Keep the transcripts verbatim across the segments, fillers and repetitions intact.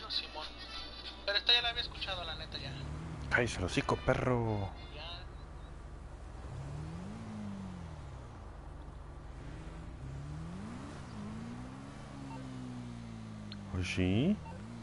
Simón. Pero esta ya la había escuchado, la neta, ya. Cállese el hocico, perro. Ya. ¿Oh, sí?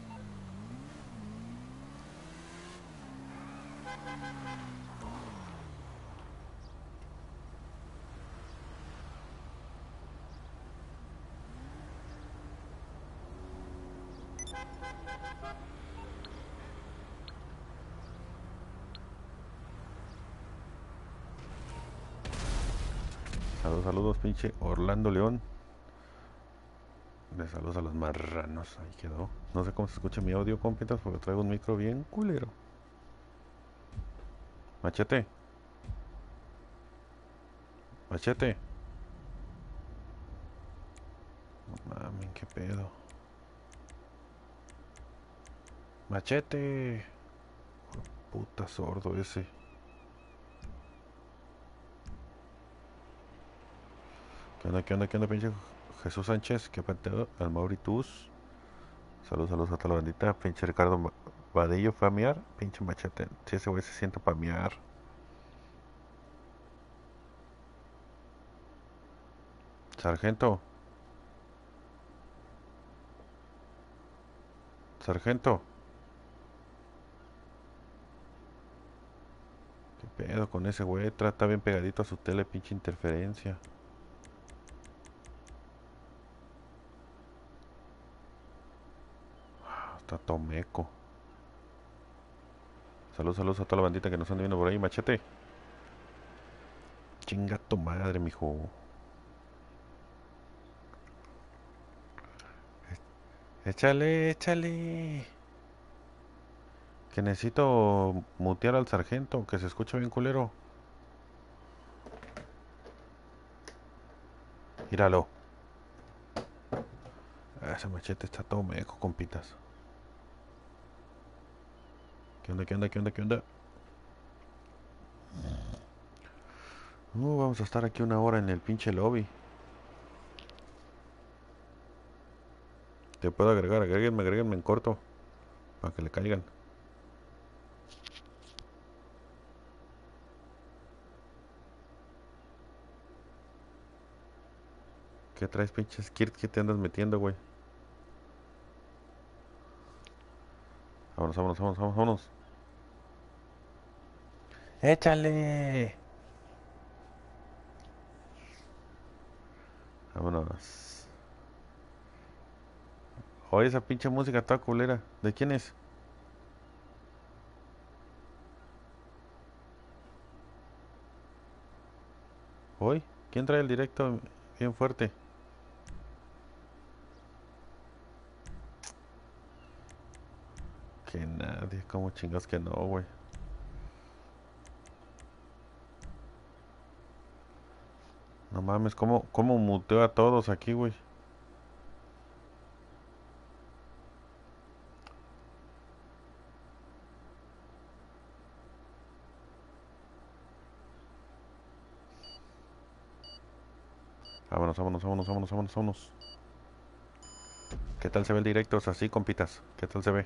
Saludos, saludos, pinche Orlando León. De saludos a los marranos. Ahí quedó. No sé cómo se escucha mi audio, compitas, porque traigo un micro bien culero. Machete. Machete. No mames, qué pedo. Machete. Puta sordo ese. ¿Qué onda, qué onda, qué onda, pinche Jesús Sánchez? ¿Qué pedo? Al Mauritus. Saludos, saludos a toda la bandita. Pinche Ricardo Vadillo fue a miar. Pinche machete. Si ese güey se sienta pa' miar. Sargento. Sargento. ¿Qué pedo con ese güey? Trata bien pegadito a su tele, pinche interferencia. Está tomeco. Saludos, saludos a toda la bandita que nos anda viendo por ahí. Machete. Chinga tu madre, mijo. Échale, échale. Que necesito mutear al sargento, que se escucha bien culero. Míralo. Ah, ese machete está todo meco, compitas. ¿Qué onda, qué onda, qué onda, qué onda? Uh, vamos a estar aquí una hora en el pinche lobby. Te puedo agregar, agréguenme, agréguenme en corto. Para que le caigan. ¿Qué traes, pinche skirt? ¿Qué te andas metiendo, güey? Vámonos, vámonos, vámonos, vámonos, vámonos. ¡Échale! Vámonos. Oye, esa pinche música toda culera. ¿De quién es? ¿Hoy? ¿Quién trae el directo bien fuerte? Que nadie, como chingados que no, güey. No mames, ¿cómo, cómo muteo a todos aquí, güey? Vámonos, vámonos, vámonos, vámonos, vámonos, vámonos. ¿Qué tal se ve el directo? Es así, compitas. ¿Qué tal se ve?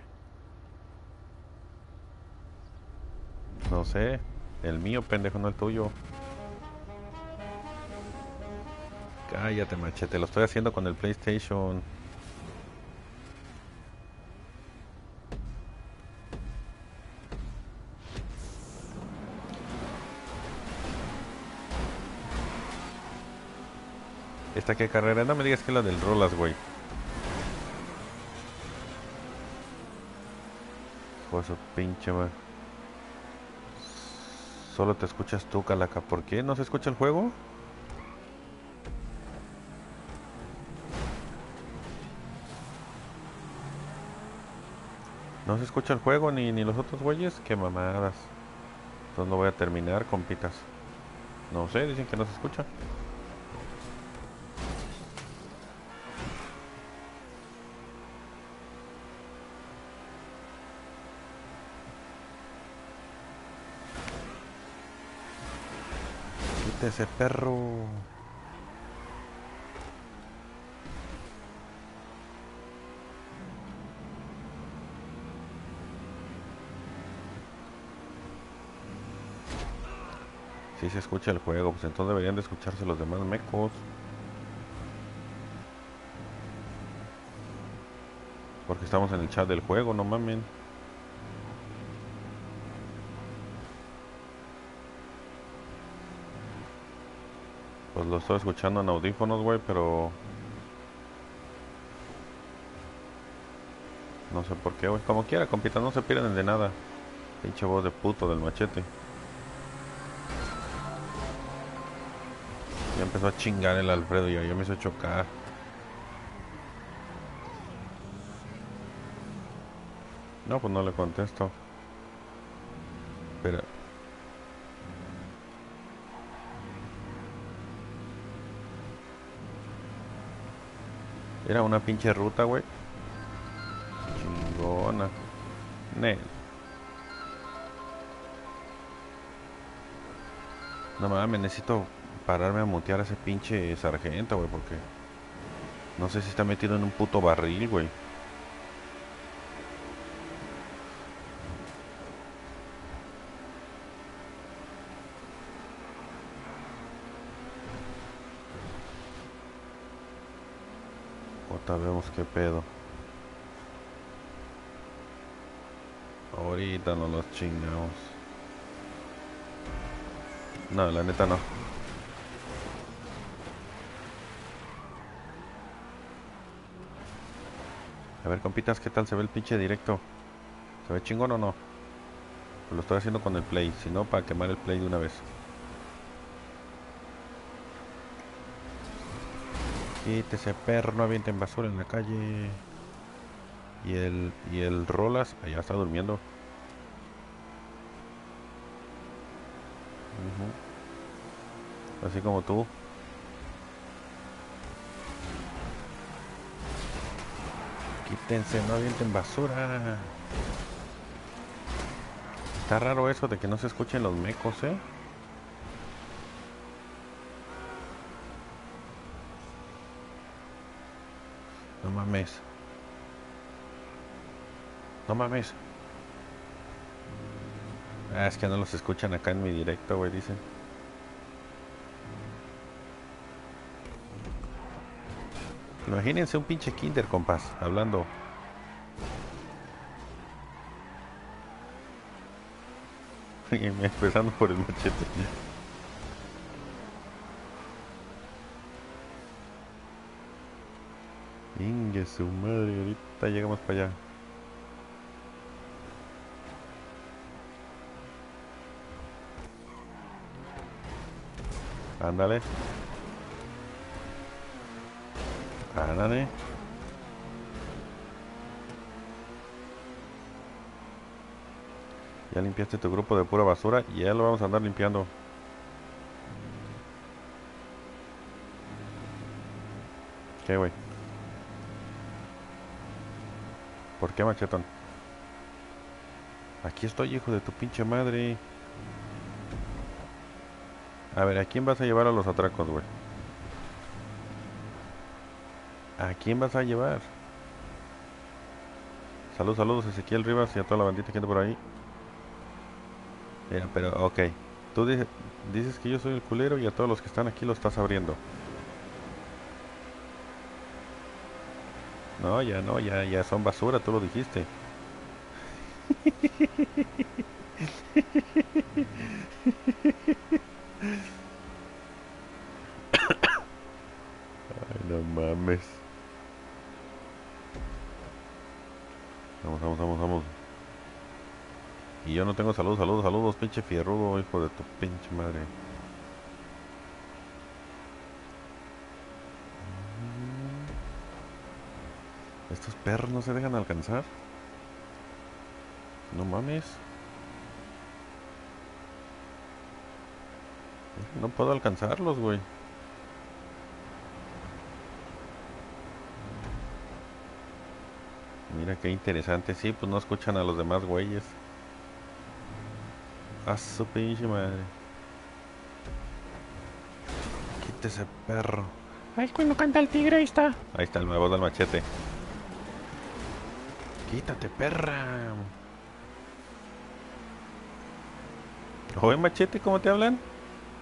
No sé. El mío, pendejo, no el tuyo. Cállate, machete. Lo estoy haciendo con el PlayStation. ¿Esta qué carrera? No me digas que es la del Rolas, güey. Joder, su pinche madre. Solo te escuchas tú, Calaca. ¿Por qué? ¿No se escucha el juego? ¿No se escucha el juego ni, ni los otros güeyes? Qué mamadas. Entonces no voy a terminar, compitas. No sé, dicen que no se escucha. Quítese, perro. Sí se escucha el juego, pues entonces deberían de escucharse los demás mecos. Porque estamos en el chat del juego, no mamen. Pues lo estoy escuchando en audífonos, güey, pero... No sé por qué, güey. Como quiera, compita, no se pierden de nada. Pinche voz de puto del machete. Ya empezó a chingar el Alfredo y ya me hizo chocar. No, pues no le contesto. Pero... Era una pinche ruta, güey. Chingona. Ne. No mames, necesito pararme a mutear a ese pinche sargento, güey, porque... No sé si está metido en un puto barril, güey. Ahorita vemos qué pedo. Ahorita nos los chingamos. No, la neta no. A ver, compitas, ¿qué tal se ve el pinche directo? ¿Se ve chingón o no? Pues lo estoy haciendo con el play, si no, para quemar el play de una vez. Quítese, perro, no avienten basura en la calle. Y el, y el Rolas, allá está durmiendo. Ujú. Así como tú. Quítense, no avienten basura. Está raro eso de que no se escuchen los mecos, ¿eh? No mames. No mames. Ah, es que no los escuchan acá en mi directo, güey, dicen. Imagínense un pinche kinder, compás, hablando. Y empezando por el machete. Ingue su madre, ahorita llegamos para allá. Ándale. Ándale. Ya limpiaste tu grupo de pura basura y ya lo vamos a andar limpiando. ¿Qué, güey? ¿Por qué, machetón? Aquí estoy, hijo de tu pinche madre. A ver, ¿a quién vas a llevar a los atracos, güey? ¿A quién vas a llevar? Saludos, saludos, Ezequiel Rivas y a toda la bandita que anda por ahí. Mira, pero, ok. Tú dices, dices que yo soy el culero y a todos los que están aquí lo estás abriendo. No, ya no, ya, ya son basura, tú lo dijiste. Ay, no mames. Vamos, vamos, vamos, vamos. Y yo no tengo saludos, saludos, saludos, pinche fierrudo, hijo de tu pinche madre. Estos perros no se dejan alcanzar. No mames. No puedo alcanzarlos, güey. Mira qué interesante. Sí, pues no escuchan a los demás güeyes. A su pinche madre. Quítese, perro. Ay, cuando canta el tigre, ahí está. Ahí está el nuevo del machete. Quítate, perra. Oye, machete, ¿cómo te hablan?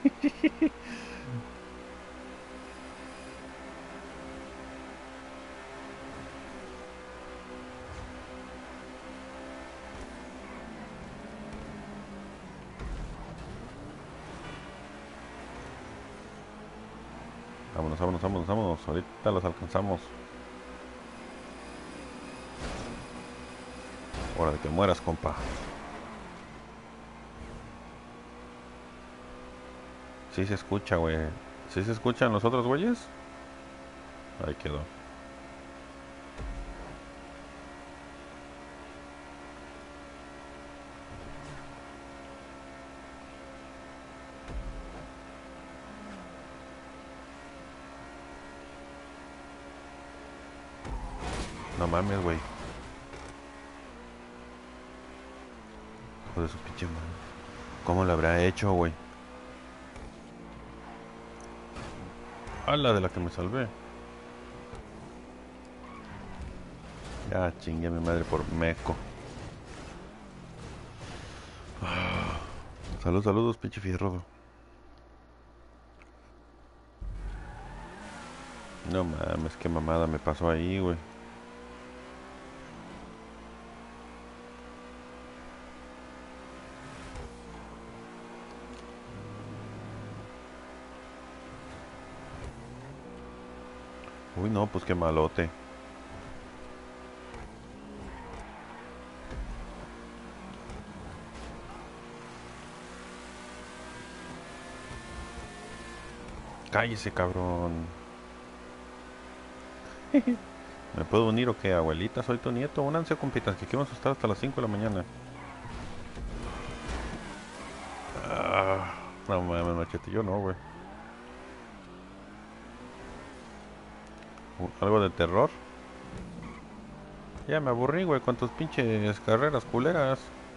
Vámonos, vámonos, vámonos, vámonos. Ahorita los alcanzamos. Hora de que mueras, compa. Sí se escucha, güey. ¿Sí se escuchan los otros güeyes? Ahí quedó. No mames, güey. Hijo de su pinche madre. ¿Cómo lo habrá hecho, güey? A la de la que me salvé. Ya chingué a mi madre por meco. Ah. Saludos, saludos, pinche fierrodo. No mames, qué mamada me pasó ahí, güey. Uy, no, pues qué malote. Cállese, cabrón. ¿Me puedo unir o qué, abuelita? Soy tu nieto. Únanse, compitas, que aquí vamos a estar hasta las cinco de la mañana. Ah, no mames, machete, yo no, güey. ¿Algo de terror? Ya me aburrí, güey, con tus pinches carreras culeras.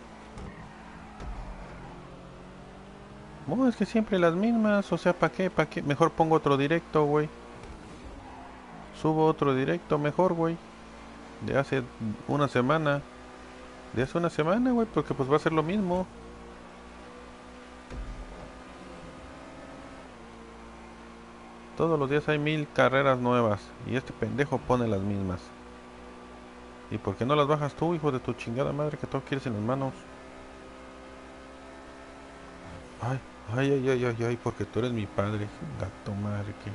No, es que siempre las mismas, o sea, ¿para qué? ¿Para qué? Mejor pongo otro directo, güey. Subo otro directo mejor, güey. De hace una semana. De hace una semana, güey, porque pues va a ser lo mismo. Todos los días hay mil carreras nuevas. Y este pendejo pone las mismas. ¿Y por qué no las bajas tú, hijo de tu chingada madre, que todo quieres en las manos? Ay, ay, ay, ay, ay, ay, porque tú eres mi padre, gato madre, que...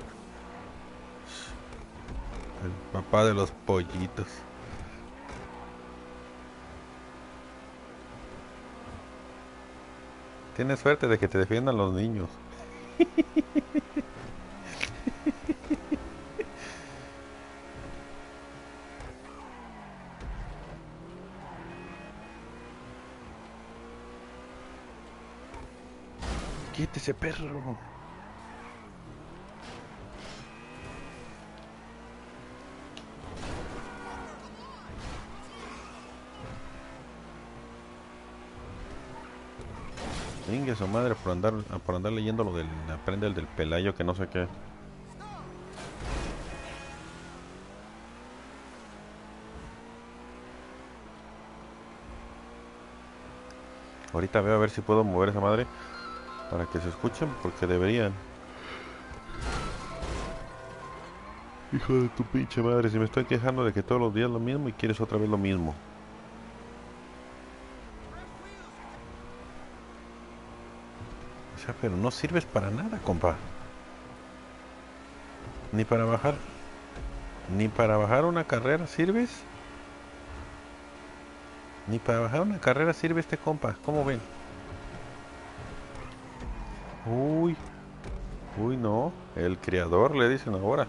El papá de los pollitos. Tienes suerte de que te defiendan los niños. Quítese, perro. Venga su madre por andar, por andar leyendo lo del aprende el del Pelayo que no sé qué. Ahorita veo a ver si puedo mover esa madre para que se escuchen, porque deberían. Hijo de tu pinche madre, si me estoy quejando de que todos los días lo mismo y quieres otra vez lo mismo. O sea, pero no sirves para nada, compa. Ni para bajar. Ni para bajar una carrera sirves. Ni para bajar una carrera sirve este compa. ¿Cómo ven? Uy. Uy, no. El criador le dicen ahora.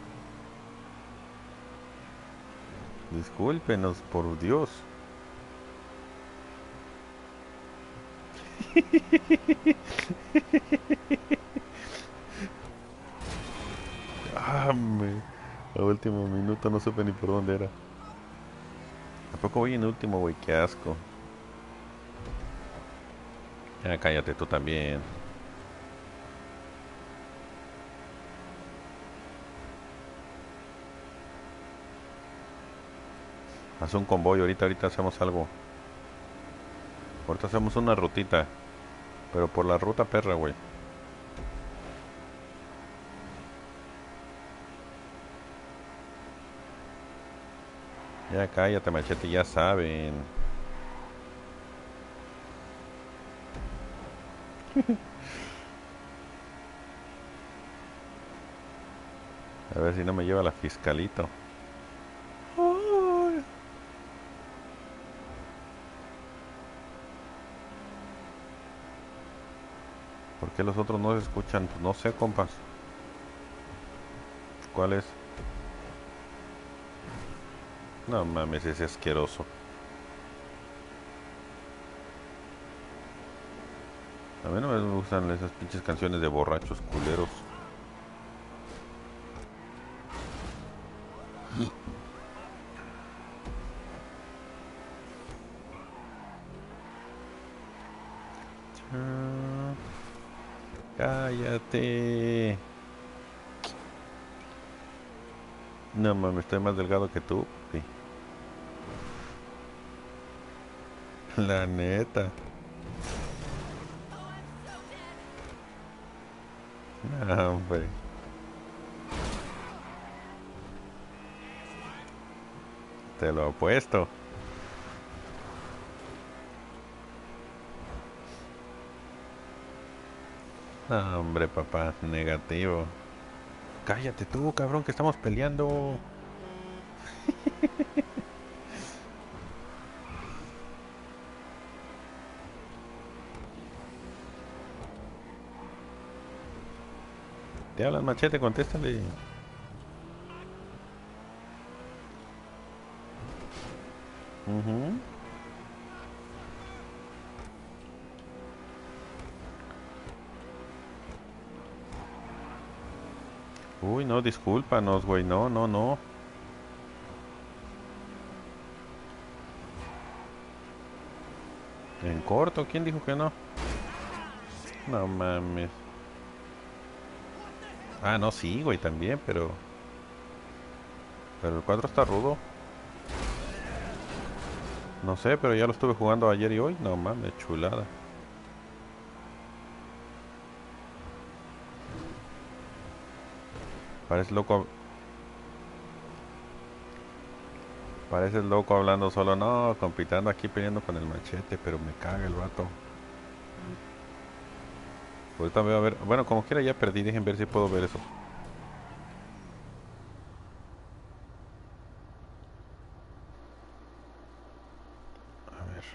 Discúlpenos, por Dios. Ah, me... A último minuto no supe ni por dónde era. Tampoco voy en último, güey, qué asco. Ya cállate tú también. Haz un convoy, ahorita, ahorita hacemos algo. Ahorita hacemos una rutita. Pero por la ruta perra, güey. Ya cállate, machete, ya saben. A ver si no me lleva la fiscalito. Ay. ¿Por qué los otros no se escuchan? Pues no sé, compas. ¿Cuál es? No mames, ese asqueroso. A mí no me gustan esas pinches canciones de borrachos culeros. Ah, cállate. No mames, estoy más delgado que tú. Sí. La neta. No, hombre. Te lo apuesto. No, hombre, papá, negativo. Cállate tú, cabrón, que estamos peleando. Te hablan, machete, contéstale. Ujú. Uy, no, discúlpanos, güey. No, no, no. En corto, ¿quién dijo que no? No mames. Ah, no, sí, güey, también, pero... Pero el cuatro está rudo. No sé, pero ya lo estuve jugando ayer y hoy. No mames, chulada. Parece loco. Pareces loco hablando solo. No, compitando aquí peleando con el machete, pero me caga el vato. Ahorita voy a ver. Bueno, como quiera ya perdí. Dejen ver si puedo ver eso. A ver.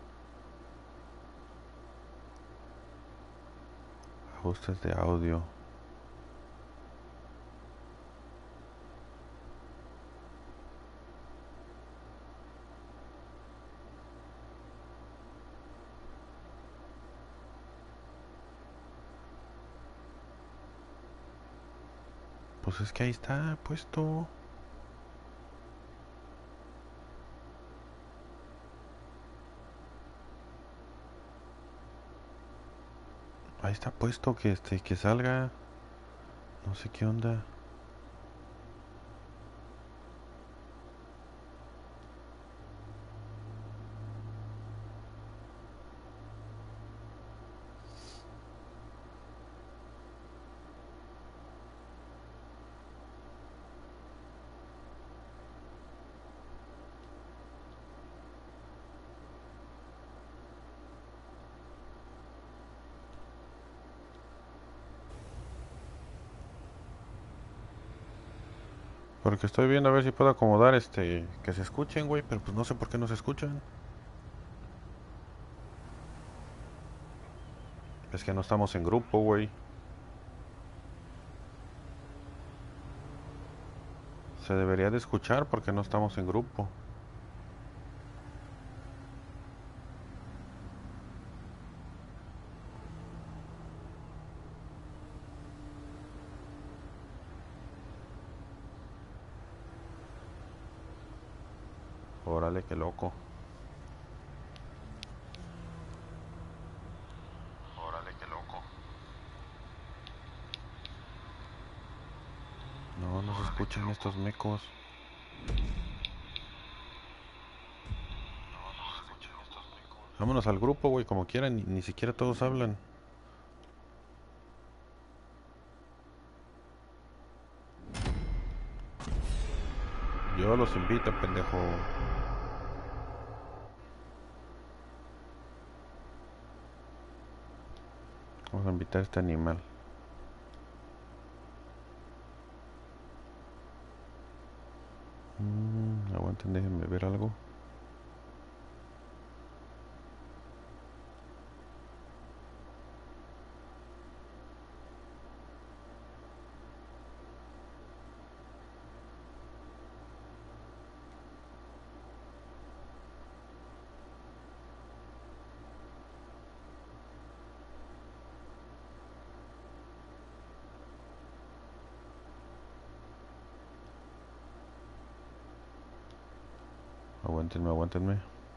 Ajustes de audio. Pues es que ahí está puesto. Ahí está puesto que este que salga. No sé qué onda. Porque estoy viendo a ver si puedo acomodar este que se escuchen, güey, pero pues no sé por qué no se escuchan. Es que no estamos en grupo, güey. Se debería de escuchar porque no estamos en grupo. Órale, qué loco. Órale, qué loco. No, no se escuchan estos mecos. Vámonos al grupo, güey, como quieran. Ni, ni siquiera todos hablan. Yo los invito, pendejo. Vamos a invitar a este animal. Mm, aguanten, déjenme ver algo. Aguántenme, aguántenme.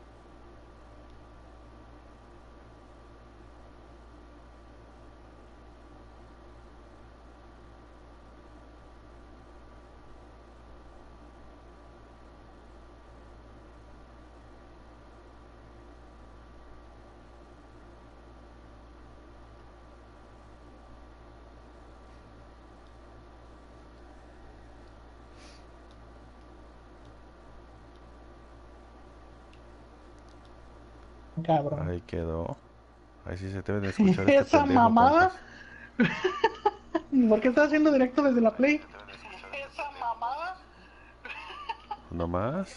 Cabrón. Ahí quedó. Ahí sí se debe de escuchar este Esa pendejo, mamada. compas. ¿Por qué estás haciendo directo desde la Play? Esa mamada. ¿No más?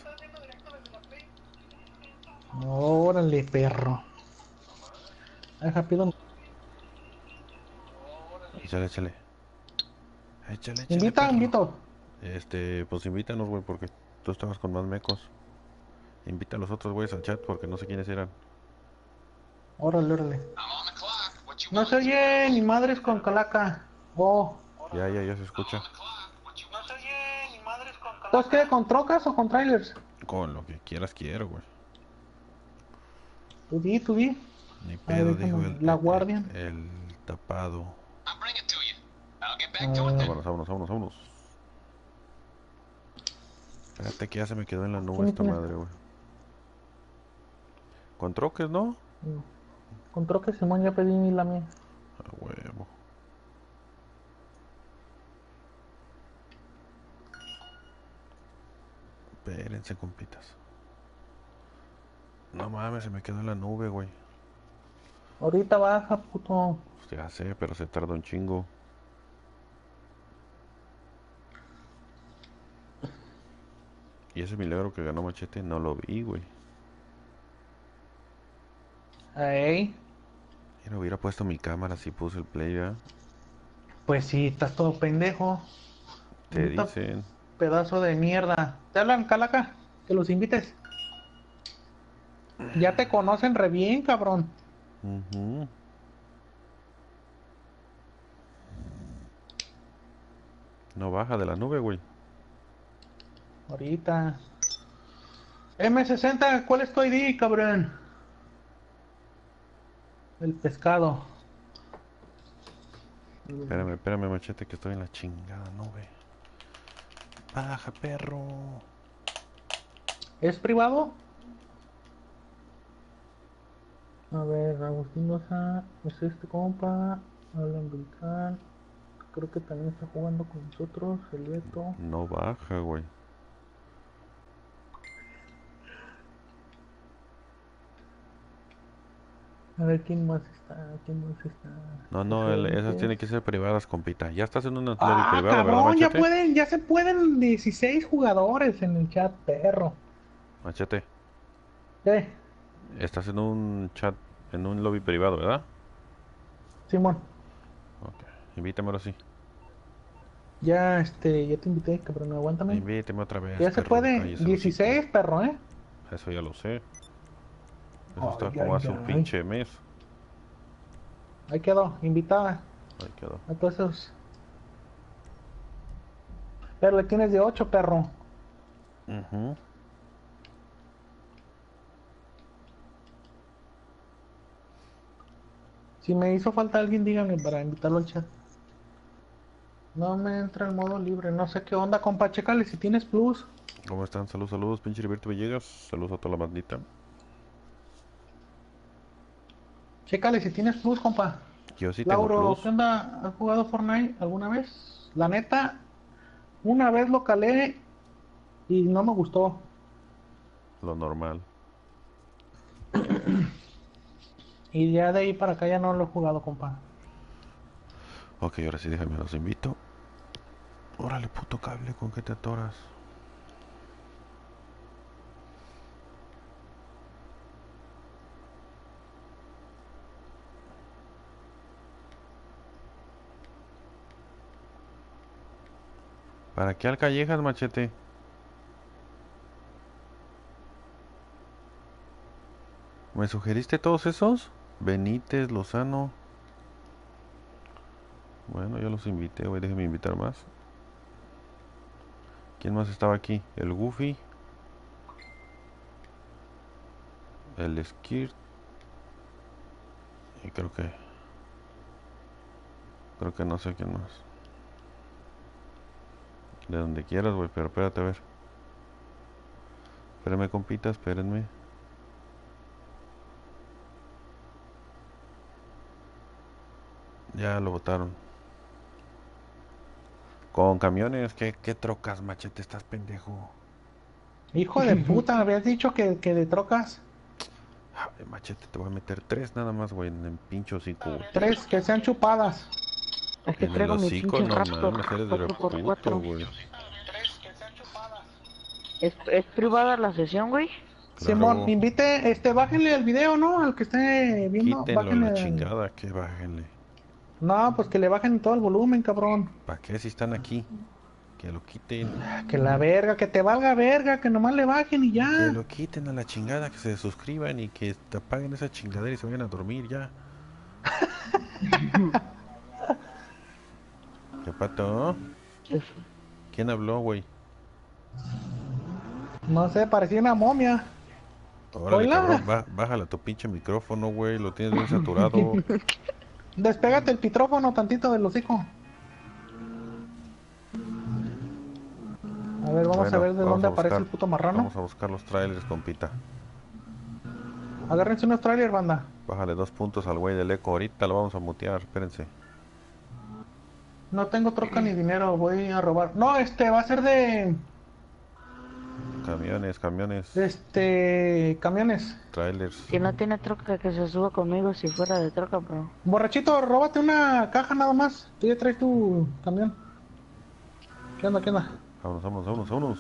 Órale, perro. Deja pido. Échale, échale. Échale, échale, Invita, perro. invito. Este, pues invítanos, güey, porque tú estabas con más mecos. Invita a los otros güeyes al chat porque no sé quiénes eran. Órale, órale. No se oye ni madres con calaca. Oh. Ya, ya, ya se escucha. No se oye ni madres con calaca. ¿Entonces qué? ¿Con trocas o con trailers? Con lo que quieras quiero, güey. Tú di, tú di. Ni A ver, pedo, dijo déjame- el, La el, Guardian. el, el tapado. A ver. Vámonos, vámonos, vámonos, vámonos. Espérate que ya se me quedó en la nube ¿Quién esta tiene? madre, güey. Con troques, ¿no? Con troques, Simón, ya pedí la mía. A huevo. Espérense, compitas. No mames, se me quedó en la nube, güey. Ahorita baja, puto. Pues ya sé, pero se tarda un chingo. Y ese milagro que ganó Machete no lo vi, güey. Ey. Mira, hubiera puesto mi cámara si puse el play, ¿verdad? Pues sí, estás todo pendejo. Te Invita, dicen. pedazo de mierda. ¿Te hablan, calaca? Que los invites. Ya te conocen re bien, cabrón. Ujú. No baja de la nube, güey. Ahorita. M sesenta, ¿cuál es tu I D, cabrón? El pescado. Espérame, espérame, Machete, que estoy en la chingada nube. Baja, perro. ¿Es privado? A ver, Agustín Loza, es este compa, Alan Beltrán, creo que también está jugando con nosotros, el Beto. No baja, güey. A ver quién más está, quién más está. No, no, el- esas Referentes. tienen que ser privadas, compita. Ya estás en una lobby Ah, privada, ¿verdad, cabrón, ya Machete? pueden, ya se pueden dieciséis jugadores en el chat, perro. Machete, ¿Qué? estás en un chat, en un lobby privado, ¿verdad? Simón, Ok, invítamelo así. ya este, ya te invité, cabrón, aguántame. Invíteme otra vez, Ya se perro. puede, Cállese el dieciséis, perro, eh. hocico. Eso ya lo sé. Eso está Ay, como ay, hace un ay. pinche mes. Ahí quedó, invitada Ahí quedó. a todos esos. Pero le tienes de ocho, perro. Ujú. Si me hizo falta alguien, dígame para invitarlo al chat. No me entra el modo libre, no sé qué onda, compa. Chécale si tienes plus. ¿Cómo están? Saludos, saludos, pinche Heriberto Villegas. Saludos a toda la bandita. Chécale si tienes plus, compa. Yo sí tengo Lauro, plus. ¿qué onda? ¿Has jugado Fortnite alguna vez? La neta, una vez lo calé y no me gustó. Lo normal. Y ya de ahí para acá ya no lo he jugado, compa. Ok, ahora sí, déjame, los invito. Órale, puto cable, ¿con qué te atoras? ¿Para qué alcallejas, machete? ¿Me sugeriste todos esos? Benítez, Lozano. Bueno, yo los invité, güey, déjeme invitar más. ¿Quién más estaba aquí? El Goofy. El Skirt. Y creo que... Creo que no sé quién más. De donde quieras, güey, pero espérate a ver. Espérenme, compita, espérenme. Ya lo votaron. Con camiones, ¿qué, qué trocas, machete? Estás pendejo. Hijo de puta, habías dicho que, que de trocas. Ay, machete, te voy a meter tres nada más, güey, en el pincho hocico, güey. Tres que sean chupadas. Es que En el traigo mi hocico, pinche no Raptor mames, eres de cuatro por puto, cuatro. güey. Tres que sean chupadas. ¿Es, ¿Es privada la sesión, güey? Simón, Claro, invite, este, bájenle el video, ¿no? Al que esté viendo, quítenlo a la bájenle. el- chingada, que bájenle. No, pues que le bajen todo el volumen, cabrón. ¿Para qué si están aquí? Que lo quiten. Que la verga, que te valga verga, que nomás le bajen y Que ya. lo quiten a la chingada, que se suscriban y que te apaguen esa chingadera y se vayan a dormir ya. ¿Qué pato? Es- ¿Quién habló, güey? No sé, parecía una momia. Órale, Hola. cabrón, ba- bájale a tu pinche micrófono, güey, lo tienes bien saturado. Despégate el pitrófono tantito del hocico. A ver, vamos Bueno, a ver de vamos dónde a aparece buscar- el puto marrano. Vamos a buscar los trailers, compita. Agárrense unos trailers, banda. Bájale dos puntos al güey del eco, ahorita lo vamos a mutear, espérense. No tengo troca ni dinero, voy a robar. No, este va a ser de. Camiones, camiones, Este. Camiones. trailers. Si no tiene troca, que se suba conmigo si fuera de troca, bro. Borrachito, róbate una caja nada más. Tú ya traes tu camión. ¿Qué onda, qué onda? Vámonos, vámonos, vámonos, vámonos.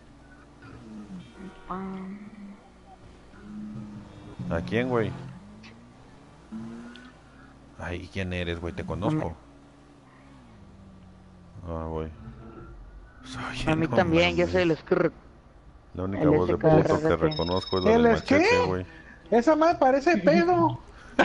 Ah, ¿A quién, güey? Ay, ¿quién eres, güey? Te conozco. Ah, güey. Soy a el mí no también, yo soy el mames. Skrr. La única el voz de S K R puto que T. reconozco es la ¿El del es qué? machete, güey. Esa más parece pedo.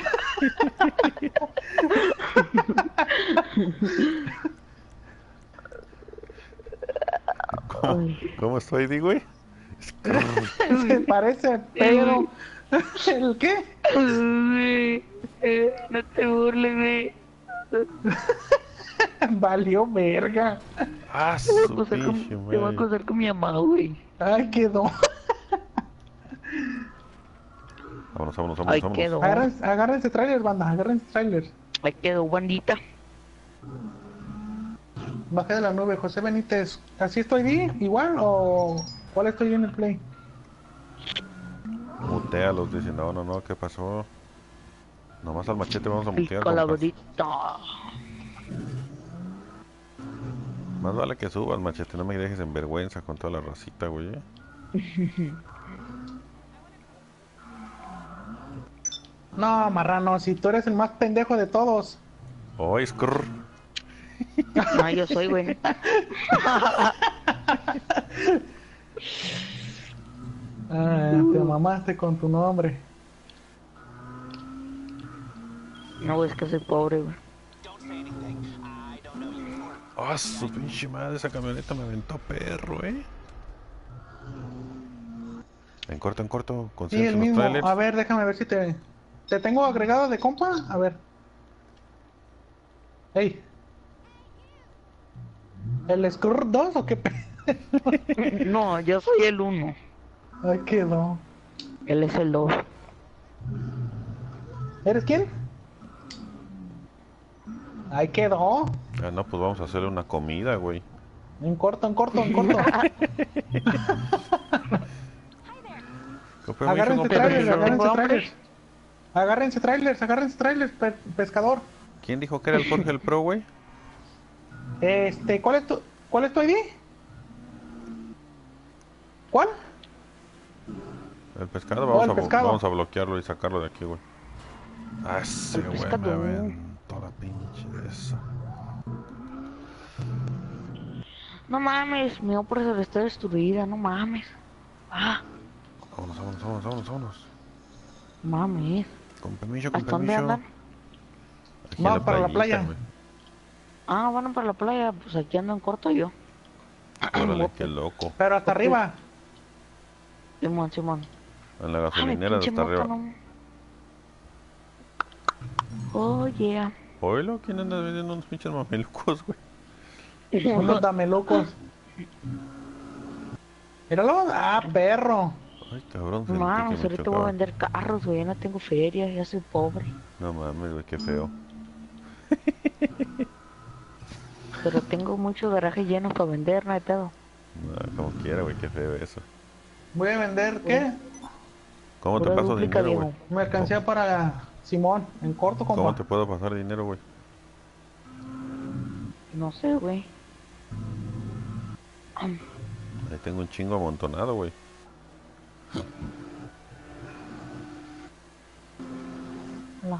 ¿Cómo, Ay. ¿Cómo estoy, di, güey? Se parece pedo. ¿El qué? Ay, eh, no te burles, güey. Valió verga. Ah, Te voy a su acusar con, pinche te voy a madre. acusar con mi mamá, güey. Ay, quedó. Vámonos, vámonos, Ay, vámonos, vámonos. quedó. Agárrense, agárrense trailers, banda. Agárrense trailers. Ahí quedó, bandita. Bajé de la nube, José Benítez. ¿Así estoy bien? ¿Igual? ¿O cuál estoy en el play? Mutealos, dicen. No, no, no, ¿qué pasó? Nomás al machete vamos a El mutear, compas. calabrito. Más vale que subas, machete. No me dejes en vergüenza con toda la racita, güey. ¿eh? No, marrano, si tú eres el más pendejo de todos. Oh, escrr. No, yo soy, güey. Ah, te mamaste con tu nombre. No, güey, es que soy pobre, güey. Ah, su pinche madre, esa camioneta me aventó perro, eh. En corto, en corto, Sí, consíguete el los mismo. trailers. A ver, déjame ver si te... ¿Te tengo agregado de compa? A ver. Ey. ¿El Skrr dos o qué pe... No, yo soy el uno. Ay, quedó. Él es el dos. ¿Eres quién? Ay, quedó. Ah, no, pues vamos a hacerle una comida, güey. En corto, en corto, en corto. Con permiso, Agárrense con trailers, permiso. agárrense hambre. trailers. Agárrense trailers, agárrense trailers, pe- pescador. ¿Quién dijo que era el Jorge el Pro, güey? Este, ¿cuál es tu, cuál es tu I D? ¿Cuál? El pescado, vamos, el a, pescado. vamos a bloquearlo y sacarlo de aquí, güey. Ah, ese El güey me pescado. aventó la pinche de esa. No mames, mi ópera está destruida, no mames. Ah, Vámonos, vámonos, vámonos, vámonos, vámonos. mames. Con permiso, con ¿Hasta dónde permiso. andan? Aquí en Vamos para la playita, playa. güey. Ah, van para la playa, pues aquí ando en corto yo. Órale, qué loco. Pero hasta arriba. Simón, Simón. En la Ah, mi gasolinera de pinche hasta moto, arriba. no. Oh, yeah. Oilo, ¿quién anda vendiendo unos pinches mamelucos, güey? Unos damelocos. Míralo. Ah, perro. Ay, cabrón, No sentí mames, que me ahorita voy a chocaba. vender carros, güey, ya no tengo feria, ya soy pobre. No mames, güey, qué feo. Pero tengo mucho garaje lleno para vender, no hay pedo. No, como quiera, güey, qué feo eso. Voy a vender, ¿qué? ¿Cómo te Pura paso dúplica, dinero, güey? viejo. Mercancía para Simón. En corto, ¿Cómo compa. te puedo pasar dinero, güey? No sé, güey. Ahí tengo un chingo amontonado, güey. No.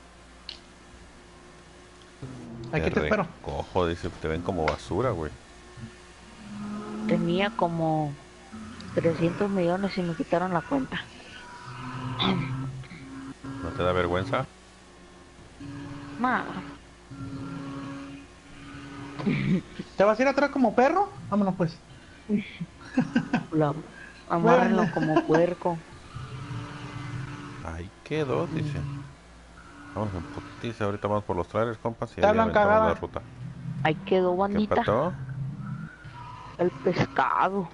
Aquí te espero. Cojo, dice, te ven como basura, güey. Tenía como trescientos millones y me quitaron la cuenta. ¿No te da vergüenza? Nah, ¿Te vas a ir atrás como perro? Vámonos pues. la, amárrenlo como puerco. Ahí quedó, dice. Vamos en putiza, ahorita vamos por los trailers, compas, y Te ahí hablan aventamos cagada. la ruta. Ahí quedó, ¿Qué bandita. pasó? El pescado.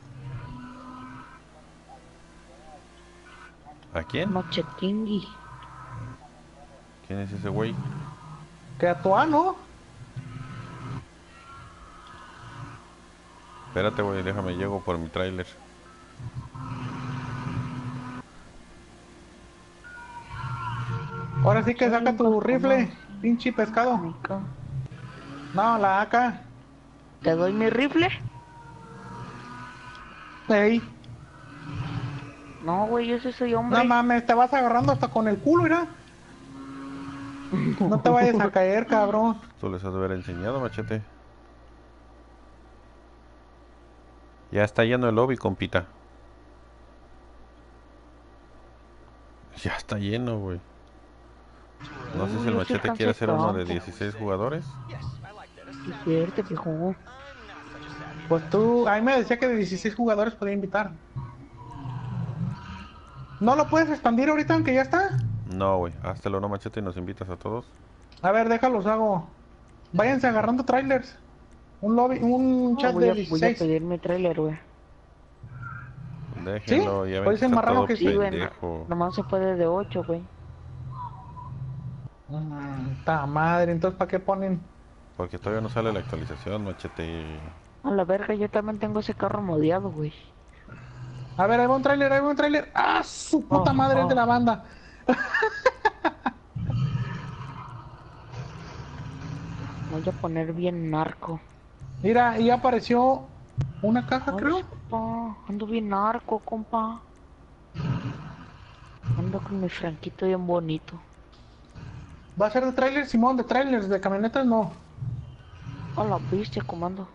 ¿A quién? Noche Kingui. ¿Quién es ese güey? Que a tu ano. Espérate, güey, déjame, llego por mi trailer. Ahora sí que saca tu rifle. Pinche pescado. Mico. No, la A K. ¿Te doy mi rifle? Ey. No, güey, yo sí soy hombre. No mames, te vas agarrando hasta con el culo, mira. No te vayas a caer, cabrón. Tú les has de haber enseñado, machete. Ya está lleno el lobby, compita. Ya está lleno, güey. No sé si el Uy, sí machete quiere hacer uno de alcanza dieciséis jugadores. Sí, cierto, viejo. Pues tú, a mí me decía que de dieciséis jugadores podía invitar. ¿No lo puedes expandir ahorita aunque ya está? No, güey, háztelo, no, machete, y nos invitas a todos. A ver, déjalos hago. Váyanse agarrando trailers. Un lobby, un No, chat voy, de a, voy a dieciséis. pedir mi trailer, güey. Déjenlo, ya ven Pues que el está marrano todo que sí. Sí, güey. pendejo. Nomás se puede de ocho, güey. Mm, ta madre, entonces ¿para qué ponen? Porque todavía no sale la actualización, machete. A la verga, yo también tengo ese carro modeado, güey. A ver, ahí va un trailer, ahí va un trailer. ¡Ah, su puta Oh, madre! oh. Es de la banda. Voy a poner bien narco. Mira, y apareció una caja, Ay, creo. compa, ando bien narco, compa. Ando con mi franquito bien bonito. Va a ser de trailer, Simón, de trailers, de camionetas no. Hola, viste, comando.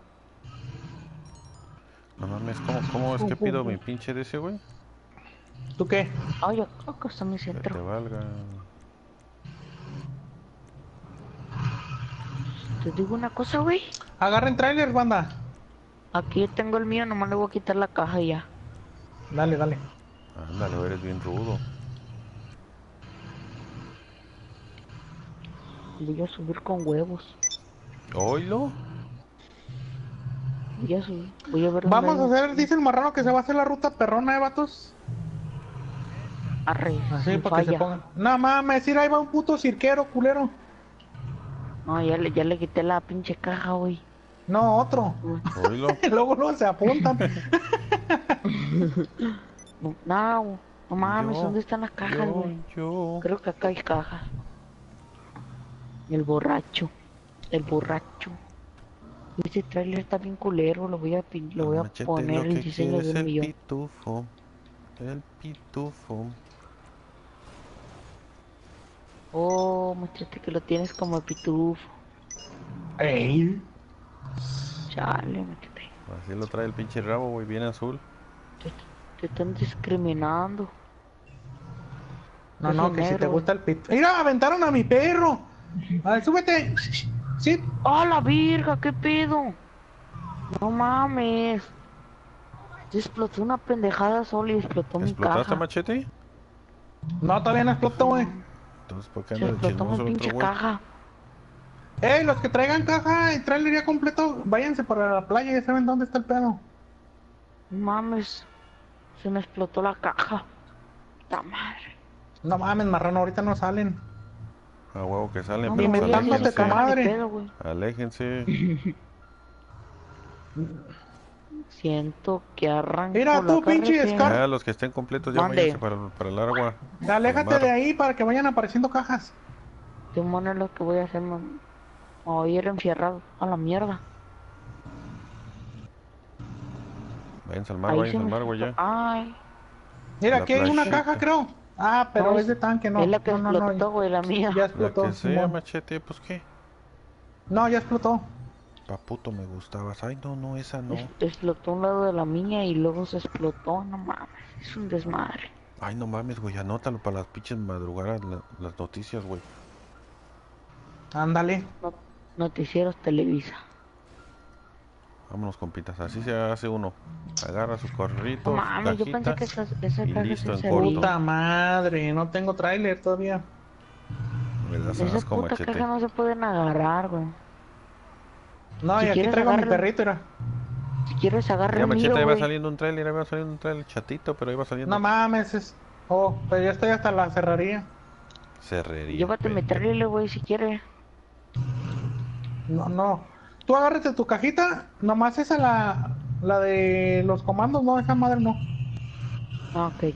No mames, ¿cómo, cómo es que pido mi pinche de ese, güey? ¿Tú qué? Ay, acá acá está mi Que te centro. valga. Te digo una cosa, güey. Agarren trailers, banda. Aquí tengo el mío, nomás le voy a quitar la caja y ya. Dale, dale. Ándale, güey, eres bien rudo. Voy a subir con huevos. ¿Oilo? Voy a subir. Voy a ver Vamos a dónde- hacer, dice el marrano que se va a hacer la ruta perrona, ¿eh, vatos? Arre, Así, sin para que se falla. pongan. No mames, mira, ahí va un puto cirquero, culero. No, ya le, ya le quité la pinche caja, güey. No, otro. Oílo. Luego, luego se apuntan. No, no, no mames, Yo, ¿dónde están las cajas, yo, güey? yo. Creo que acá hay cajas. El borracho. El borracho. Este trailer está bien culero, lo voy a, pin- lo voy a Machete, poner lo el que diseño quiere de es un el millón. pitufo. El pitufo. Oh, machete, que lo tienes como pitufo. Ey. Chale, machete. Así lo trae el pinche rabo, güey, bien azul. Te, te están discriminando. No, Yo no, soy que si te negro. gusta el pito. ¡Mira! ¡Aventaron a mi perro! A ver, súbete. Sí. ¡Ah, la virga! ¿Qué pedo? No mames. Se explotó una pendejada sola y explotó mi ¿Explotaste, caja. machete? No, todavía no explotó, güey. Entonces, ¿por qué Se anda de explotó mi chismoso el otro pinche güey? caja. Ey, los que traigan caja y trailer ya completo, váyanse para la playa, ya saben dónde está el pedo. No mames. Se me explotó la caja. ¡Ta madre! No mames, marrano, ahorita no salen. A huevo que salen, No pero me pues voy a Inventándote hacer tu aléjense. caja ni madre. pedo, güey. Aléjense. Siento que arranco Mira la tú, pinche carretera. Scar. Ya, los que estén completos ya Mande. váyanse para, para el agua. Aléjate Mar. de ahí para que vayan apareciendo cajas. De mono es lo que voy a hacer, man. Me voy a ir encierrado a la mierda. Váyanse al mar, Ahí váyanse se al me mar, güey, ya. explotó. Ay, Mira, La aquí hay una playita. caja, creo. Ah, pero No, es de tanque, no. es la que no, no, no, explotó, güey, la mía. Ya La explotó. que sea, Simón. machete, pues qué. No, ya explotó. Pa' puto me gustabas. Ay, no, no, esa no. Es- explotó un lado de la mía y luego se explotó. No mames, es un desmadre. Ay, no mames, güey, anótalo para las pinches madrugadas, la- las noticias, güey. Ándale. No- Noticieros Televisa. Vámonos, compitas, así se hace uno. Agarra su corrito, No mames, yo pensé cajita, que esa, esa y caja listo, se en corto. Puta madre, no tengo tráiler todavía. Me das Esa asco, puta machete. caja no se pueden agarrar, güey. No, Si y aquí quieres traigo a mi agarren- perrito, mira. Si quieres agarra Ya, el machete, mío, ahí va güey. saliendo un trailer, ahí va saliendo un trailer chatito, pero ahí va saliendo. No mames, es... Oh, pero ya estoy hasta la cerraría. Cerrería. Llévate mi pendejo. trailer, güey, si quieres. No, no. Tú agárrate tu cajita, nomás esa la... La de los comandos, no, esa madre no. Ah, ok.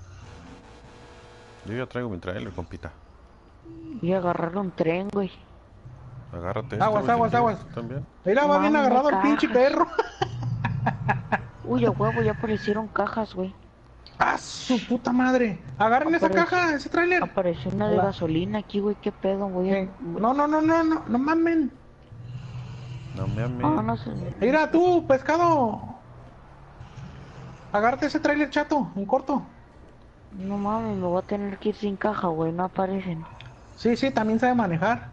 Yo ya traigo mi trailer, compita. Voy a agarrar un tren, güey. Agárrate este, Aguas, güey, si aguas, quieres, aguas. tú también. Mira, va bien Mames, agarrado el cajas. pinche perro. Uy, a huevo, ya aparecieron cajas, güey. ¡Ah, su puta madre! Agarren esa Apareció- caja, ese tráiler. Apareció una de Hola. gasolina aquí, güey. ¿Qué pedo, güey? Eh, No, no, no, no, no, no mamen. No me ames. Ah, no sé. Mira tú, pescado. Agárrate ese tráiler chato, en corto. No mames, me voy a tener que ir sin caja, güey. No aparecen. Sí, sí, también sabe manejar.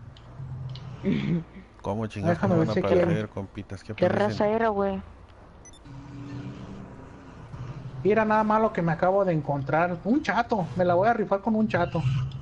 ¿Cómo chingados que Déjame me ver van a si aparecer, quiere. compitas? ¿Qué ¿Qué aparecen? raza era, güey? Mira nada más lo que me acabo de encontrar. Un chato, me la voy a rifar con un chato.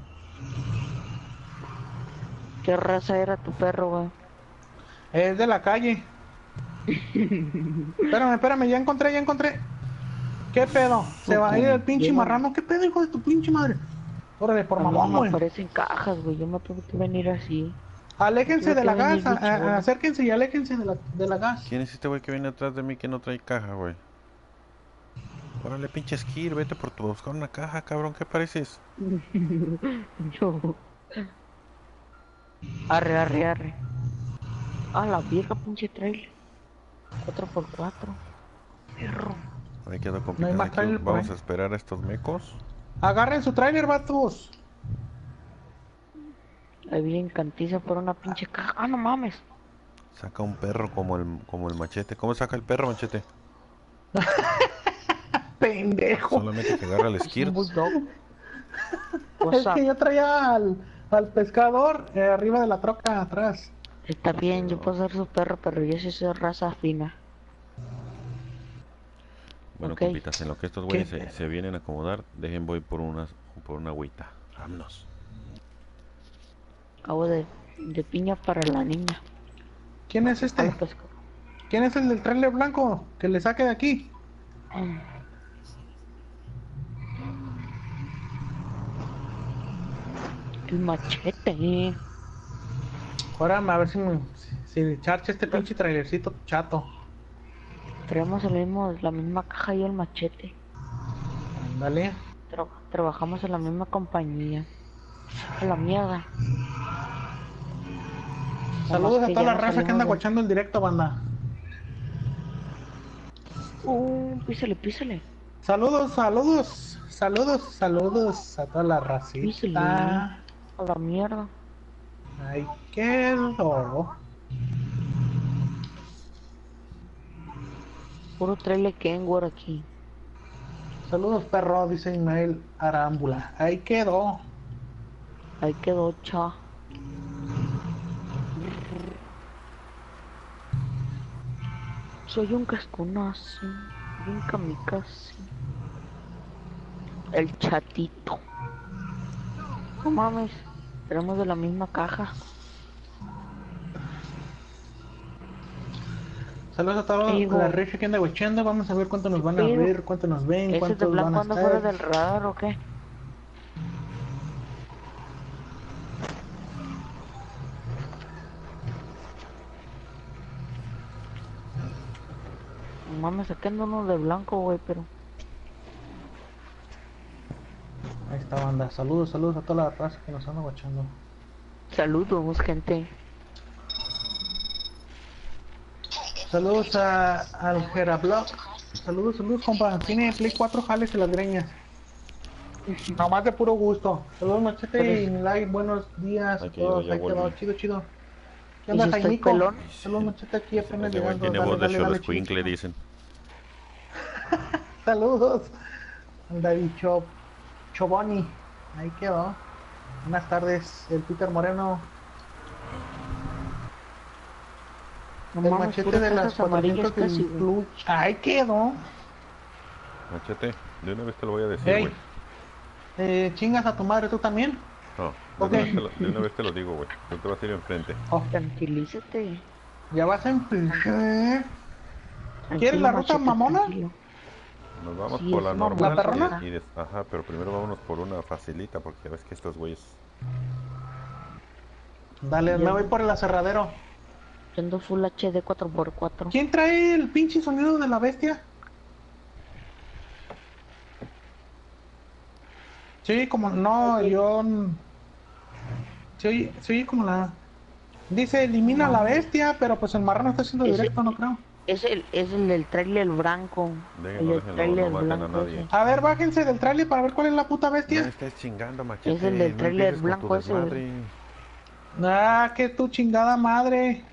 ¿Qué raza era tu perro, güey? Es de la calle. Espérame, espérame, ya encontré, ya encontré. ¿Qué pedo? Se va a ir el pinche Llévame. marrano. ¿Qué pedo, hijo de tu pinche madre? Órale, por A mí mamón, no me güey. aparecen cajas, güey. Yo me tengo que venir así. Aléjense Tuve de que la venir gas, de a- a- cholo. acérquense y aléjense de la, de la gas. ¿Quién es este güey que viene atrás de mí que no trae caja, güey? Órale, pinche Skir, vete por tu buscar una caja, cabrón, ¿qué pareces? Yo. Arre, arre, arre. A la vieja pinche trailer. cuatro por cuatro. Perro. Ahí quedó, No compitas, hay más aquí trailer por vamos ahí. a esperar a estos mecos. Agarren su tráiler, vatos. Ahí viene cantiza por una pinche caja. Ah, no mames. Saca un perro como el, como el machete. ¿Cómo saca el perro, machete? Pendejo. Solamente que agarra el Es Skir. un bulldog. Es What's up? que yo traía al, al pescador eh, arriba de la troca atrás. Está bien, yo puedo ser su perro, pero yo sí soy raza fina. Bueno, Ok. compitas, en lo que estos güeyes ¿Qué? se, se vienen a acomodar, dejen voy por unas, por una agüita. Vámonos. Acabo de, de piña para la niña. ¿Quién es A este? la pesca. ¿Quién es el del trailer blanco? Que le saque de aquí. El machete. Ahora a ver si me, si, Si charche este pinche trailercito chato. Traemos el mismo, la misma caja y el machete. Ándale. Tra- trabajamos en la misma compañía. A la mierda. Saludos Nomás a que toda ya la no raza que salimos anda de- guachando el directo, banda. Uh, písale, písale. Saludos, saludos, saludos, saludos a toda la Písale. racita. A la mierda. Ahí quedó. Puro trailer Kenworth aquí. Saludos, perro, dice Ismael Arámbula. Ahí quedó. Ahí quedó, cha. Soy un casconazo. Un kamikaze. El chatito. No mames. Tenemos de la misma caja. Saludos a toda Digo, la raza que anda guachando. Vamos a ver cuánto nos van a pero, ver, cuánto nos ven, ¿ese de cuántos van blanco a anda fuera estar. del radar o qué? No mames, sacando uno de blanco, güey, pero... Ahí está, banda. Saludos, saludos a toda la raza que nos anda guachando. Saludos, gente. Saludos a al Gerablog. Saludos, saludos, compa. Tiene Play cuatro jales en las greñas. Nomás de puro gusto. Saludos, Machete y Milay. Buenos días a Aquí yo todos. ya Ahí te va, volví. chido, chido. ¿Qué ¿Y onda, si estoy Jaimico? pelón? Saludos, Machete, aquí apenas Ese güey llegando. tiene Dale, voz de dale, Cholo dale, chido, Escuincle, chido. dicen. Saludos al David Chop Choboni. Ahí quedó. Buenas tardes, el Peter Moreno. No El mames, machete puras de las cajas amarillas cuatrocientos del casi, güey. clutch. Ahí quedó. Machete, de una vez te lo voy a decir, Ey, güey. eh, chingas a tu madre tú también. No, de, Ok. una vez te lo, de una vez te lo digo, güey. Tú te vas a ir enfrente. Oh, Tranquilízate. ya vas a empezar. Tranquilo, la ruta machete, mamona? tranquilo. Nos vamos Sí, por es la mamona. normal. ¿La perrona? Y, y des- ajá, pero primero vámonos por una facilita, porque ya ves que estos güeyes... Dale, Ya. me voy por el aserradero. Prendo Full H D cuatro por cuatro. ¿Quién trae el pinche sonido de la bestia? Sí, como no, yo. Sí, sí, como la. Dice elimina a la bestia, pero pues el marrano está haciendo Ese- directo, no creo. Es el, es el del trailer blanco. Déjenlo, el del déjenlo, trailer no maten a blanco nadie. ese. A ver, bájense del trailer para ver cuál es la puta No bestia. estés chingando, machete. Es el del no tráiler empieces con tu blanco ese. desmadre. Ah, que tu chingada madre.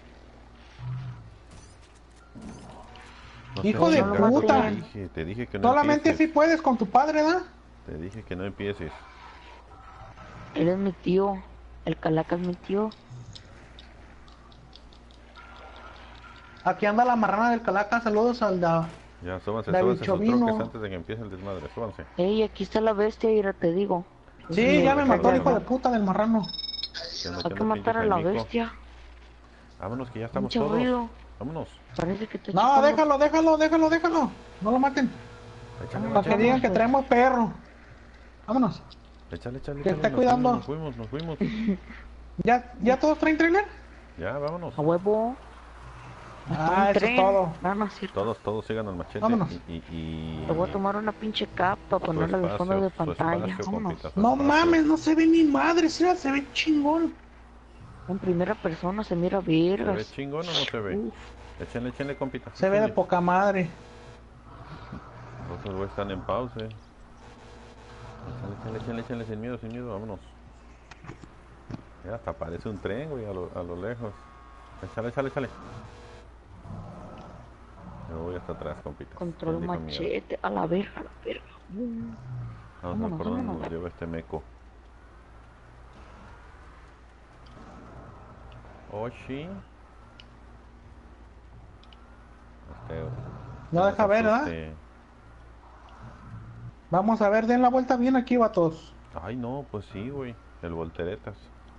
No Hijo seas de chingando, puta. Te dije, te dije que no Solamente si empieces. puedes con tu padre, ¿da? Te dije que no empieces. Él es mi tío. El calaca es mi tío. Aquí anda la marrana del calaca, saludos al da. Ya, súbanse, David súbanse sus Chovino. troques antes de que empiece el desmadre. Súbanse. Ey, aquí está la bestia, y te digo. Sí, ya me mató el hijo de puta. puta del marrano. ¿Qué onda, Hay qué que onda, matar a pinche la Jaimico? bestia. Vámonos, que ya estamos Mucho todos. ruido. Vámonos. Parece que te No, déjalo, déjalo, déjalo, déjalo. No lo maten. Échale, Para que échale, digan que traemos perro. Vámonos. échale, échale. Que échale, está nos cuidando. fuimos, Nos fuimos, nos fuimos. ¿Ya, ya todos traen trailer? Ya, vámonos. A huevo. Ah, Un eso es tren. todo. No, no es cierto. Todos, todos sigan al machete. Vámonos. Y, y, y... Te voy a tomar una pinche capa para su ponerla de fondo de espacio, su pantalla. espacio, Vámonos. compita, su No espacio. mames, no se ve ni madre, sí, se ve chingón. En primera persona se mira ¿Se ve vergas. chingón o no se ve? Uf. Échenle, échenle, compita. Se ve de échenle. poca madre. Los otros güeyes están en pausa. Échale, échale, échale, échale, sin miedo, sin miedo, vámonos. Ya, hasta parece un tren, güey, a lo, a lo lejos. Échale, échale, échale. Yo voy hasta atrás, compita. Control Bendijo miedo. machete. A la verga, a la verga. Uh. Vamos a ver Vámonos, por dónde vámonos. nos lleva este meco. Oshi. Este, No deja ver, ¿verdad? asuste. Vamos a ver, den la vuelta bien aquí, vatos. Ay, no, pues sí, güey. El volteretas.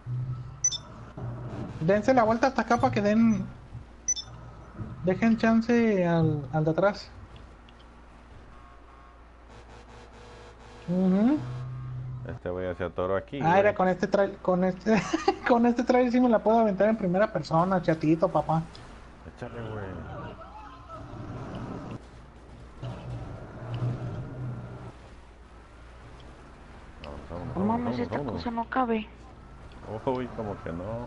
Dense la vuelta hasta acá para que den. Dejen chance al, al de atrás. Ujú. Este voy hacia Toro aquí. Ah, güey. era con este trail, con este, con este trailer sí me la puedo aventar en primera persona, chatito, papá. Échale, güey. Vámonos, vámonos, No mames, vámonos, esta vámonos. cosa no cabe. Uy, como que no.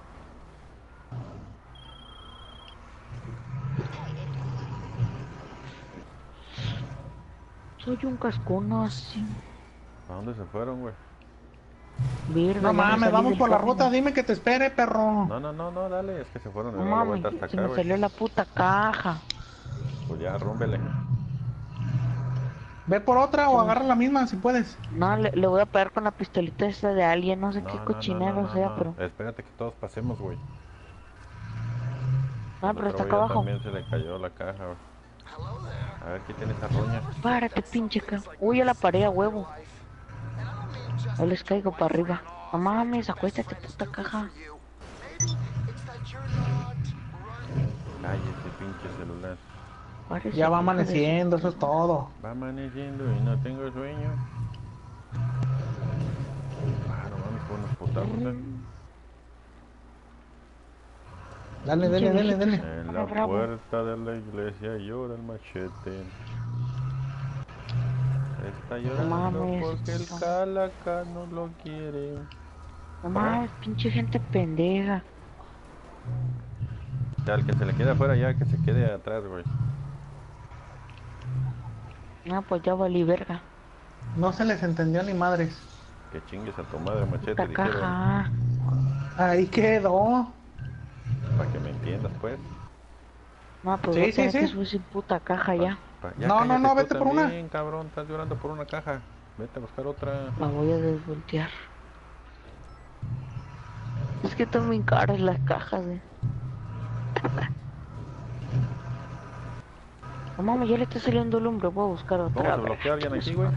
Soy un cascón así. ¿A dónde se fueron, güey? Verga, No ya me mames, salí vamos del por la camino. ruta, dime que te espere, perro. No, no, no, no, dale, es que se fueron. No Me da la mames, vuelta hasta se acá, me güey. salió la puta caja. Pues ya, rúmbele. Ve por otra o Sí. agarra la misma si puedes. No, le, le voy a pegar con la pistolita esa de alguien, no sé No, qué no, no, cochinero no, no, sea, no. pero... Espérate que todos pasemos, güey. Ah, El pero otro está güey acá ya abajo. también se le cayó la caja, güey. A ver, ¿qué tiene esa roña? Párate, pinche ca... Uy, a la pared a huevo. Ahí les caigo para arriba. No mames, acuéstate, puta caja. Cállate, pinche celular. Párese, Ya va hija de su- amaneciendo, eso es todo. Va amaneciendo y no tengo sueño. Ah, no mames, con unos putazos, eh. Dale, dale, dale, dale. En Ah, la bravo. puerta de la iglesia llora el machete. Está llorando mames, porque el no. calaca no lo quiere. No mames, pinche gente pendeja. Ya, el que se le quede afuera, ya que se quede atrás, güey. No, pues ya valí verga. No se les entendió ni madres. Que chingues a tu madre, machete, Puta dijeron. caja. Ahí quedó. Para que me entiendas, pues. No, pues Sí, voy a sí, tener que sí. subir sin puta caja ya. Pa- ya No, no, cállate no, tú vete por una. también, cabrón, estás llorando por una caja. Vete a buscar otra. La voy a desvoltear. Es que están bien caras las cajas, eh. No mames, ya le está saliendo el hombre, voy a buscar otra. ¿Cómo se vez. bloquea alguien aquí, güey?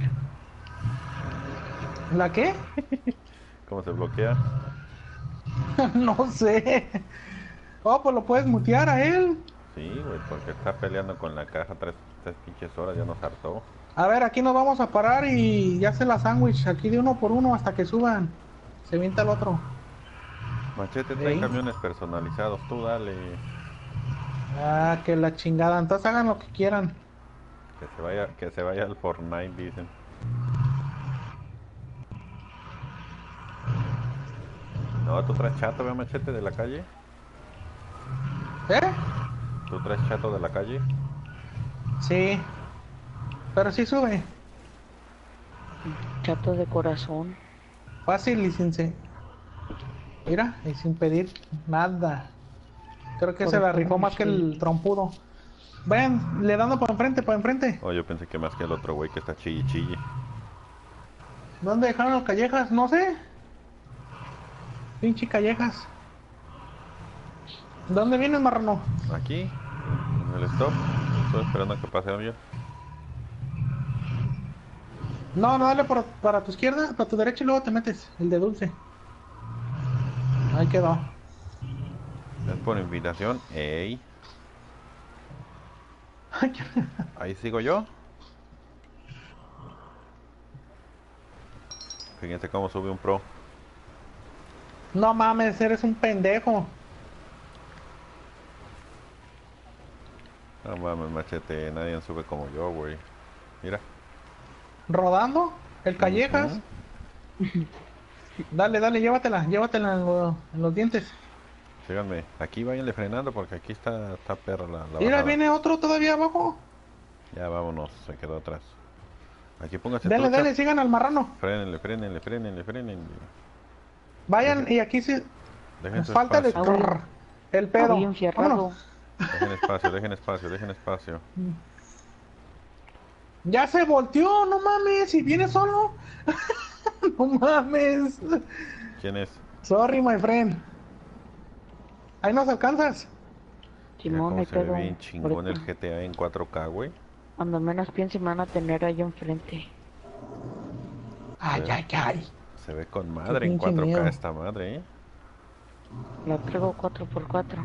¿La qué? ¿Cómo se bloquea? No sé. Oh, pues lo puedes mutear a él. Sí, güey, porque está peleando con la caja tres, tres pinches horas, ya nos hartó. A ver, aquí nos vamos a parar y ya se la sándwich. Aquí de uno por uno hasta que suban. Se vienta el otro. Machete trae ¿Sí? camiones personalizados, tú dale. Ah, que la chingada. Entonces hagan lo que quieran. Que se vaya, que se vaya al Fortnite, dicen. No, tú traes chato, ve, machete de la calle. ¿Eh? Tú traes chato de la calle. Sí. Pero sí sube. Chato de corazón. Fácil y sin se... Mira, y sin pedir nada. Creo que Por se la favor, rifó más que el sí. trompudo. Ven, le dando para enfrente, para enfrente. Oh, yo pensé que más que el otro güey que está chille chille. ¿Dónde dejaron los callejas? No sé. Pinche callejas. ¿Dónde vienes, marrano? Aquí, en el stop. Estoy esperando a que pase alguien. No, no, dale por, para tu izquierda, para tu derecha y luego te metes. El de dulce. Ahí quedó. Es por invitación. Ey, ahí sigo yo. Fíjense cómo sube un pro. No mames, eres un pendejo. No mames, machete, nadie sube como yo, güey. Mira. ¿Rodando? ¿El callejas? Dale, dale, llévatela, llévatela en, lo- en los dientes. Síganme. Aquí váyanle frenando porque aquí está, está perra la, la Mira, bajada. viene otro todavía abajo. Ya vámonos, se quedó atrás. Aquí póngase Dale, trucha. dale, sigan al marrano. Frénenle, frénenle, frénenle, frénenle. Vayan y aquí sí. Dejen Nos su falta el, espacio. escrr, el Está pedo. bien fierrado. Vámonos. Dejen espacio, dejen espacio, dejen espacio. Ya se volteó, no mames, y viene solo. No mames. ¿Quién es? Sorry, my friend. Ahí nos alcanzas. Mira Simón, cómo y se ve pedo. bien chingón el Ahorita, G T A en cuatro K, güey. cuando menos piense me van a tener ahí enfrente. Ay, Sí. ay, ay. Se ve con madre en pinche cuatro K miedo. esta madre, ¿eh? La traigo cuatro por cuatro.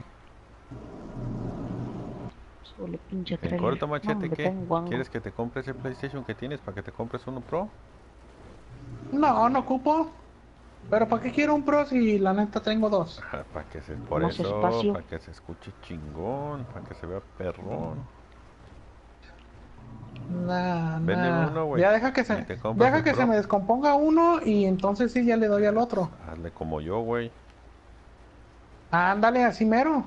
Solo pinche En trailer. corto, machete, No, hombre, ¿qué? está en guango. ¿Quieres que te compre ese PlayStation que tienes para que te compres uno Pro? No, no ocupo. Pero ¿para qué quiero un Pro si la neta tengo dos? Para que se, por Más eso, espacio. para que se escuche chingón, para que se vea perrón. Nah, Vende nah. uno, güey. Ya deja que Y se, te compras deja el que se Pro. me descomponga uno y entonces sí ya le doy al otro. Hazle como yo, güey. Ándale, así mero.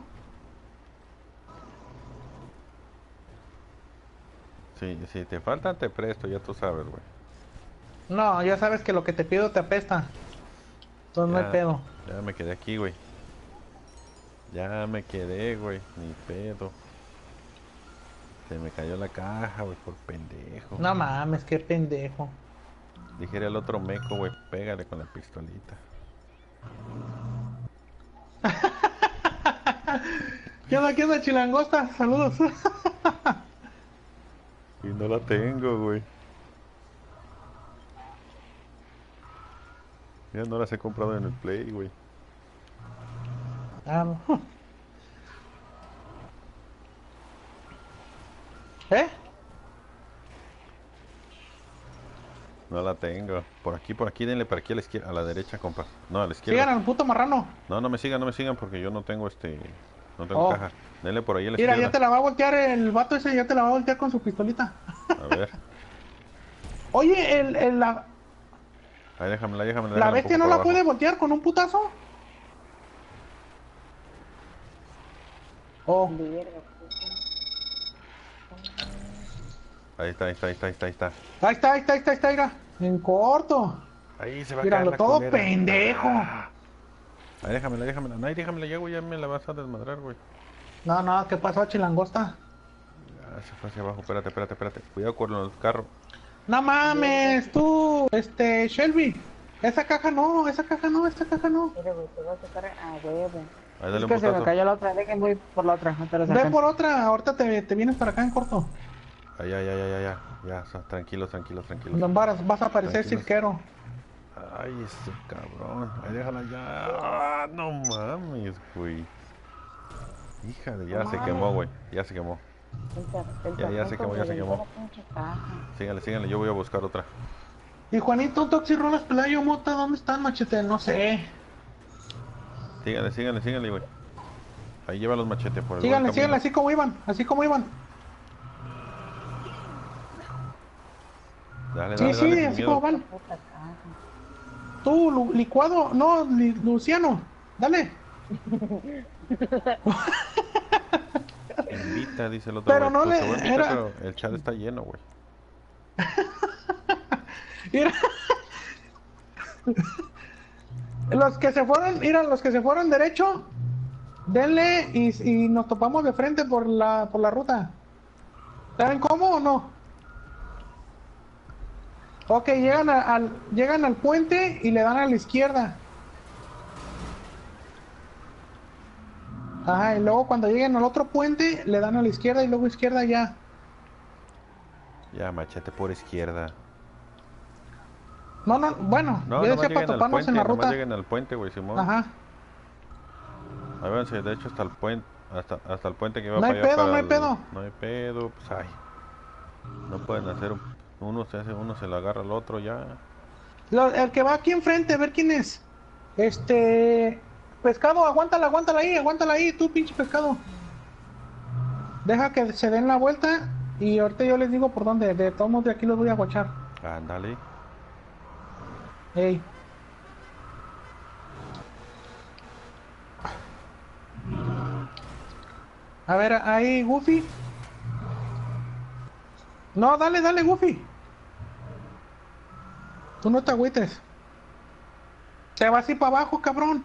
Si, si te faltan, te presto, ya tú sabes, güey. No, ya sabes que lo que te pido te apesta. Entonces no hay Ya, pedo. ya me quedé aquí, güey. Ya me quedé, güey. Ni pedo. Se me cayó la caja, güey, por pendejo. No mames, qué pendejo. Dijera el otro meco, güey, pégale con la pistolita. ¿Qué onda, qué onda, chilangosta? Saludos. Y no la tengo, güey. Ya no las he comprado en el Play, güey. Ah, no. ¿Eh? No la tengo. Por aquí, por aquí, denle para aquí a la izquierda, a la derecha, compa. No, a la izquierda. Sigan al puto marrano. No, no me sigan, no me sigan porque yo no tengo este... No tengo Oh. caja. Denle por ahí a la Mira, izquierda. ya te la va a voltear el vato ese, ya te la va a voltear con su pistolita. A ver. Oye, el, el- la, Ahí déjamela, déjamela. la déjamela un bestia poco no por la abajo. puede voltear con un putazo. Oh, Ahí está, ahí está, ahí está, ahí está, ahí está. ahí está, ahí está, ahí está, ahí está, mira. En corto. Ahí se va a Míralo, caer la todo culera. pendejo. Ah. Ahí déjamela, déjamela. No, ahí déjamela ya, güey, ya me la vas a desmadrar, güey. No, no, ¿qué pasó, chilangosta? Ya se fue hacia abajo, espérate, espérate, espérate. Cuidado con los carros. No mames, tú, este, Shelby. Esa caja no, esa caja no, esa caja no. Mira, güey, te voy a sacar a huevo. Ahí dale Es un que se me putazo. cayó la otra, dejen voy por la otra, no te la Ve sacan. por otra, ahorita te, te vienes para acá en corto. Ay, ay, ay, ay, ay, ya. Ya, so- tranquilos, tranquilos, tranquilos. Don Varas, vas a parecer Tranquilos. cirquero. Ay, ese cabrón. Ahí déjala ya. Ah, no mames, güey. Híjale, ya se quemó, güey. Ya se quemó. Ya, ya se quemó, ya se quemó. Síganle, síganle, yo voy a buscar otra. Y Juanito, Toxi, Rolas, Pelayo, Mota, ¿dónde están, machete? No sé. Síganle, síganle, síganle, güey. Ahí lleva los machetes por el Síganle, buen síganle, camino. así como iban, así como iban. Dale, Sí, dale, sí, dale, sin así miedo. como van. Tú, Lu- licuado, no, Li- Luciano, dale. Invita, dice el otro. Pero güey. no Pues le- te voy a invitar, era- pero el chat está lleno, güey. Mira. Los que se fueron, mira, los que se fueron derecho, denle y, y nos topamos de frente por la, por la ruta. ¿Saben cómo o no? Ok, llegan a- al, llegan al puente y le dan a la izquierda. Ajá, y luego cuando lleguen al otro puente, le dan a la izquierda y luego izquierda ya. Ya, machete por izquierda. No, no, bueno, No, yo nomás decía para lleguen al toparnos puente, en la nomás ruta. lleguen al puente, güey, Simón. Ajá. A ver, si de hecho hasta el puente, hasta, hasta el puente que va No hay para allá pedo, para no hay el- pedo. No hay pedo, pues ay. No pueden hacer un- uno se hace, uno se lo agarra al otro ya. Lo- el que va aquí enfrente, a ver quién es. Este. Pescado, aguántala, aguántala ahí, aguántala ahí, tú pinche pescado. Deja que se den la vuelta y ahorita yo les digo por dónde. De todos modos de aquí los voy a guachar. Ándale. Ey. A ver, ahí, Goofy. No, dale, dale, Goofy. Tú no te agüites. Te vas así para abajo, cabrón.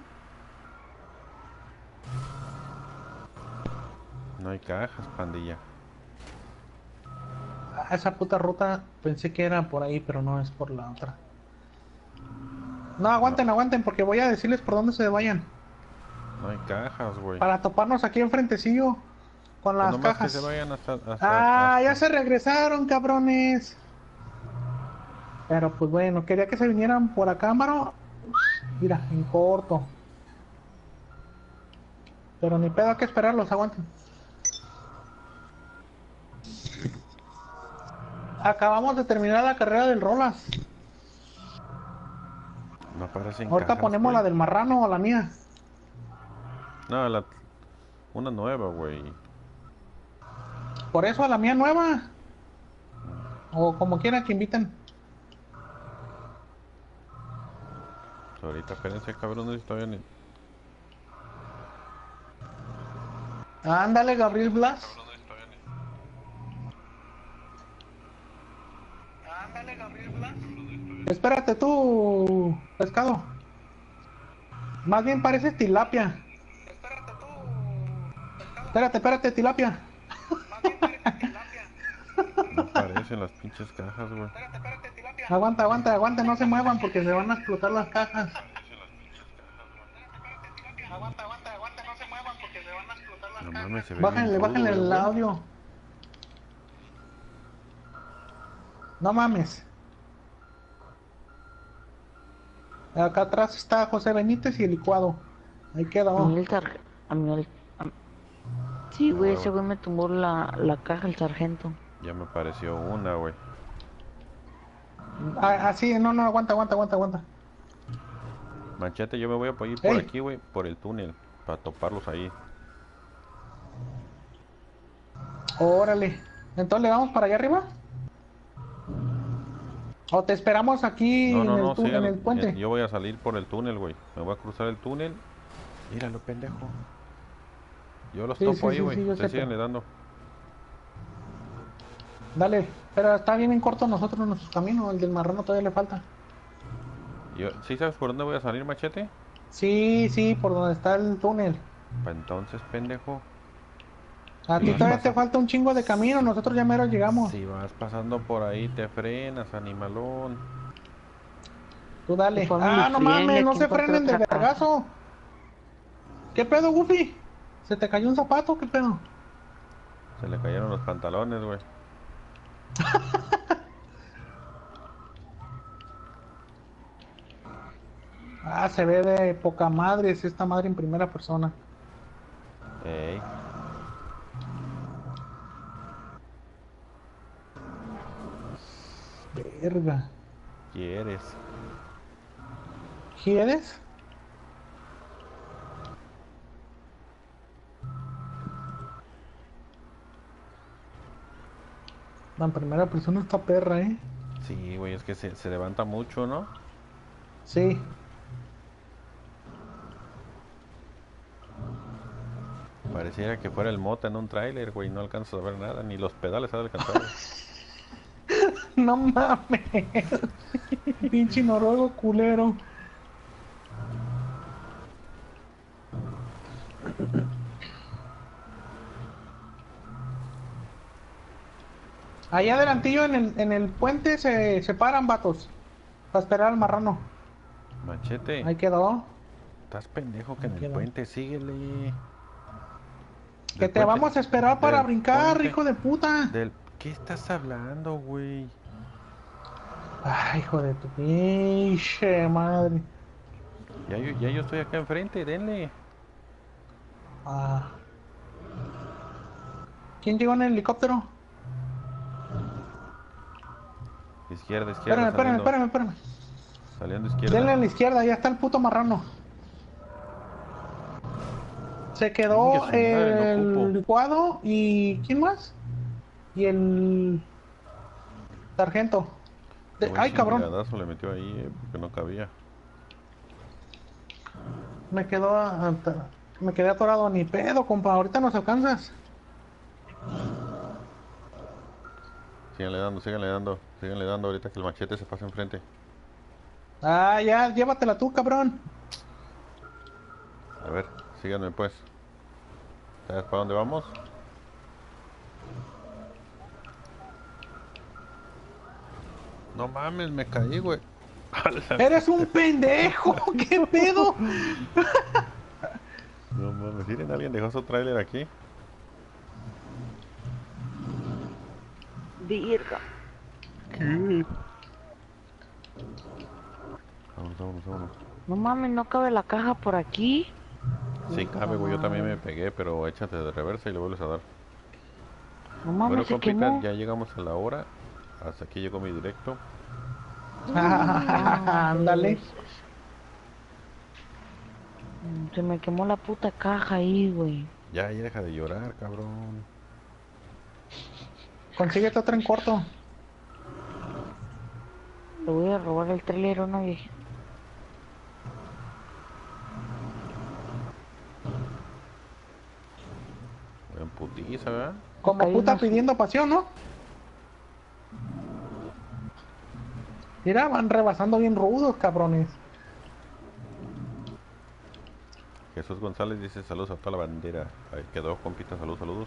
No hay cajas, pandilla. Ah, esa puta ruta pensé que era por ahí, pero no es por la otra. No, aguanten, aguanten, porque voy a decirles por dónde se vayan. No hay cajas, güey. Para toparnos aquí enfrentecillo con Pues las nomás cajas. que se vayan hasta, hasta, Ah, hasta- ya se regresaron, cabrones. Pero pues bueno, quería que se vinieran por acá, mano. Mira, en corto. Pero ni pedo, hay que esperarlos, aguanten. Acabamos de terminar la carrera del Rolas. aparecen Ahorita cajas, ponemos güey. la del marrano o la mía. No, la... Una nueva, güey. Por eso a la mía nueva. O como quiera que inviten. Ahorita, espérense, cabrón, no todavía ni... Ándale, Gabriel Blas. Ándale, Gabriel Blas. Espérate tú, pescado. Más bien pareces tilapia. Espérate tú. Espérate, espérate, tilapia. Más bien parece tilapia. No aparecen las pinches cajas, güey. Espérate, espérate, tilapia. Aguanta, aguanta, aguanta, no se muevan porque se van a explotar las cajas. Aguanta, aguanta, aguanta, no se muevan porque se van a explotar las No cajas. mames, se ve Bájenle, bien bájenle rudo, el güey. audio. No mames. Acá atrás está José Benítez y el licuado. Ahí queda. A mí Oh. el sargento. A mí el. a- Sí, güey, ese güey me tumbó la, la caja, el sargento. Ya me apareció una, güey. Ah, ah, sí, no, no, aguanta, aguanta, aguanta, aguanta. Machete, yo me voy a ir por Ey. aquí, güey, por el túnel, para toparlos ahí. Órale. Entonces le vamos para allá arriba. O te esperamos aquí No, no, en, el no, tú- en sigan. el puente. Yo voy a salir por el túnel, güey. Me voy a cruzar el túnel. Míralo, pendejo. Yo los Sí, topo sí, ahí, sí, güey. sí, yo Ustedes sé, síganle pero- dando. Dale, pero está bien en corto nosotros nuestro camino. El del marrano todavía le falta. Yo, ¿sí sabes por dónde voy a salir, Machete? Sí, sí, por donde está el túnel. Pa' entonces, pendejo. A Sí, ti vas todavía te pasando. falta un chingo de camino. Nosotros ya mero llegamos. Si vas pasando por ahí, te frenas, animalón. Tú dale. Tu family Ah, no friendly, mames, no aquí se encontré frenen de otra caja. vergazo. ¿Qué pedo, Goofy? ¿Se te cayó un zapato? ¿Qué pedo? Se le cayeron los pantalones, güey. Ah, se ve de poca madre. Es esta madre en primera persona. Ey. Verga. ¿Quieres? ¿Quieres? La primera persona está perra, ¿eh? Sí, güey, es que se, se levanta mucho, ¿no? Sí. Pareciera que fuera el mota en un tráiler, güey. No alcanzas a ver nada, ni los pedales has alcanzado. No mames. Pinche noruego culero. Allá adelantillo en el, en el puente se, se paran vatos. Para esperar al marrano. Machete, Ahí quedó. estás pendejo que en el Quedó. puente, síguele. Que Del te puente- vamos a esperar para del brincar, puente- hijo de puta. Del... ¿Qué estás hablando, güey? Ay, hijo de tu pinche madre. Ya yo, ya yo estoy acá enfrente, denle. Ah. ¿Quién llegó en el helicóptero? Izquierda, izquierda, Espérame, espérame, saliendo, espérame, espérame. saliendo izquierda. Denle a la izquierda, ya está el puto marrano. Se quedó Chingue su madre, no el ocupo. licuado y... ¿quién más? Y el... sargento. De- Buen Ay, cabrón. chingadazo le metió ahí, eh, porque no cabía. Me quedó... ata- Me quedé atorado. Ni pedo, compa. Ahorita nos alcanzas. Síganle dando, síganle dando, síganle dando ahorita que el machete se pase enfrente. Ah, ya, llévatela tú, cabrón. A ver, síganme pues. ¿Sabes para dónde vamos? No mames, me caí, güey. ¡Eres un pendejo! ¿Qué pedo? No mames, miren, alguien dejó su tráiler aquí. Virga. Vámonos, vámonos, vámonos. No mames, no cabe la caja por aquí. Sí cabe, güey, yo también me pegué, pero échate de reversa y le vuelves a dar. No Bueno, mames, se compita, quemó. ya llegamos a la hora. Hasta aquí llegó mi directo. Ándale. Se me quemó la puta caja ahí, güey. Ya, ya deja de llorar, cabrón. Consíguete otra en corto. Le voy a robar el trailer a una vieja. En putiza, ¿verdad? Como Acá hay puta unos- pidiendo pasión, ¿no? Mira, van rebasando bien rudos, cabrones. Jesús González dice saludos a toda la bandera. Ahí quedó, compita, saludos, saludos.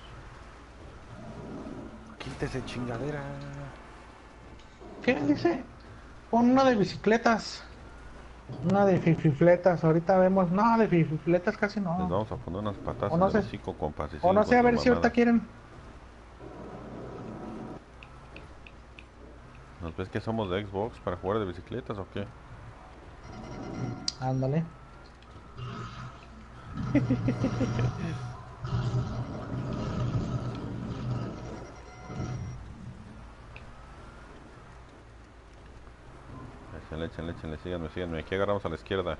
Quítese, chingadera. ¿Qué dice? Pon una de bicicletas. Una de fififletas. Ahorita vemos. No, de fififletas casi Les no. vamos a poner unas patas O no en el sé. hocico, compas. y O siguen no con sé, a sus ver si ahorita mamadas. quieren. ¿Nos ves que somos de Xbox para jugar de bicicletas o qué? Ándale. Échenle, échenle, échenle, síganme, síganme. Aquí agarramos a la izquierda.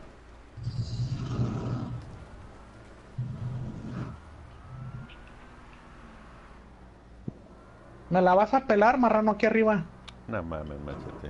¿Me la vas a pelar, marrano, aquí arriba? No mames, machete.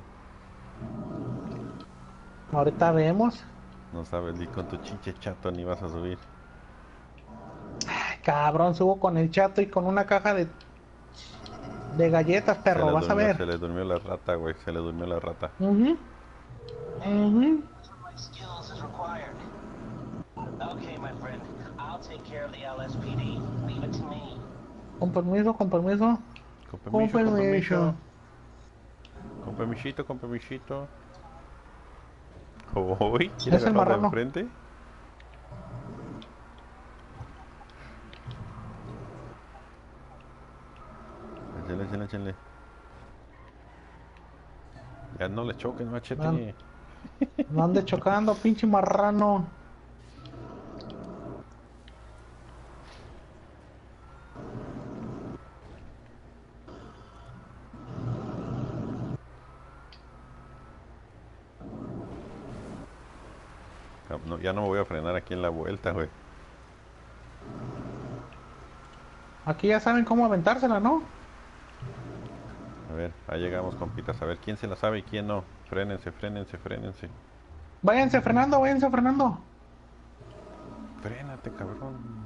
Ahorita vemos. No sabes ni con tu chinche chato ni vas a subir. Ay, cabrón, subo con el chato y con una caja de... De galletas, Se perro, le vas a durmió- ver. Se le durmió la rata, güey. Se le durmió la rata. Mhm. Mhm. Skills is required. Okay, my friend. I'll take care of the L S P D. Leave it to me. Con permiso, con permiso. Con Con permiso, con permiso. permiso. Con permisito, con permisito. Uy, ¿quiere Es el agarrar de marrano. enfrente? Échenle, échenle, échenle. Ya no le choquen, machete. Van. No ande chocando, pinche marrano. Ah, no, ya no me voy a frenar aquí en la vuelta, güey. Aquí ya saben cómo aventársela, ¿no? A ver, ahí llegamos, compitas. A ver quién se la sabe y quién no. Frénense, frénense, frénense. Váyanse frenando, váyanse frenando. Frénate, cabrón.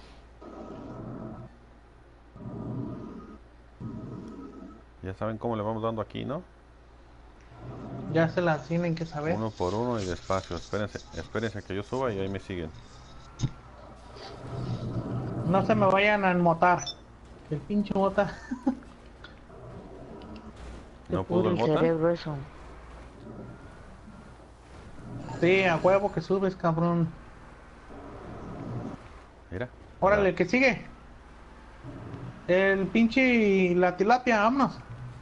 Ya saben cómo le vamos dando aquí, ¿no? Ya se la tienen que saber. Uno por uno y despacio. Espérense, espérense a que yo suba y ahí me siguen. No se me vayan a enmotar. El pinche mota. ¿No Puro pudo el el mota? cerebro eso. Sí, a huevo que subes, cabrón. Mira. Órale, el que sigue. El pinche la tilapia, vámonos.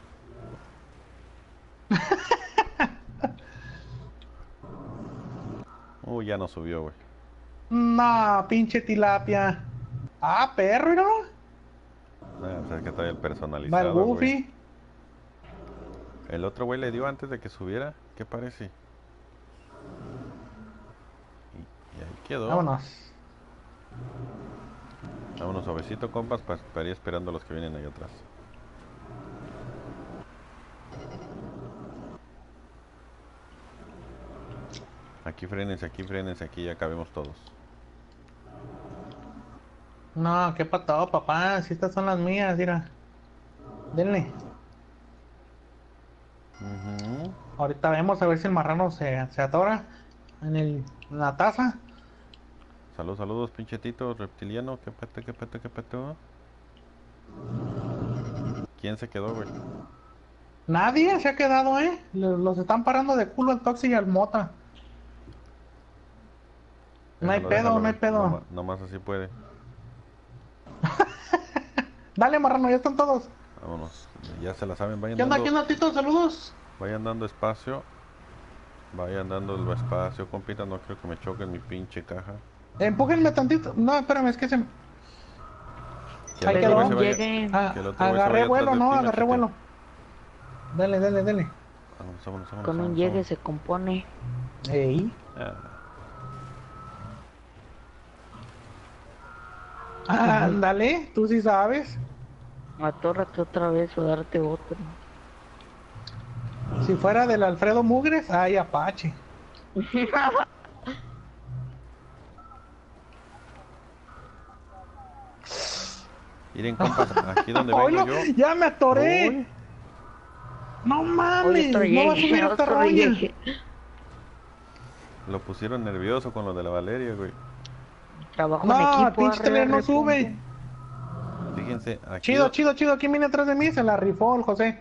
Uy, ya no subió, güey. No, pinche tilapia. Ah, perro, ¿no? Ah, o sea, que trae el Va el personalizado, güey. Goofy. El otro güey le dio antes de que subiera. ¿Qué parece? Y, y ahí quedó. Vámonos. Vámonos suavecito, compas, para estaría esperando a los que vienen ahí atrás. Aquí frénense, aquí frénense, aquí ya cabemos todos. No, qué patado, papá. Si estas son las mías, mira. Denle. Ujú. Ahorita vemos a ver si el marrano se, se atora en, el, en la taza. Saludos, saludos, pinche Tito, reptiliano, qué pete, qué pete, qué pete. ¿Quién se quedó, güey? Nadie se ha quedado, ¿eh? Le- Los están parando de culo al Toxi y al Mota. No hay Déjalo, pedo, déjalo, no hay güey. pedo. Noma- nomás así puede. Dale, marrano, ya están todos. Vámonos. Ya se la saben, vayan ¿Qué onda, dando, qué onda, Tito? Saludos. vayan dando espacio. Vayan dando el espacio, compita, no quiero que me choquen mi pinche caja. Empújenme tantito. No, espérame, es que se... Que Ahí el otro quedó. güey se vaya- Lleguen. Ah, Que el otro güey se agarré vaya vuelo, atrás de no, ti, agarré machete. vuelo. Dale, dale, dale. Vámonos, vámonos, vámonos, Con un vámonos, llegue vámonos. se compone. Ey. Ah, Ándale, tú sí sabes. Atórrate otra vez o darte otro. Si fuera del Alfredo Mugres, ay, Apache. Miren, compas, aquí donde vengo Oilo, yo. ya me atoré. Uy, No Oye, mames, otro no va a subir llegue, esta otro roña. llegue. lo pusieron nervioso con lo de la Valeria, güey. Trabajo en No, el equipo. pinche arre, trailer no arre, sube. punto. Fíjense, aquí. Chido, do- chido, chido. ¿Quién viene atrás de mí? Se la rifó el José.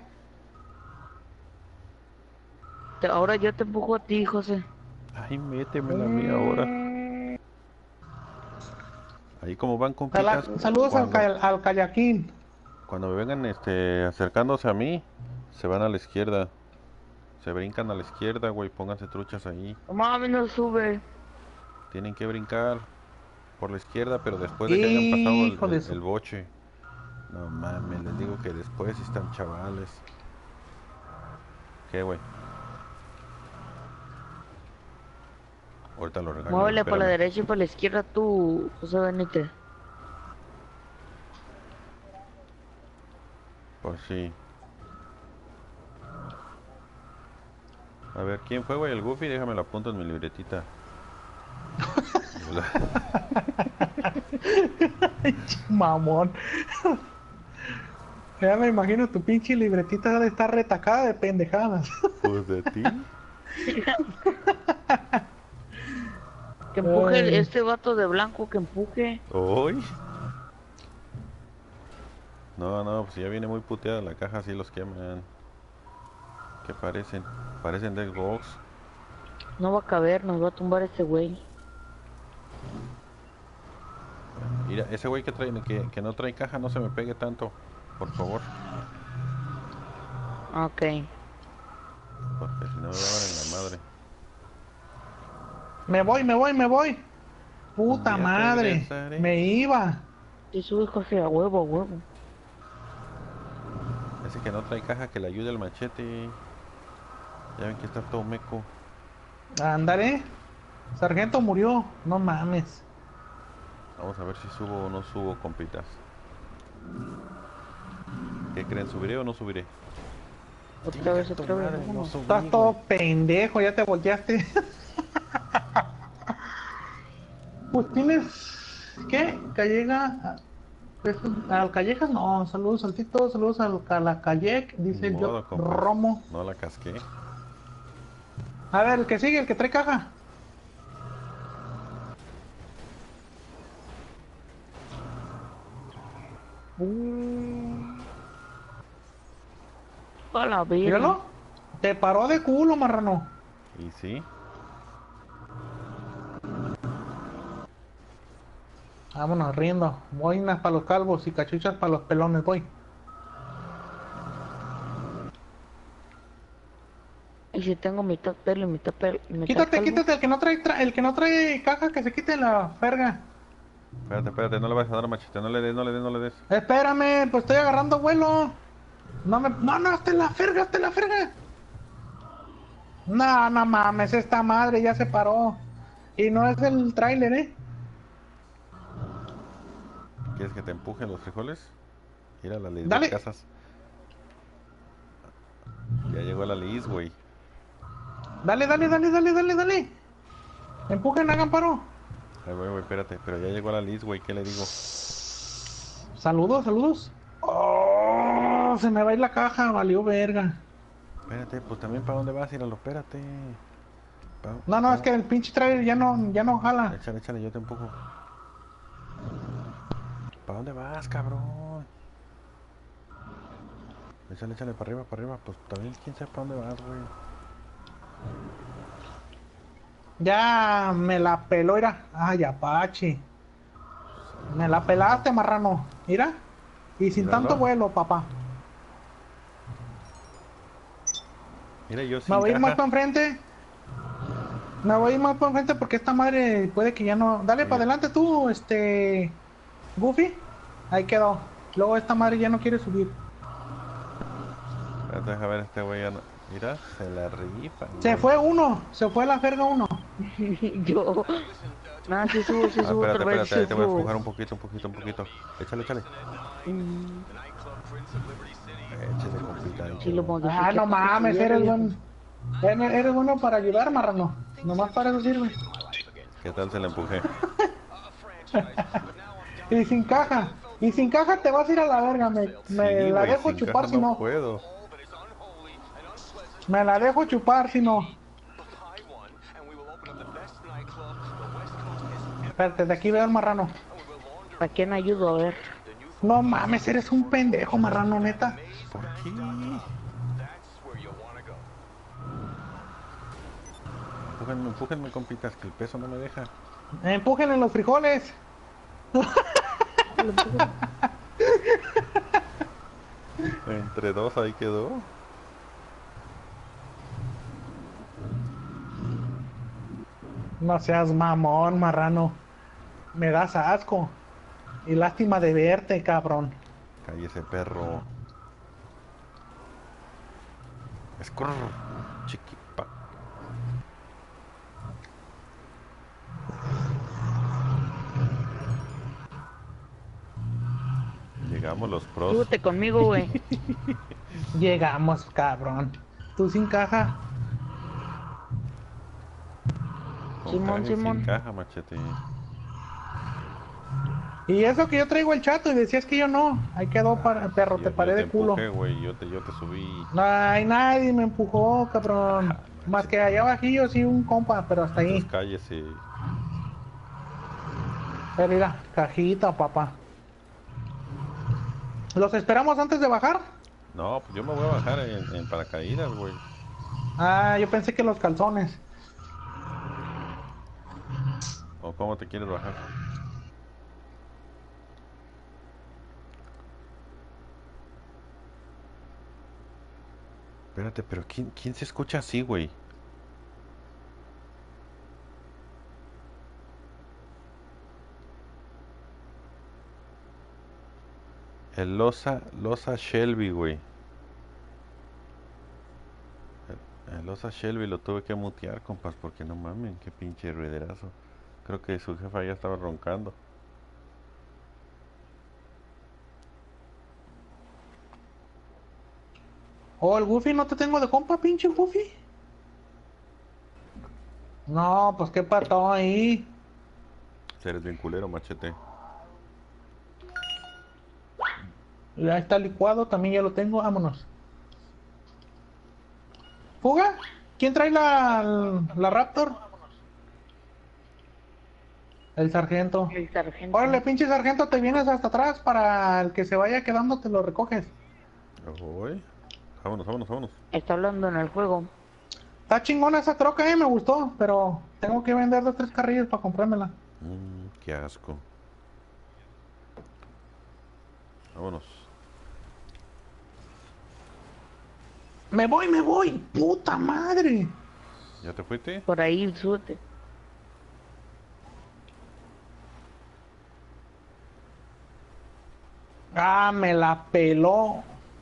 Te- Ahora yo te empujo a ti, José. Ay, métemela a mí ahora. Ahí como van Sala- compitas, Saludos al, cuando, ca- al Kayakin. cuando me vengan este, acercándose a mí, se van a la izquierda. Se brincan a la izquierda, güey, pónganse truchas ahí. No mames, no sube. Tienen que brincar por la izquierda, pero después de que hayan pasado el, Hijo de el- su- el boche. No mames, les digo que después están chavales. ¿Qué, güey? Ahorita lo regaño. Muévele por la espérame. derecha y por la izquierda tú, José Benítez. Pues sí. A ver, ¿quién fue, güey? El Goofy, déjame lo apunto en mi libretita. Mamón. Ya me imagino tu pinche libretita de estar retacada de pendejadas. Pues de ti. Que empuje el- Ay. este vato de blanco, que empuje. ¿Hoy? No, no, pues ya viene muy puteada la caja, así los queman. ¿Qué parecen? Parecen de Xbox. No va a caber, nos va a tumbar ese güey. Mira, ese güey que trae, que, que no trae caja, no se me pegue tanto, por favor. Ok. Porque si no me van en la madre. Me voy, me voy, me voy. Puta Ya madre. regresaré. Me iba. Y sube José a huevo, a huevo. Ese que no trae caja, que le ayude el machete. Ya ven que está todo meco. Ándale. Sargento murió. No mames. Vamos a ver si subo o no subo, compitas. ¿Qué creen? ¿Subiré o no subiré? Otra vez, Chinga tu otra vez. madre, no vámonos. subí, Estás todo güey. pendejo, ya te volteaste. Pues tienes. ¿Qué? Callega. pues, Al Callejas, no. Saludos al Tito, saludos al Calacayec. Dice Ni yo, modo, compa. Romo. No la casqué. A ver, el que sigue, el que trae caja. A la verga. Míralo. Te paró de culo, marrano. ¿Y sí? Vámonos, riendo. Boinas para los calvos y cachuchas para los pelones, voy. Y si tengo mitad pelo y mitad pelo. y mitad Quítate, calvo. quítate, el que no trae, tra- el que no trae caja, que se quite la verga. Espérate, espérate, no le vas a dar machete. No le des, no le des, no le des. Espérame, pues estoy agarrando vuelo. No me, no, no, hasta la verga, hasta la verga. No, no mames, esta madre ya se paró. Y no es el tráiler, eh. ¿Quieres que te empuje los frijoles? Mira la Liz Dale. de casas. Ya llegó la Liz, güey. Dale, dale, dale, dale, dale, dale. Empujen, hagan paro. Ay, güey, güey, espérate. Pero ya llegó la Liz, güey. ¿Qué le digo? Saludos, saludos. Oh, se me va a ir la caja, valió verga. Espérate, pues también para dónde vas, Íralo, espérate. Pa- No, no, pa- es que el pinche trailer ya no, ya no jala. Échale, échale, yo te empujo. ¿Para dónde vas, cabrón? Échale, échale, para arriba, para arriba. Pues también, quién sabe para dónde vas, güey. Ya me la peló, mira. Ay, Apache. Me la pelaste, marrano. Mira. Y sin Míralo. tanto vuelo, papá. Mira, yo Me sin voy a ir más caja. para enfrente. Me voy a ir más para enfrente porque esta madre puede que ya no. Dale para adelante tú, este. Goofy. Ahí quedó. Luego esta madre ya no quiere subir. Espérate, deja ver, este güey ya no... Mira, se la rifa. Se güey. fue uno. Se fue la verga uno. Yo. Nada, sí subo, sí Ah, subo, espérate, otra vez espérate, ahí te voy a subo. empujar un poquito, un poquito, un poquito. Échale, échale. Mm, Échale, compita, sí lo échale. modifiqué Ah, no para que mames, subiera, eres viejo. buen. Eres eres bueno para ayudar, marrano. Nomás para eso sirve. ¿Qué tal se le empujé? Y sin caja. Y sin caja te vas a ir a la verga. Me, me Sí, la güey, dejo sin caja chupar si no no. puedo. Me la dejo chupar si no. Espérate, de aquí veo el marrano. ¿Para quién ayudo? A ver. No mames, eres un pendejo, marrano, neta. ¿Por qué? Empújenme, empújenme, compitas, que el peso no me deja. Empújenle los frijoles. Entre dos ahí quedó. No seas mamón, marrano. Me das asco. Y lástima de verte, cabrón. Cállese, perro. Escurr, chiquipa. Llegamos los pros. Súbete conmigo, güey. Llegamos, cabrón. Tú sin caja. Con Simón, caja y sin Simón. caja, machete. Y eso que yo traigo el chato y decías que yo no. Ahí quedó, para, perro, Yo- te yo paré de culo. empujé, güey, yo te, yo te subí. Ay, nadie me empujó, cabrón. Más que allá abajillo sí un compa, pero hasta ahí. Entonces cállese. Pero mira, cajita, papá. ¿Los esperamos antes de bajar? No, pues yo me voy a bajar en, en paracaídas, güey. Ah, yo pensé que los calzones. ¿O cómo te quieres bajar? Espérate, pero ¿quién, quién se escucha así, güey? El Losa, Losa Shelby, güey. El, el Losa Shelby lo tuve que mutear, compas, porque no mamen, qué pinche ruiderazo. Creo que su jefa ya estaba roncando. Oh, el Goofy, no te tengo de compa, pinche Goofy. No, pues qué pato ahí. Eres bien culero, machete. Ya está licuado, también ya lo tengo, vámonos. ¿Fuga? ¿Quién trae la, la Raptor? El sargento. El sargento. Órale, pinche sargento, te vienes hasta atrás para el que se vaya quedando, te lo recoges. Oye. Vámonos, vámonos, vámonos. Está hablando en el juego. Está chingona esa troca, eh, me gustó, pero tengo que vender dos tres carrillos para comprármela. Mmm, qué asco. Vámonos. Me voy, me voy, puta madre. ¿Ya te fuiste? Por ahí, súbete. Ah, me la peló.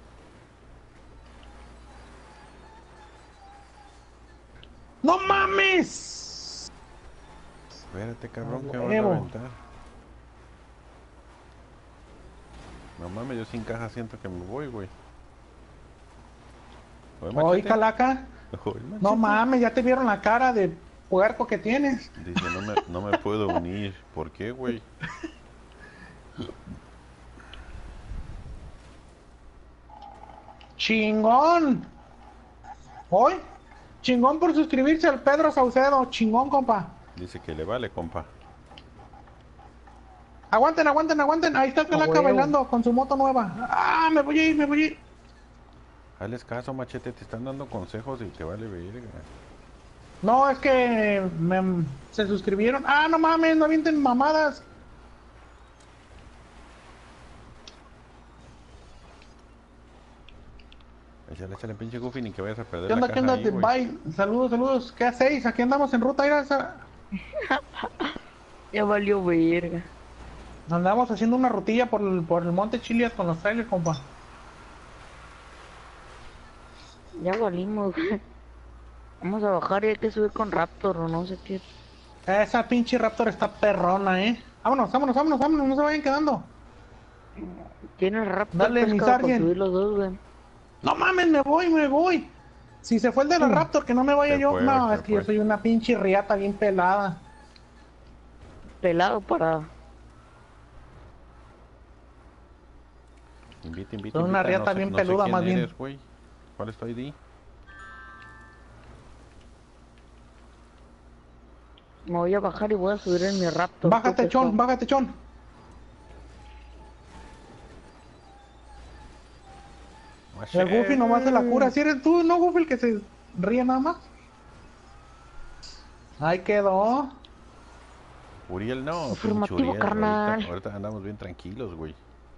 ¡No mames! Espérate, cabrón, A que me vas a huevo. aventar. No mames, yo sin caja siento que me voy, güey. Oye, Hoy, machete. calaca. Oye, No machete. mames, ya te vieron la cara de puerco que tienes. Dice, no me, no me puedo unir. ¿Por qué, güey? Chingón. Hoy, chingón por suscribirse al Pedro Saucedo. Chingón, compa. Dice que le vale, compa. Aguanten, aguanten, aguanten. Ahí está el calaca huevo. bailando con su moto nueva. Ah, me voy a ir, me voy a ir. Hazles caso, machete, te están dando consejos y te vale verga. No, es que me, se suscribieron. Ah, no mames, no avienten mamadas. Échale, échale, pinche Goofy, ni que vayas a perder ¿Qué onda, la qué caja onda? ahí, güey. Bye. Saludos, saludos. ¿Qué hacéis? Aquí andamos en ruta. Ir a... Ya valió verga. Andamos haciendo una rutilla por el, por el monte Chilias con los trailers, compa. Ya valimos, güey. Vamos a bajar y hay que subir con Raptor o no sé qué. Esa pinche Raptor está perrona, eh. Vámonos, vámonos, vámonos, vámonos, no se vayan quedando. Tiene el Raptor Dale, mi pescado para Sargent. subir los dos, güey. No mames, me voy, me voy. Si se fue el de la Uh, Raptor, que no me vaya se yo. fue, No, se es que yo fue. soy una pinche riata bien pelada. Pelado para... Invita, invita, Soy una invita. riata no sé, bien no sé peluda, quién más bien. eres, güey. ¿Cuál es tu I D? Me voy a bajar y voy a subir en mi Raptor. Bájate, tú, chon, pescado. bájate, chon. El Goofy nomás se la cura. Si eres tú, ¿no, Goofy, el que se ríe nada más? Ahí quedó. Uriel no, pinche Afirmativo, Uriel. carnal. Ahorita, ahorita andamos bien tranquilos, güey.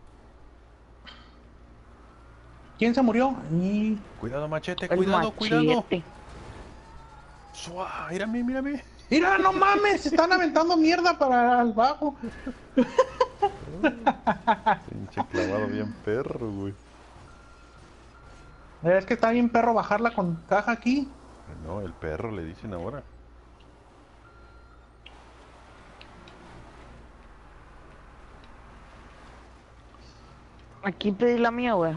¿Quién se murió? Y... Cuidado, machete, El cuidado, cuidado. machete. Suá, mírame, mírame. Mira, no mames, se están aventando mierda para el bajo. Pinche clavado bien perro, güey. Es que está bien perro bajarla con caja aquí. No, el perro le dicen ahora. Aquí pedí la mía, güey.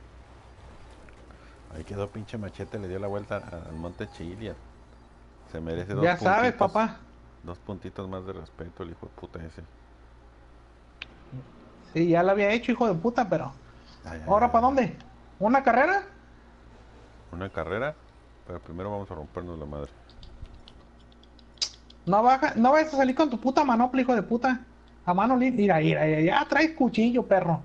Ahí quedó pinche machete, le dio la vuelta a- al monte Chiliad. Se merece dos Ya sabes, puntitos. papá. Dos puntitos más de respeto, el hijo de puta ese. Sí, ya lo había hecho, hijo de puta, pero... Ay, ay, ¿Ahora ay, para ay. dónde? ¿Una carrera? Una carrera, pero primero vamos a rompernos la madre. No baja, no vayas a salir con tu puta manopla, hijo de puta. A mano limpia. Mira, mira, mira, ya traes cuchillo, perro.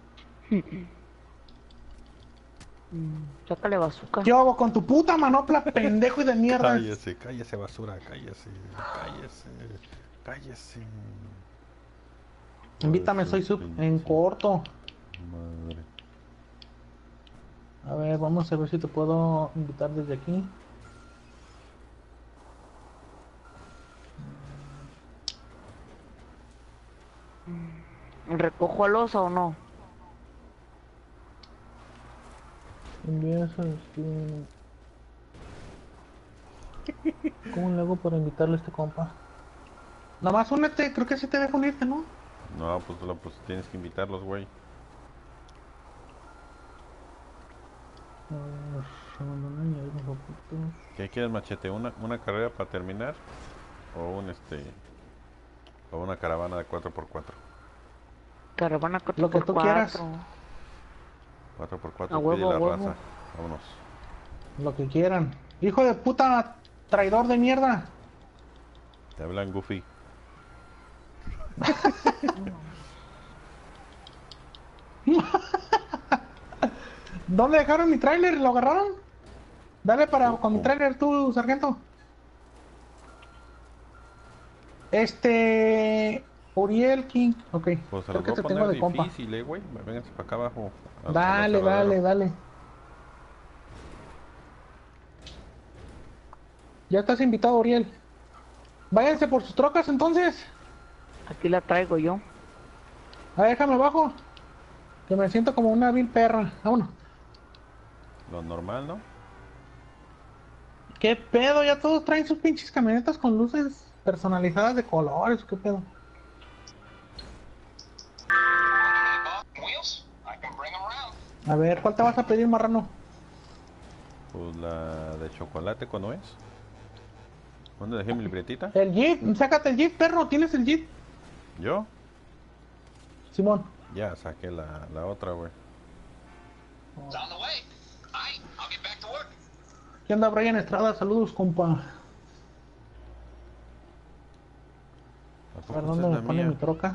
Mm, Sácale bazooka. ¿Qué hago con tu puta manopla, pendejo y de mierda? Cállese, cállese basura, cállese, cállese, cállese. Invítame, Ay, soy su sub pinche en corto. Madre. A ver, vamos a ver si te puedo invitar desde aquí. ¿Recojo al osa o no? Envías este... ¿Cómo le hago para invitarle a este compa? Nada más únete, creo que sí te dejo unirte, ¿no? No, pues, lo- pues tienes que invitarlos, güey. ¿Qué quieres, machete? ¿Una, una carrera para terminar? ¿O un este... o una caravana de cuatro por cuatro? Caravana Lo que tú quieras. cuatro por A cuatro huevo, pide la a huevo. raza. Vámonos. Lo que quieran. Hijo de puta, traidor de mierda. Te hablan Goofy. ¿Dónde dejaron mi tráiler? ¿Lo agarraron? Dale para con mi tráiler tú, sargento. Este... Uriel King. Ok, Pues se creo los que voy te a tengo poner de compa. difícil, eh, güey. Vénganse para acá abajo. al- al Dale, aserradero. dale, dale. Ya estás invitado, Uriel. Váyanse por sus trocas entonces. Aquí la traigo yo. A ver, déjame abajo. Que me siento como una vil perra. Vámonos. Lo normal, ¿no? ¿Qué pedo? Ya todos traen sus pinches camionetas con luces personalizadas de colores. ¿Qué pedo? Wheels? I can bring them around. A ver, ¿cuál te vas a pedir, marrano? Pues la de chocolate con nuez. ¿Dónde dejé mi libretita? El Jeep. Sácate el Jeep, perro. ¿Tienes el Jeep? ¿Yo? Simón. Ya saqué la, la otra, güey. It's on the way. Aye, I'll get back to work. ¿Qué onda, Brian Estrada? Saludos, compa. ¿A A poco ver, esa ¿dónde es me la pone mía? mi troca?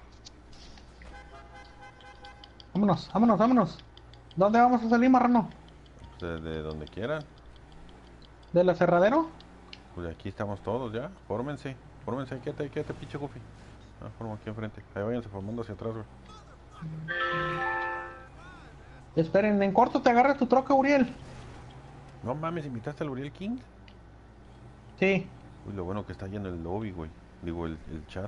Vámonos, vámonos, vámonos. ¿Dónde vamos a salir, marrano? Pues de, de donde quieran. ¿Del aserradero? Pues aquí estamos todos ya. Fórmense. Fórmense. Quédate, quédate, pinche Goofy. Ah, formo aquí enfrente. Ahí váyanse formando hacia atrás, güey. Esperen, en corto te agarras tu troca, Uriel. No mames, ¿invitaste al Uriel King? Sí. Uy, lo bueno que está lleno el lobby, güey. Digo, el, el chat.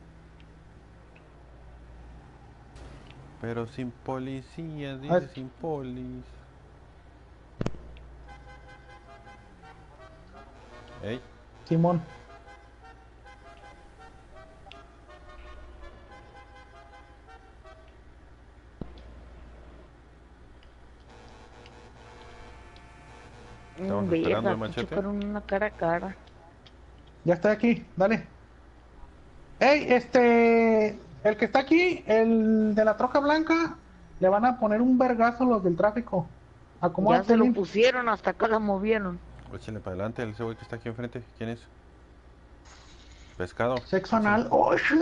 Pero sin policía, dice, Ay. sin polis. Ey, Simón. Estamos Mm, esperando verga, el que machete. chocaron una cara a cara. Ya estoy aquí, dale. Ey, este, el que está aquí, el de la troca blanca, le van a poner un vergazo los del tráfico. Ya Acomódate se lo bien. pusieron, hasta acá la movieron. Échale para adelante, ese güey que está aquí enfrente. ¿Quién es? Pescado. Sexo Échale. anal. Oh, shit.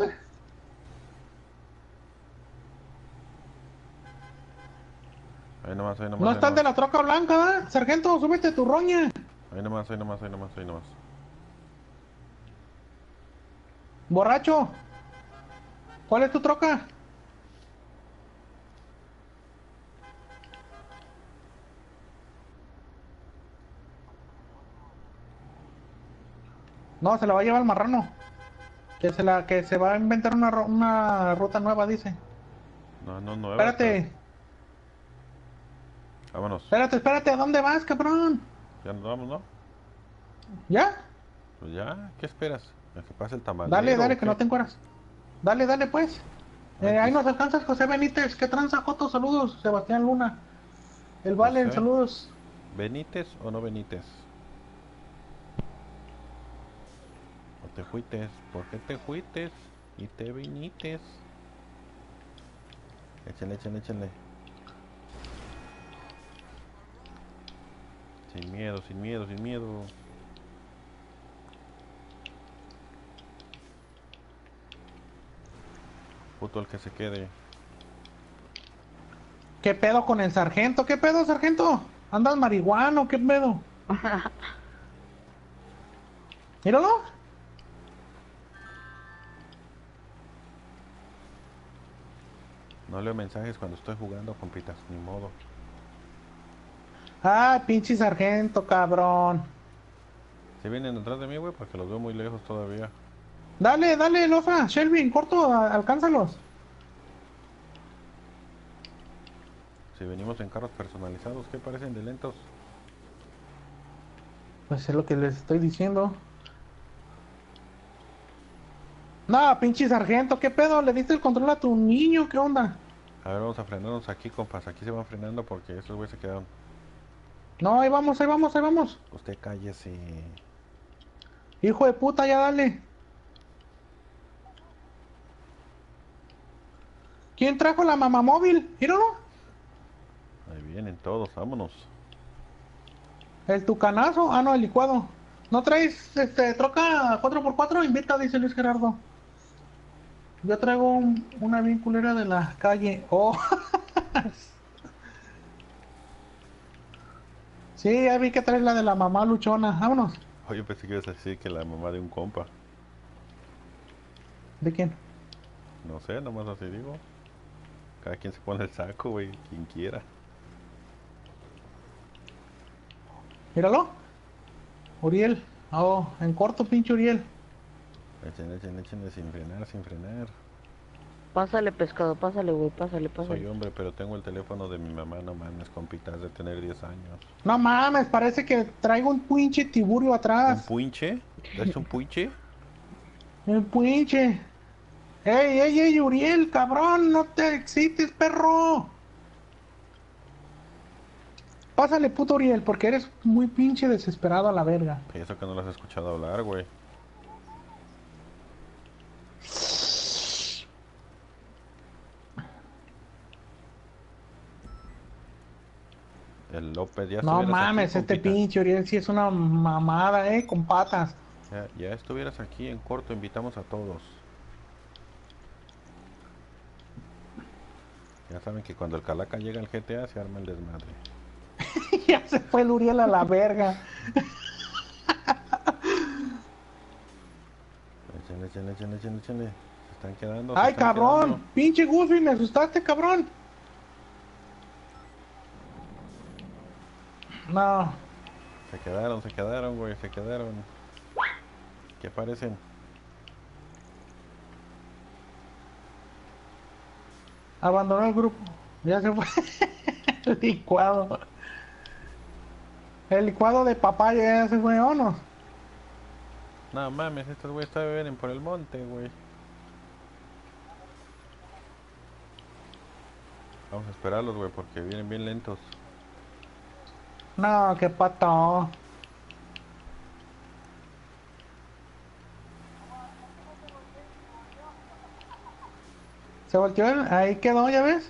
Ahí nomás, ahí nomás. No ahí está el de nomás. la troca blanca, ¿verdad? Sargento, súbete tu roña. Ahí nomás, ahí nomás, ahí nomás, ahí nomás. Borracho. ¿Cuál es tu troca? No, se la va a llevar el marrano. Que se la, que se va a inventar una, ro- una ruta nueva, dice. No, no, nueva. Espérate, pero- Vámonos. espérate, espérate, ¿a dónde vas, cabrón? Ya nos vamos, ¿no? ¿Ya? Pues ya, ¿qué esperas? ¿A que pase el tamalero? Dale, dale, o que qué? no te encueras. Dale, dale, pues. Eh, Ay, ahí pues. nos alcanzas, José Benítez. ¿Qué tranza, Joto? Saludos. Sebastián Luna. El Valen, José. saludos. ¿Benítez o no Benítez? ¿O te fuites? ¿Por qué te fuites? Y te vinites. Échenle, échenle, échenle. Sin miedo, sin miedo, sin miedo. Puto el que se quede. ¿Qué pedo con el sargento? ¿Qué pedo, sargento? ¿Andas marihuano? ¿Qué pedo? Míralo. No leo mensajes cuando estoy jugando, compitas, ni modo. Ah, pinche sargento, cabrón. Si vienen detrás de mí, güey, porque los veo muy lejos todavía. Dale, dale, Lofa. Shelby, corto, a- alcánzalos. Si venimos en carros personalizados, ¿qué parecen de lentos? Pues es lo que les estoy diciendo. No, pinche sargento, ¿qué pedo? ¿Le diste el control a tu niño? ¿Qué onda? A ver, vamos a frenarnos aquí, compas. Aquí se van frenando porque esos güeyes se quedaron. No, ahí vamos, ahí vamos, ahí vamos. Usted cállese. Hijo de puta, ya dale. ¿Quién trajo la mamamóvil? Míralo. Ahí vienen todos, vámonos. El tucanazo. Ah, no, el licuado. ¿No traes este troca cuatro por cuatro? Invita, dice Luis Gerardo. Yo traigo un- una bien culera de la calle. Oh. Sí, ya vi que traes la de la mamá luchona. Vámonos. Oye, pensé que ibas a decir que la mamá de un compa. ¿De quién? No sé, nomás así digo. Cada quien se pone el saco, güey, quien quiera. Míralo. Uriel. Oh, en corto, pinche Uriel. Échenle, échenle, échenle sin frenar, sin frenar. Pásale, pescado, pásale, güey, pásale, Soy pásale. hombre, pero tengo el teléfono de mi mamá, no mames, compitas, de tener diez años. No mames, parece que traigo un pinche tiburio ¿Un atrás. puinche? ¿Es un puinche? El pinche. Ey, ey, ey, Uriel, cabrón, no te excites, perro. Pásale, puto Uriel, porque eres muy pinche desesperado a la verga. Y eso que no lo has escuchado hablar, güey. El López ya No estuvieras mames, aquí, este compita. pinche Uriel sí es una mamada, eh, con patas. Ya, ya estuvieras aquí en corto, invitamos a todos. Ya saben que cuando el Calaca llega al G T A se arma el desmadre. Ya se fue el Uriel a la verga. Échenle, échenle, échenle, échenle, échenle. Se están quedando. se Ay, están cabrón, quedando. pinche Goofy, me asustaste, cabrón. No, Se quedaron, se quedaron, güey, se quedaron. ¿Qué parecen? abandonó el grupo. Ya se fue. El licuado. El licuado de papaya ya se fue, ¿o no? No mames, estos güeyes todavía vienen por el monte, güey. Vamos a esperarlos, güey, porque vienen bien lentos. No, qué pato. Se volteó, el- ahí quedó, ¿ya ves?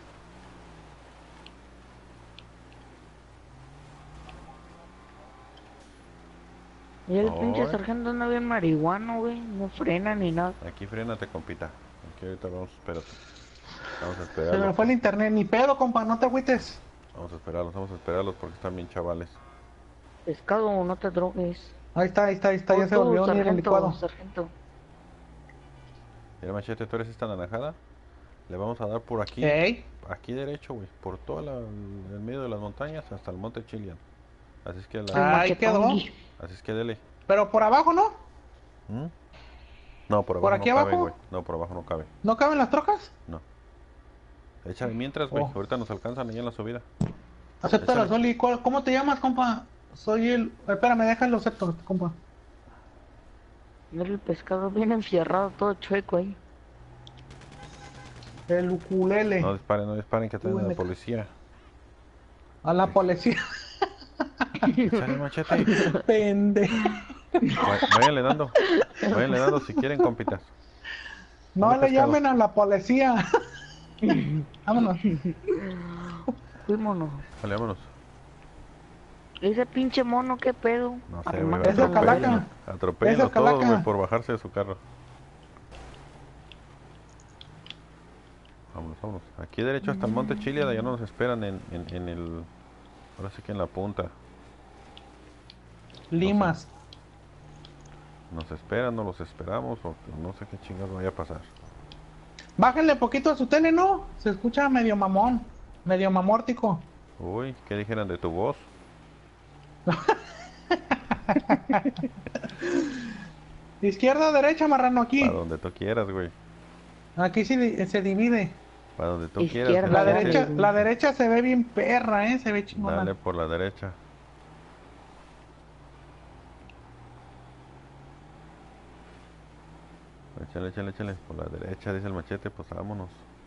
Y el pinche Ay, sargento anda bien marihuano, güey. No frena ni nada. aquí frénate, compita. Aquí ahorita vamos, espérate. Vamos a Se esperarlos. me fue el internet, ni pedo, compa, no te agüites. Vamos a esperarlos, vamos a esperarlos porque están bien chavales. Pescado, no te drogues. Ahí está, ahí está, ahí está, Oh, ya se tú, volvió a unir el sargento, licuado. sargento. Mira, Machete, tú eres esta naranjada. Le vamos a dar por aquí. Ey, Aquí derecho, güey. Por todo la- el medio de las montañas hasta el monte Chilian. Así es que, El la, ahí quedó. machetongui. así es que dele. Pero por abajo, ¿no? ¿Mm? No, por abajo ¿Por aquí no cabe, abajo? güey. No, por abajo no cabe. ¿No caben las trocas? No. Échale mientras, güey. Oh. Ahorita nos alcanzan ahí en la subida. Acepta la Échale. Soli. ¿Cuál- ¿Cómo te llamas, compa? Soy el... Espérame, déjalo acepto, compa. Mira el pescado bien enfierrado, todo chueco ahí. El ukulele. No disparen, no disparen que traen a Uy, la me ca- policía. A la policía. Échale, Machete. Pende. Va- Váyanle dando. Váyanle dando si quieren, compitas. No Dale, le pescado. llamen a la policía. Vámonos. Fuímonos. Vale, vámonos. Ese pinche mono, qué pedo. No sé, Armando güey. Es el la calaca. verga. Atropéllenlo Es el todos, calaca. güey, por bajarse de su carro. Vámonos, vámonos. Aquí derecho hasta el monte Chile, de allá nos esperan en, en, en el... Ahora sí que en la punta. Limas. Nos esperan, no los esperamos, o no sé qué chingados vaya a pasar. Bájenle poquito a su tele, ¿no? Se escucha medio mamón. Medio mamórtico. Uy, ¿qué dijeran de tu voz? Izquierda o derecha, marrano, aquí. Para donde tú quieras, güey. Aquí sí di- se divide. Para donde tú Izquierda. quieras. La Dale. derecha, la derecha se ve bien perra, ¿eh? Se ve chingona. Dale por la derecha. Échale, échale, échale. Por la derecha, dice el Machete, pues vámonos.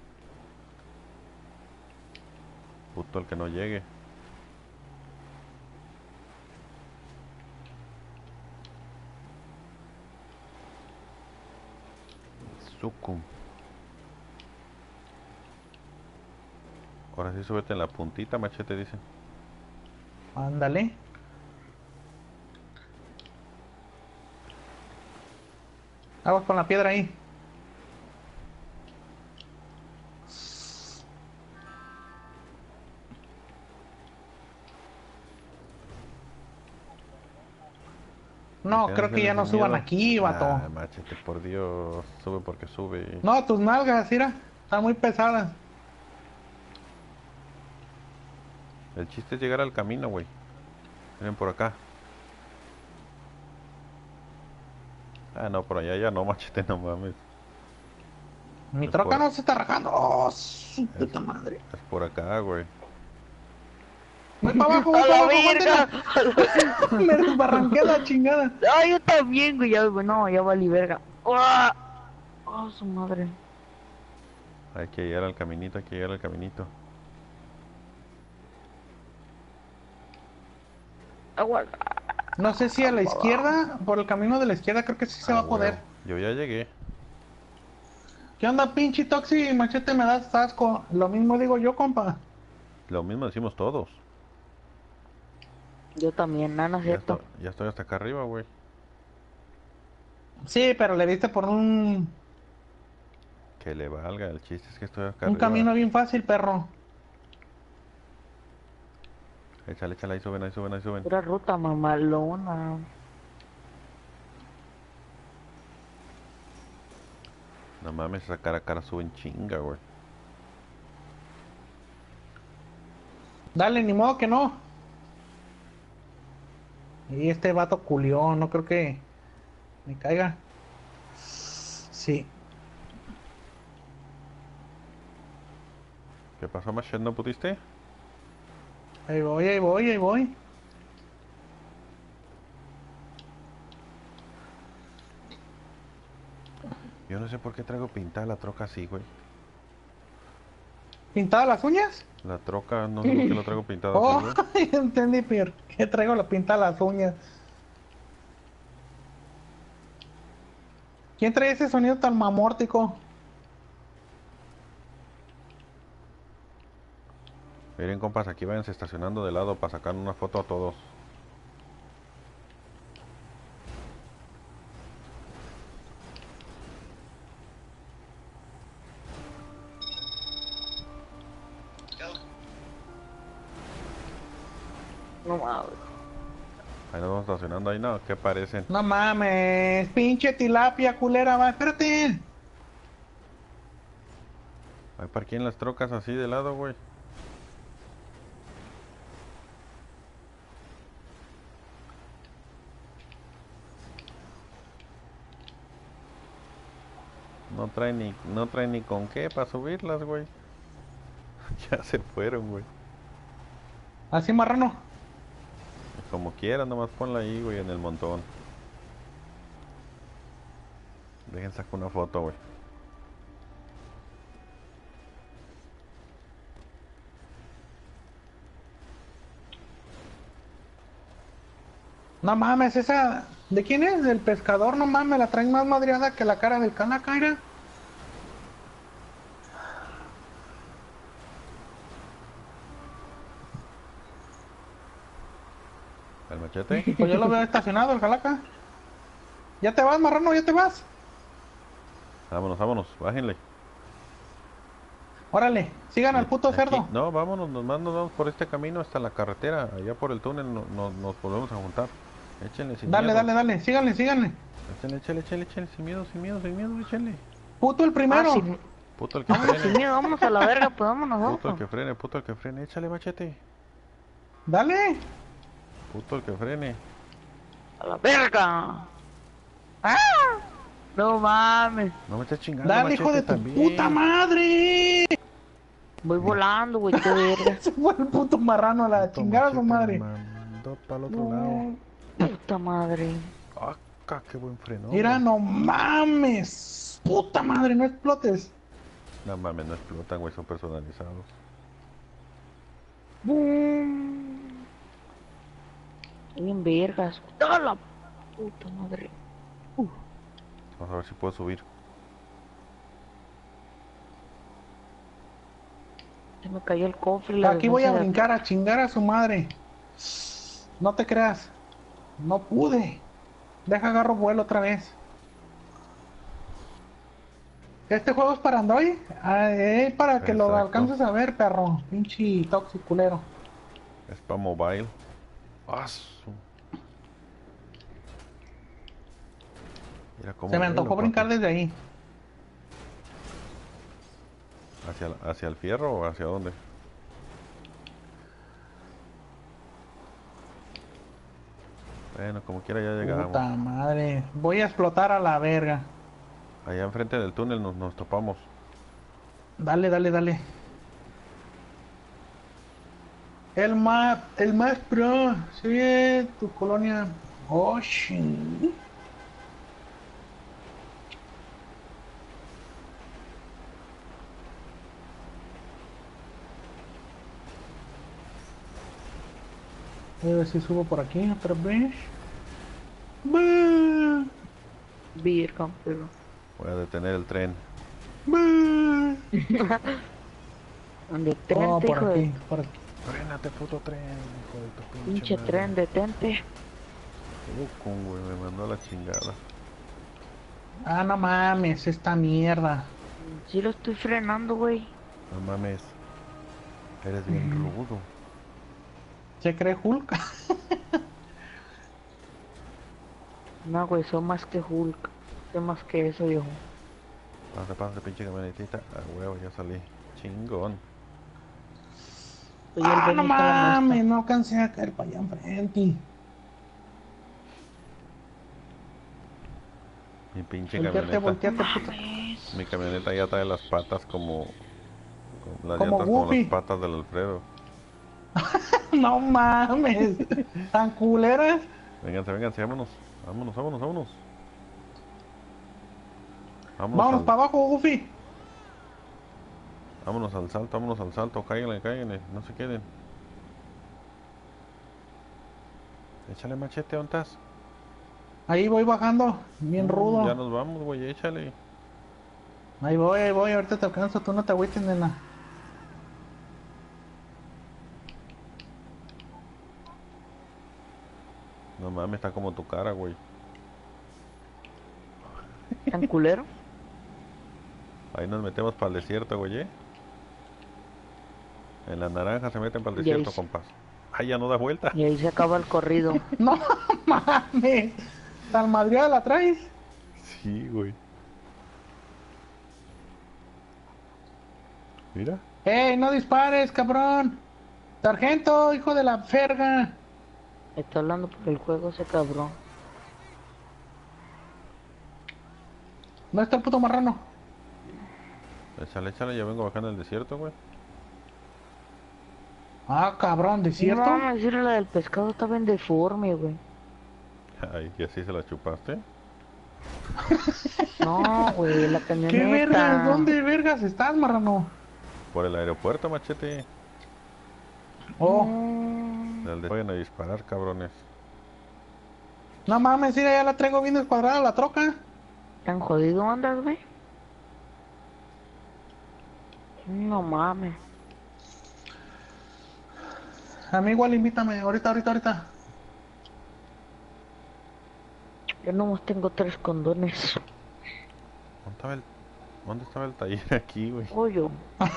Puto el que no llegue. Sucum. Ahora sí súbete en la puntita, Machete, dice. Ándale. Aguas con la piedra ahí. No, Ya creo que ya no tienes suban miedo. aquí, vato. Ah, Machete, por Dios. Sube porque sube. No, tus nalgas, mira. Están muy pesadas. El chiste es llegar al camino, güey. Miren por acá. Ah, no, por allá ya no, Machete, no mames. Mi Es troca por- no se está rajando. Oh, su puta madre. Es por acá, güey. Voy para abajo, voy ¡A para la abajo, verga! aguántela. Me desbarranqué la chingada. ¡Ay, yo también, güey! Ya, güey, no, ya valí verga. ¡Ah! ¡Oh, su madre! Hay que llegar al caminito, hay que llegar al caminito. Agua. No sé si a la izquierda, por el camino de la izquierda, creo que sí se Ah, va a poder. huevo. Yo ya llegué. ¿Qué onda, pinche Toxi? Machete, me das asco. Lo mismo digo yo, compa. Lo mismo decimos todos. Yo también, nada, Ya, cierto. estoy- ya estoy hasta acá arriba, güey. Sí, pero le diste por un, Que le valga, el chiste es que estoy acá un arriba. camino bien fácil, perro. Échale, échale, ahí suben, ahí suben, ahí suben. Pura ruta mamalona. No mames, esa cara a cara suben chinga, güey. Dale, ni modo que no. Y este vato culió, no creo que me caiga. Sí. ¿Qué pasó, Machete? ¿No pudiste? Ahí voy, ahí voy, ahí voy. Yo no sé por qué traigo pintada la troca así, güey. ¿Pintadas las uñas? La troca, no sé por qué la traigo pintada Oh, así, güey. entendí, pero que traigo la pinta las uñas. ¿Quién trae ese sonido tan mamórtico? Miren, compas, aquí váyanse estacionando de lado para sacar una foto a todos. No mames. Ahí nos vamos estacionando, ahí no, ¿qué parecen? No mames, pinche tilapia culera, va, espérate. Ahí parqueen las trocas así de lado, güey. No traen ni, no traen ni con qué para subirlas, güey. Ya se fueron, güey. Así marrano. Como quieran, nomás ponla ahí, güey, en el montón. Dejen sacar una foto, güey. No mames, esa... ¿De quién es? Del pescador, no mames, la traen más madreada que la cara del canacaira. ¿El machete? Pues yo lo veo estacionado, el calaca. ¿Ya te vas, marrano? ¿Ya te vas? Vámonos, vámonos, bájenle. Órale, sigan al puto Aquí- cerdo. No, vámonos, nomás nos vamos por este camino hasta la carretera. Allá por el túnel no- no- nos volvemos a juntar. Échenle sin Dale, miedo. dale, dale, síganle, síganle. Échenle, échenle, échenle, échenle, sin miedo, sin miedo, sin miedo, échenle. Puto el Ah, primero. sin, Puto el que vámonos sin frene, miedo, vámonos a la verga, pues vámonos, puto el vamos. que frene, puto el que frene, échale machete. Dale. Puto el que frene. A la verga. ¡Ah! No mames. No me estés chingando, Dale, machete, hijo de tu también. puta madre. Voy volando, güey, qué verga. Se fue el puto marrano a la Puto chingada su machete madre. me mandó para el otro No. lado. Puta madre. Acá, qué buen freno. Mira, no mames. Puta madre, no explotes. No mames, no explotan, güey, son personalizados. Boom. Bien vergas. ¡A la puta madre! Vamos a ver si puedo subir. Se me cayó el cofre. La Aquí voy a defensa de- brincar a chingar a su madre. No te creas. No pude. Deja agarro vuelo otra vez. ¿Este juego es para Android? Ah, eh, para que lo Exacto. alcances a ver, perro. Pinche toxiculero. Es para mobile. Ah, su- Mira cómo Se me vuelo, antojó papi. brincar desde ahí. ¿Hacia, la- ¿Hacia el fierro o hacia dónde? Bueno, como quiera ya llegamos. Puta madre. Voy a explotar a la verga. Allá enfrente del túnel nos, nos topamos. Dale, dale, dale. El map, el más pro. Sí, tu colonia. Oh, shit. Voy a ver si subo por aquí otra vez. Bah, Virgen, pero. Voy a detener el tren. bah. Detente, Oh, por hijo aquí, de. por aquí. Frénate, puto tren, hijo de tu pinche Pinche madre. tren, detente. Ucum, güey, me mandó a la chingada. Ah, no mames, esta mierda. Sí lo estoy frenando, güey. No mames. Eres bien rudo. ¿Se cree Hulk? No, güey, son más que Hulk. Soy más que eso, viejo. Pásate, pásate, pinche camionetita. Ah, huevo, ya salí. Chingón. Soy el Ah, no Benito la mames, Nuestra. no alcancé a caer para allá enfrente. Mi pinche Volteate, camioneta. volteate, puta. Mames. Mi camioneta ya trae las patas como. como las Como llantas como Goofy. las patas del Alfredo. No mames, tan culeras. Vénganse, vénganse, vámonos. Vámonos, vámonos, vámonos. Vámonos al- para abajo, Goofy. Vámonos al salto, vámonos al salto. Cáiganle, cáiganle. No se queden. Échale machete, ¿dónde estás? Ahí voy bajando, bien Mm, rudo. Ya nos vamos, güey, échale. Ahí voy, ahí voy, ahorita te alcanzo, tú no te agüites, nena. No mames, está como tu cara, güey. ¿Tan culero? Ahí nos metemos para el desierto, güey, ¿eh? En la naranja se meten para el Y ahí desierto, se- compas. Ay, ya no da vuelta. Y ahí se acaba el corrido. No mames, tan madreada la traes. Sí, güey. Mira. ¡Ey, no dispares, cabrón! Sargento, hijo de la verga. Está hablando porque el juego se cabrón. ¿Dónde está el puto marrano? Échale, échale, ya vengo bajando el desierto, güey. Ah, cabrón, ¿desierto? No, vamos a decirle la del pescado estaba en deforme, güey. Ay, y así se la chupaste. No, güey, la camioneta. ¿Qué vergas? ¿Dónde vergas estás, marrano? Por el aeropuerto, machete. Oh, Mm, Del de- Vayan a disparar, cabrones. no mames, mira, ya la traigo bien descuadrada la troca. ¿Tan jodido andas, güey? No mames. A mí igual invítame, ahorita, ahorita, ahorita. Yo nomás tengo tres condones. ¿Dónde estaba el, ¿dónde estaba el taller aquí, güey? Pollo.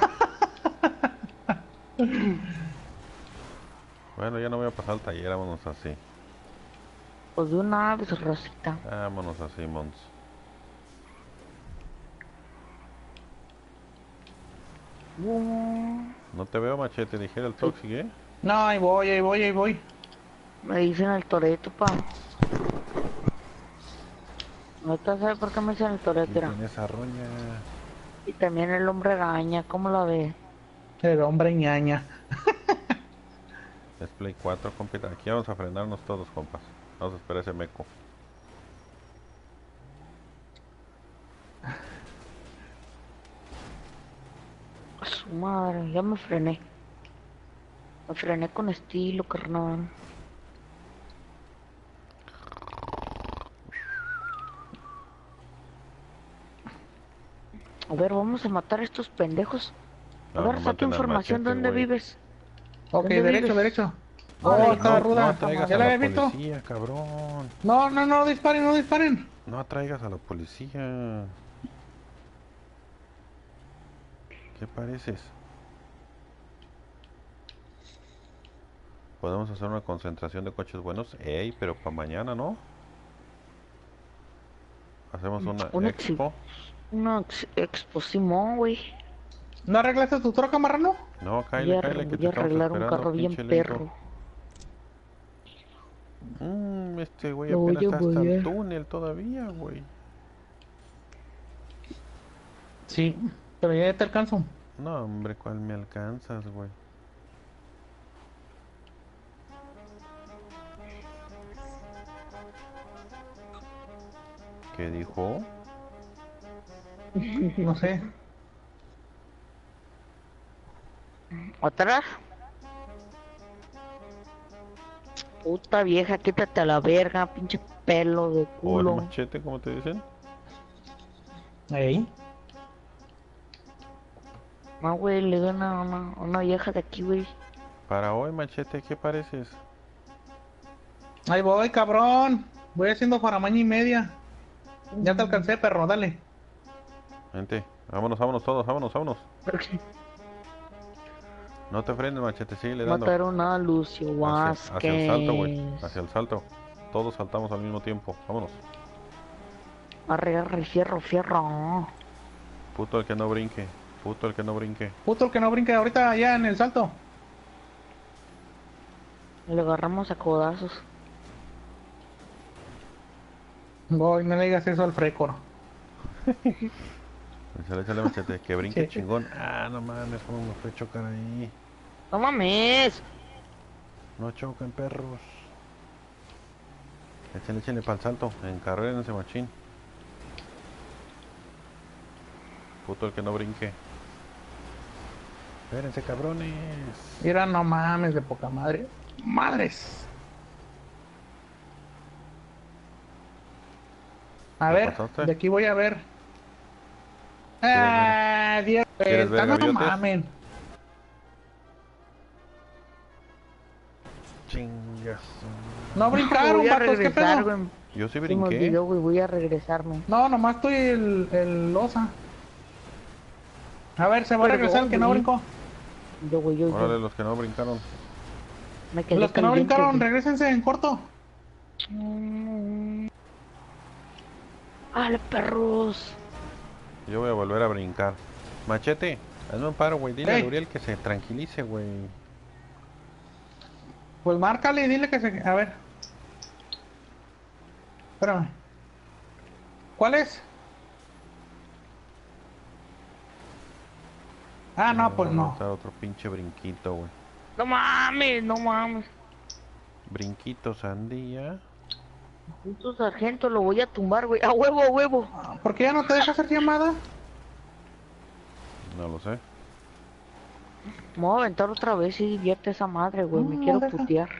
Bueno, ya no voy a pasar al taller, vámonos así. Pues de una vez, Rosita. Vámonos así, Mons. Uh, No te veo, machete, dijera el Toxic, ¿eh? No, ahí voy, ahí voy, ahí voy. me dicen el Toreto, pa. Ahorita sabe por qué me dicen el Toreto, era. Quiten esa roña. Y también el hombre gaña, ¿cómo la ve? El hombre ñaña. Es Play cuatro, compita. Aquí vamos a frenarnos todos, compas. Vamos a esperar ese meco. A su madre, ya me frené. Me frené con estilo, carnal. A ver, vamos a matar a estos pendejos. A No, ver, no saca maten al información de machete, dónde güey. vives. Ok, ¿Dónde derecho, vives? derecho. Vale, Oh, no, estaba No, ruda. no atraigas ¿Ya a la la había visto? policía, cabrón. No, no, no, disparen, no disparen. No atraigas a la policía. ¿Qué pareces? Podemos hacer una concentración de coches buenos. Ey, pero para mañana, ¿no? Hacemos una Una expo. Una ex expo Simón, güey. ¿No arreglaste tu troca, marrano? No, Voy Kyle, a, Kyle, que voy te a estamos arreglar un esperando, carro bien pinche lento. perro. Mmm, este güey Lo voy apenas a está hasta el volver. túnel todavía, güey. Sí, pero ya te alcanzo. No, hombre, ¿cuál me alcanzas, güey? ¿Qué dijo? No sé. ¿Atrás? Puta vieja, quítate a la verga, pinche pelo de ¿O el culo. machete, como te dicen? Ey. No, güey, le doy una, una, una vieja de aquí, güey. Para hoy, machete, ¿qué pareces? Ahí voy, cabrón. Voy haciendo faramaña y media. Ya te alcancé, perro, dale. Gente, vámonos, vámonos todos, vámonos, vámonos. No te frenes, machete, sigue dando. Mataron a Lucio Vázquez. Hacia, hacia el salto, güey. Hacia el salto. Todos saltamos al mismo tiempo. Vámonos. Arre, arre, fierro, fierro. Puto el que no brinque. Puto el que no brinque. Puto el que no brinque ahorita allá en el salto. Le agarramos a codazos. Voy, no le digas eso al frécor. Échale, échale, machete. Que brinque Sí. chingón. Ah, no mames, cómo me fue a chocar ahí. ¡No mames! No choquen, perros. Échale, échale para el salto. Encarreren ese machín. Puto el que no brinque. Espérense, cabrones. Mira, no mames, de poca madre. Madres. A ¿Qué ver, pasaste? de aquí voy a ver. ¿Quieres ver- Ah, diez ¿Quieres ver vueltas, no gaviotes? mamen. Chingas. No brincaron, voy a vatos, ¿qué regresar, pedo? güey. Yo sí Se me brinqué. olvidó, güey, voy a regresarme. No, nomás estoy el, el losa. A ver, se va a Perdón, regresar el que no güey. brincó. Yo, güey, yo, yo. Órale, los que no brincaron. Me quedé Los que no caliente, brincaron, güey. regresense en corto. ¡Ale, perros! Yo voy a volver a brincar. Machete, hazme un paro, güey. Dile Ey. a Uriel que se tranquilice, güey. Pues márcale y dile que se... A ver. Espérame. ¿Cuál es? Ah, no, pues no. Está otro pinche brinquito, güey. No mames, no mames. Brinquito sandía. Puto sargento, lo voy a tumbar, güey. A huevo, a huevo. ¿Por qué ya no te deja hacer llamada? No lo sé. Me voy a aventar otra vez y divierte esa madre, güey. No, Me no quiero deja. putear.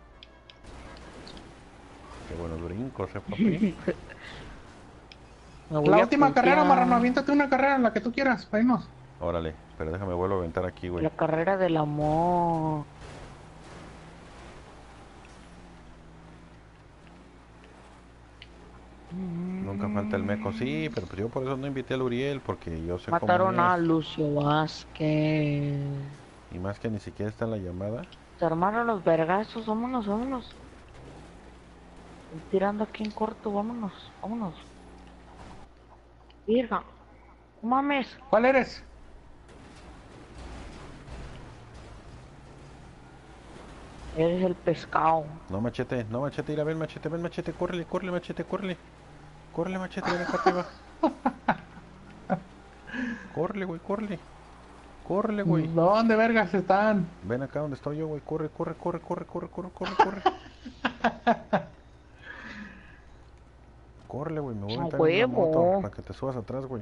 Qué buenos brincos, eh, papi. Me voy La a última carrera, putear. marrano, aviéntate una carrera, la que tú quieras, para irnos. Órale, pero déjame vuelvo a aventar aquí, güey. La carrera del amor. Nunca falta el meco, sí, pero pues yo por eso no invité al Uriel, porque yo sé Mataron cómo a es. Lucio Vázquez. Y más que ni siquiera está en la llamada. Se armaron los vergazos, vámonos, vámonos. Estoy tirando aquí en corto, vámonos, vámonos. Virga, no mames. ¿Cuál eres? Eres el pescado. No, machete, no, machete, ir a ver, machete, ven, machete, córrele, córrele, machete, córrele. Córrele, machete, ven acá arriba. Córrele, güey, córrele. Córrele, güey. ¿Dónde vergas están? Ven acá donde estoy yo, güey. Corre, corre, corre, corre, corre, corre, corre, corre. Córrele, güey, me voy a A meter en una moto huevo. para que te subas atrás, güey.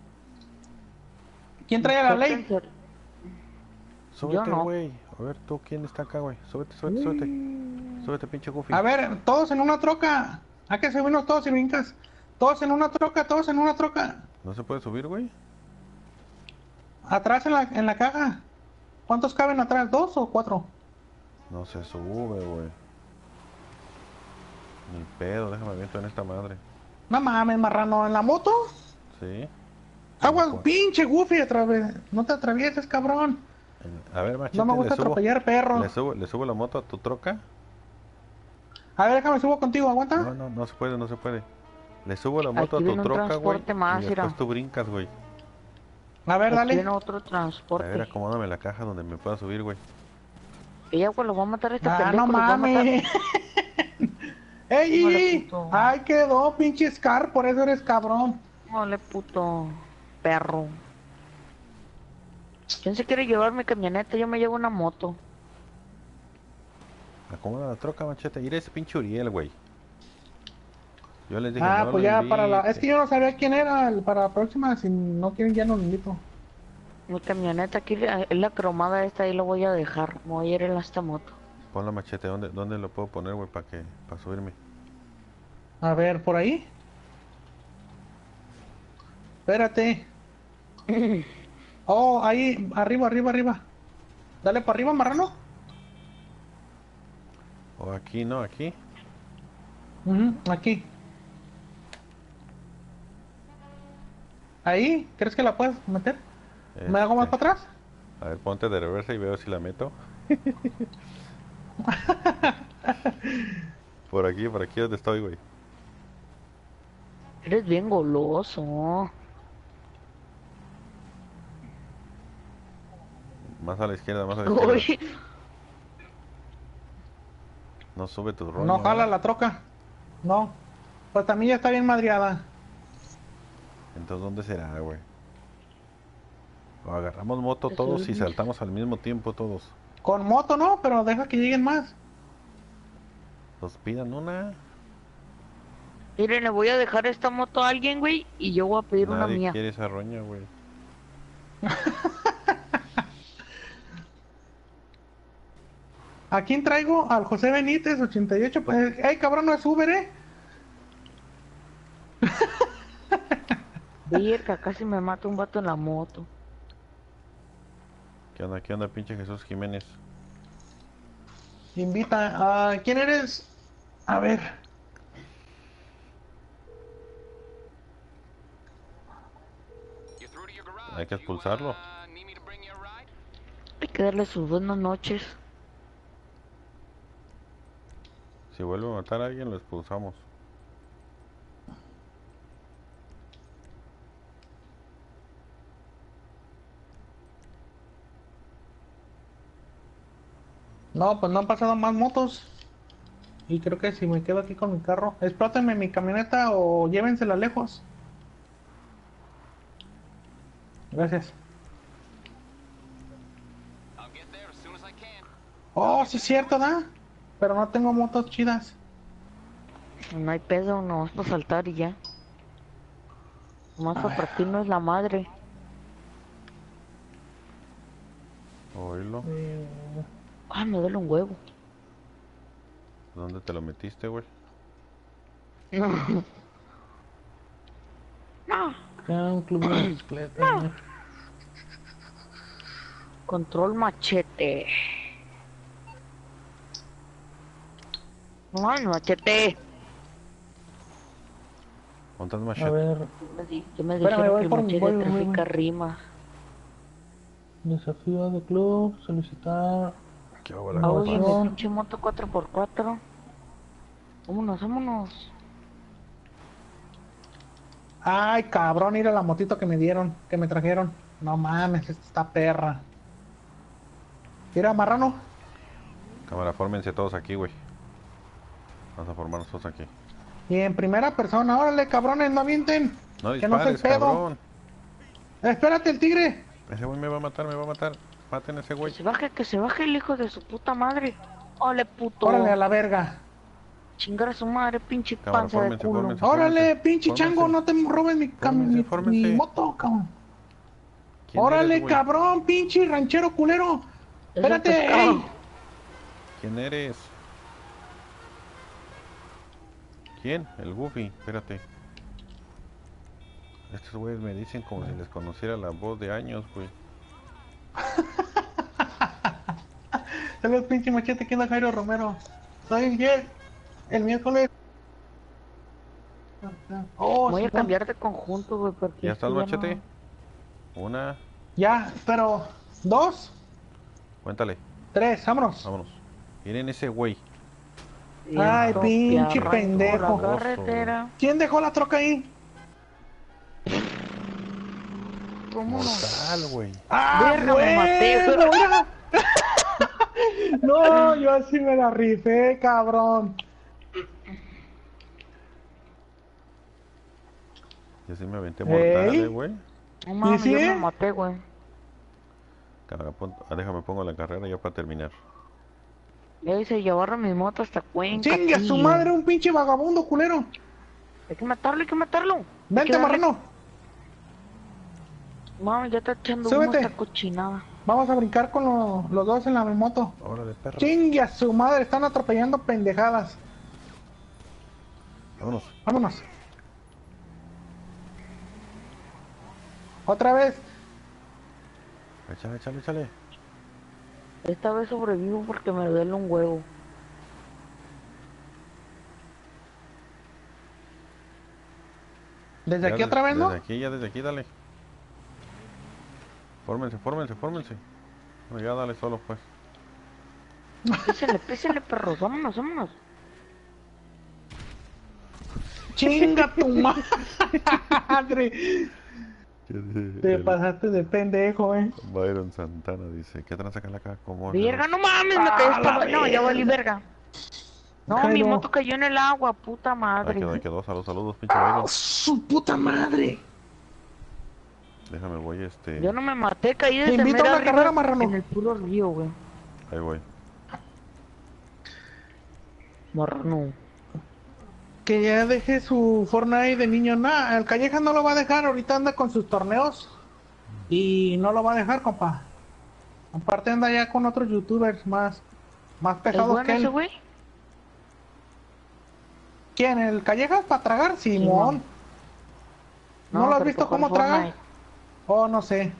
¿Quién trae la ley? Súbete, no. güey. A ver, tú, ¿quién está acá, güey? Súbete, súbete, súbete. Súbete, pinche Goofy. A ver, todos en una troca. Hay que subirnos todos y brincas. Todos en una troca, todos en una troca. ¿No se puede subir, güey? Atrás en la, en la caja. ¿Cuántos caben atrás? ¿Dos o cuatro? No se sube, güey. Ni pedo, déjame aviento en esta madre. No mames, marrano, ¿en la moto? Sí. Aguas, Ojo. pinche Goofy, atrave- no te atravieses, cabrón. En- A ver, machete, No me gusta le subo, atropellar perros. le subo, le subo la moto a tu troca. A ver, déjame subo contigo, aguanta. No, no, no se puede, no se puede. Le subo la moto Aquí a tu viene un troca, güey. transporte más, Y después mira. tú brincas, güey. A ver, Aquí dale. viene otro A transporte. ver, acomódame la caja donde me pueda subir, güey. Ella, güey, lo va a matar a este Ah, pendejo. no lo va a matar. mames. ¡Ey! Híjole, Ey! puto. ¡Ay, quedó, pinche Scar! Por eso eres cabrón. Ole, puto perro. ¿Quién se quiere llevar mi camioneta? Yo me llevo una moto. Acomoda la troca, machete. Ir ese pinche Uriel, güey. Yo les dije, Ah, no pues lo ya para la... invite. Es que yo no sabía quién era el- para la próxima. Si no quieren, ya no lo invito. Mi camioneta aquí la- es la cromada esta, ahí lo voy a dejar. Me voy a ir en esta moto. Pon la machete. ¿Dónde, dónde lo puedo poner, güey, para que, para subirme? A ver, por ahí. Espérate. Oh, ahí, arriba, arriba, arriba. Dale para arriba, marrano. O aquí, no, aquí. Ujú, aquí. Ahí, ¿crees que la puedes meter? ¿Me hago más Este, para atrás? A ver, ponte de reversa y veo si la meto. Por aquí, por aquí donde estoy, güey. Eres bien goloso. Más a la izquierda, más a la izquierda. Uy, No sube tu rollo. No jala ¿eh? la troca. No. Pues también ya está bien madreada. Entonces, ¿dónde será, güey? O agarramos moto Te todos y subimos. saltamos al mismo tiempo todos. Con moto no, pero deja que lleguen más. Nos pidan una. miren, le voy a dejar esta moto a alguien, güey, y yo voy a pedir una Nadie mía. quiere esa roña, güey. ¿A quién traigo? Al José Benítez, ochenta y ocho. Pues, ¡ay, cabrón, no es Uber, eh! Virga, casi me mata un vato en la moto. ¿Qué onda, qué onda, pinche Jesús Jiménez? Invita a... ¿Quién eres? A ver. Hay que expulsarlo. Hay que darle sus buenas noches. Si vuelve a matar a alguien, lo expulsamos. No, pues no han pasado más motos. Y creo que si me quedo aquí con mi carro, explótenme mi camioneta o llévensela lejos. Gracias. Oh, sí es cierto, ¿da? Pero no tengo motos chidas. No hay pedo, no vas a saltar y ya. Nomás A para ver. partir no es la madre. Oílo. Eh, Ah, me duele un huevo. ¿Dónde te lo metiste, güey? No. No. ya un club de bicicleta. Control machete. No, machete. ¿Dónde estás, A machete? ver, Yo me, di- yo me Espérame, dijeron voy que el por- machete voy- voy- trafica voy. rimas. desafío de club, solicitar. ¿Qué hago la Ah, oye, mi Grabación. pinche moto cuatro por cuatro. Vámonos, vámonos. Ay, cabrón, ir a la motito que me dieron, que me trajeron. No mames, esta está perra. Mira, marrano. Cámara, fórmense todos aquí, güey. Vamos a formarnos todos aquí. Y en primera persona, órale, cabrones, no avienten. No Que no soy dispares, pedo. cabrón. Espérate, el tigre. Ese güey me va a matar, me va a matar. Maten a ese Que güey. se baje, que se baje el hijo de su puta madre. Ole, puto. Órale, a la verga. Chingar a su madre, pinche Cámara, panza de fórmense, culo. fórmense. Órale, pinche Fórmense. chango, no te robes mi, cam- Fórmense, mi- fórmense. mi moto, cabrón. ¿Quién Órale, eres, güey? cabrón, pinche ranchero culero. Es el Espérate, pescado. ey. ¿Quién eres? ¿Quién? El Goofy, espérate. Estos güeyes me dicen como si les conociera la voz de años, güey. Saludos, pinche machete, ¿quién es Jairo Romero? Soy el Jet, el miércoles. Oh, Voy a sí, cambiar de conjunto, güey, porque... ¿Ya está el es que machete? no- Una, ya, pero dos, cuéntale, tres, vámonos. vámonos. Miren ese güey. Ay, Bien, pinche arrancó pendejo. La carretera. ¿Quién dejó la troca ahí? ¿Cómo no? Mortal, güey. ¡Ah, Verga, me maté. bueno, mira! No, yo así me la rifé, cabrón. Yo sí me aventé mortal, Ey. eh, güey. No mames, sí, yo eh? me maté, güey. Cámara, pon- ah, déjame pongo la carrera ya para terminar. Ya hice llevar mi moto hasta Cuenca. Chingue a su tío. madre, un pinche vagabundo culero. Hay que matarlo, hay que matarlo. Hay Vente, que darle- marrano. Mami, ya está echando humo Súbete. esta cochinada. Vamos a brincar con lo- los dos en la moto. Órale, perro. Chingue a su madre, están atropellando pendejadas. Vámonos. Vámonos. Otra vez. Échale, échale, échale. Esta vez sobrevivo porque me duele un huevo. Desde Ya aquí des- otra vez, ¿no? Desde aquí, ya desde aquí, dale. Fórmense, fórmense, fórmense. Bueno, ya dale solo, pues. Písenle, písenle, perros. Vámonos, vámonos. Chinga tu madre. Te El pasaste de pendejo, eh. Byron Santana dice, ¿qué tranza acá? ¿Cómo? Verga, no mames, me caí Ah, hasta... la No, ya valí verga. verga. No, mi Jairo. moto cayó en el agua, puta Ahí madre. quedó, ahí quedó. Saludos, saludos, pinche ¡Ah, Byron. su puta madre! Déjame, voy, este... Yo no me maté, caí desde invito a mera una arriba carrera, marrano. en el puro río, güey. Ahí voy. Marrano. Que ya deje su Fortnite de niño. Nah, el Calleja no lo va a dejar. Ahorita anda con sus torneos. Y no lo va a dejar, compa. Aparte anda ya con otros youtubers más. Más ¿Es pesados bueno que ese él. güey? ¿Quién? ¿El Callejas para tragar? Simón. Simón. ¿No, No, lo has pero visto para jugar cómo traga? Fortnite. Oh, no sé.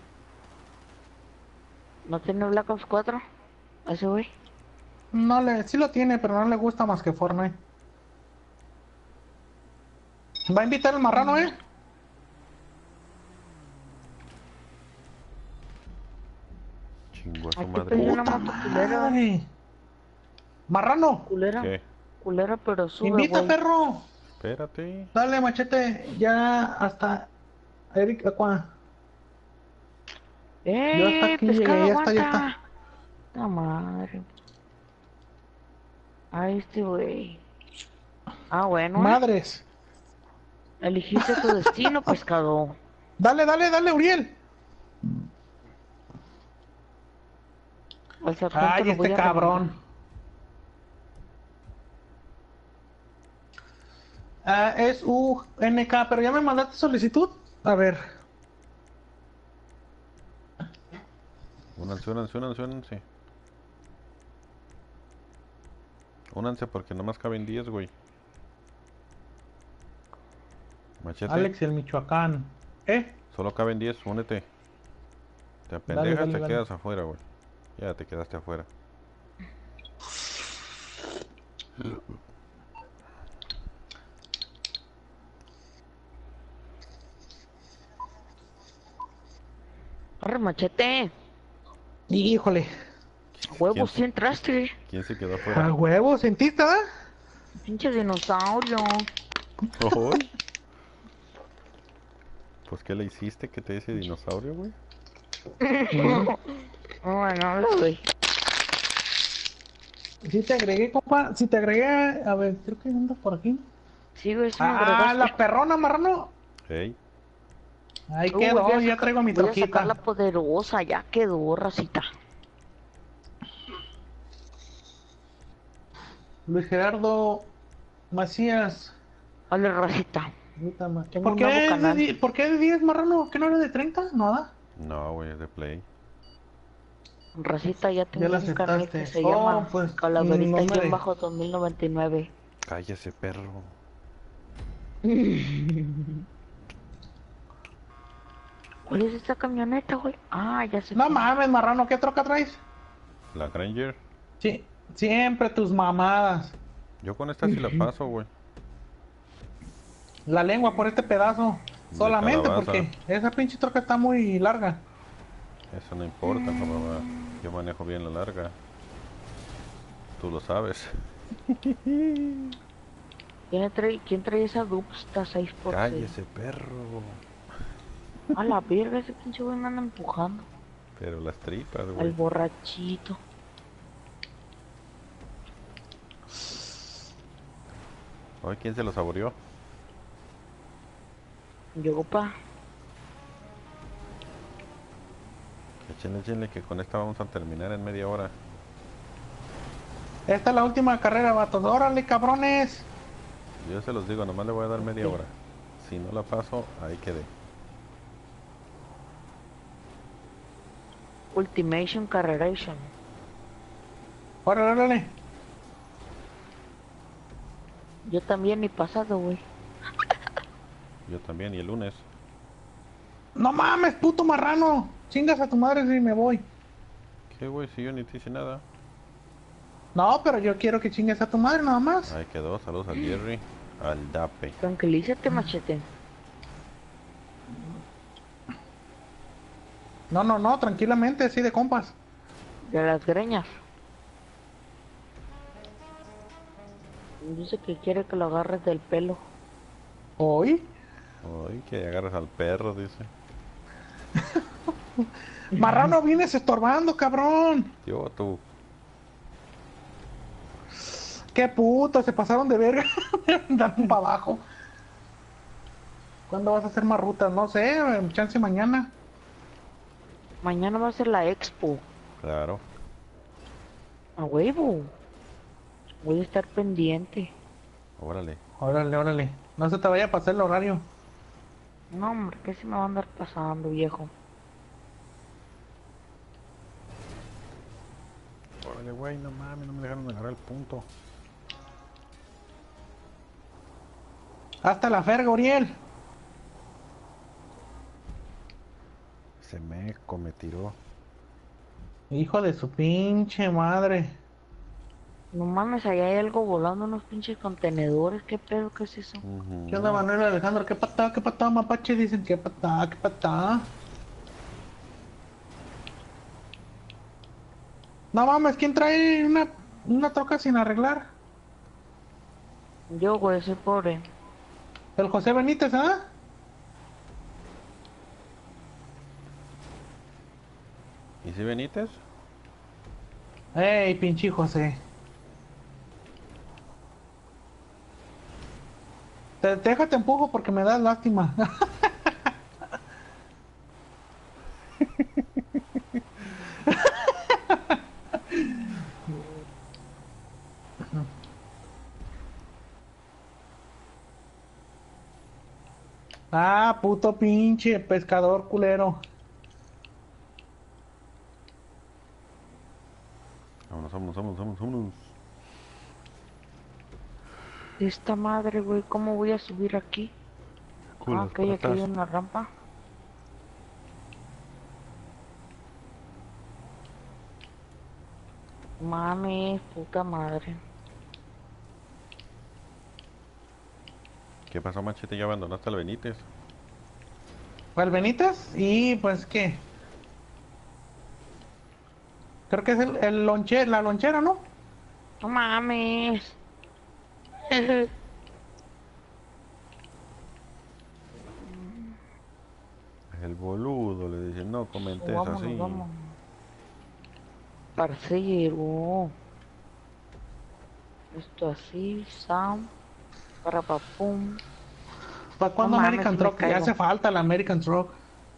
¿No tiene Black Ops cuatro? Ese güey. No le, sí lo tiene, pero no le gusta más que Fortnite. ¿Va a invitar al marrano, eh? Chingo a su Aquí madre. pedí una ¡Puta moto culera. madre! ¡Marrano! Culera. ¿Qué? Culera, pero sube, ¡Invita, güey. perro! Espérate. Dale, machete. Ya hasta... Eric, Aqua. Yo hasta ¡Eh! aquí Pescado, llegué, ya está, ya está. aguanta. La madre. Ay, este güey. Ah, bueno, ¿eh? Madres. Elegiste tu destino, pescado. Dale, dale, dale, Uriel. Al sargento Ay, lo voy este a cabrón. Ah, es U N K, pero ya me mandaste solicitud. A ver. Únanse, únanse, únanse, únanse. Únanse porque nomás caben diez, güey. Machete. Alex, el Michoacán. ¿Eh? Solo caben diez, únete. Te Dale, apendejas, dale, te dale. quedas afuera, güey. Ya te quedaste afuera. Arre, machete. Híjole. A huevo, ¿Quién sí se, entraste. quién se quedó A afuera? huevo, ¿sentiste, verdad? Pinche dinosaurio. ¿Hoy? Pues, ¿qué le hiciste que te dice dinosaurio, güey? Bueno, lo doy. Sí te agregué, compa. Si te agregué, a ver, creo que anda por aquí. Sí, güey, sí me Ah, agregaste. la perrona, marrano. Hey, Ahí Uh, quedó, voy a ya saca- traigo mi Voy a sacar la troquita. poderosa, ya quedó, racita. Luis Gerardo Macías. Vale, racita. Puta ma- Tengo ¿Por un qué, nuevo es de, canal. di- ¿Por qué de diez, marrano? ¿Qué no era de treinta? Nada. no, güey, es de Play. Racita, ya tengo la un canal que aceptaste. se Oh, llama pues, Calaverita no me guión de- bajo dos mil noventa y nueve. Cállese, perro. ¿Cuál es esta camioneta, güey? Ah, ya sé. No cuál. mames, marrano, ¿qué troca traes? La Granger. Sí, siempre tus mamadas. Yo con esta sí la paso, güey. La lengua por este pedazo. De Solamente calabaza. porque esa pinche troca está muy larga. Eso no importa, papá. Yo manejo bien la larga. Tú lo sabes. ¿Quién trae, ¿Quién trae esa Dupsta seis por seis? Cállese, perro. A la verga, ese pinche güey me anda empujando. Pero las tripas, Al güey. borrachito. Hoy, ¿quién se lo saboreó? Llegó pa. Échenle, échenle, que con esta vamos a terminar en media hora. Esta es la última carrera, vatos. Órale, cabrones. Yo se los digo, nomás le voy a dar media hora. Si no la paso, ahí quedé. Ultimation Carreration. Órale, órale. Yo también, ni pasado, güey. Yo también, y el lunes. No mames, puto marrano. Chingas a tu madre si me voy. ¿Qué, güey? Si yo ni te hice nada. No, pero yo quiero que chingues a tu madre nada más. Ahí quedó, saludos al Jerry. Al Dape. Tranquilízate, machete. No, no, no, tranquilamente, así de compas. De las greñas. Dice que quiere que lo agarres del pelo. ¿Hoy? Ay, que agarras al perro, dice. Marrano, vienes estorbando, cabrón. Yo, tú. Qué puto, se pasaron de verga. Dan para abajo. ¿Cuándo vas a hacer más rutas? No sé, chance mañana. Mañana va a ser la expo. Claro. A huevo. Voy a estar pendiente. Órale. Órale, órale. No se te vaya a pasar el horario. No, hombre, ¿qué se me va a andar pasando, viejo? Órale, Órale, güey, no mames, no me dejaron agarrar el punto. Hasta la ferga, Uriel. Se meco, me tiró. Hijo de su pinche madre. No mames, allá hay algo volando, unos pinches contenedores. ¿Qué pedo? ¿Qué es eso? Ujú. ¿Qué onda, Manuel Alejandro? ¿Qué patá, qué patá, mapache? Dicen que patá, qué patá. No mames, ¿quién trae una, una troca sin arreglar? Yo, güey, soy pobre. El José Benítez, ¿ah? ¿Y si Benítez? Ey, pinche José. Te, déjate empujo porque me das lástima. Ah, puto pinche pescador culero. Vámonos, vámonos, vámonos, vámonos, vámonos. Esta madre, güey, ¿cómo voy a subir aquí? Con Ah, las ok, aquí patas. hay una rampa. Mami, puta madre. ¿Qué pasó, Machete? ¿Ya abandonaste al Benítez? ¿Fue el Benítez? Y pues, ¿qué? Creo que es el, el lonche, la lonchera, ¿no? No mames. El boludo, le dicen, no comentes Vámonos, así. vámonos. Parcero. Esto así, Sam. Para papum. ¿Para cuándo No mames, American sí me Truck? Ya caigo. hace falta la American Truck.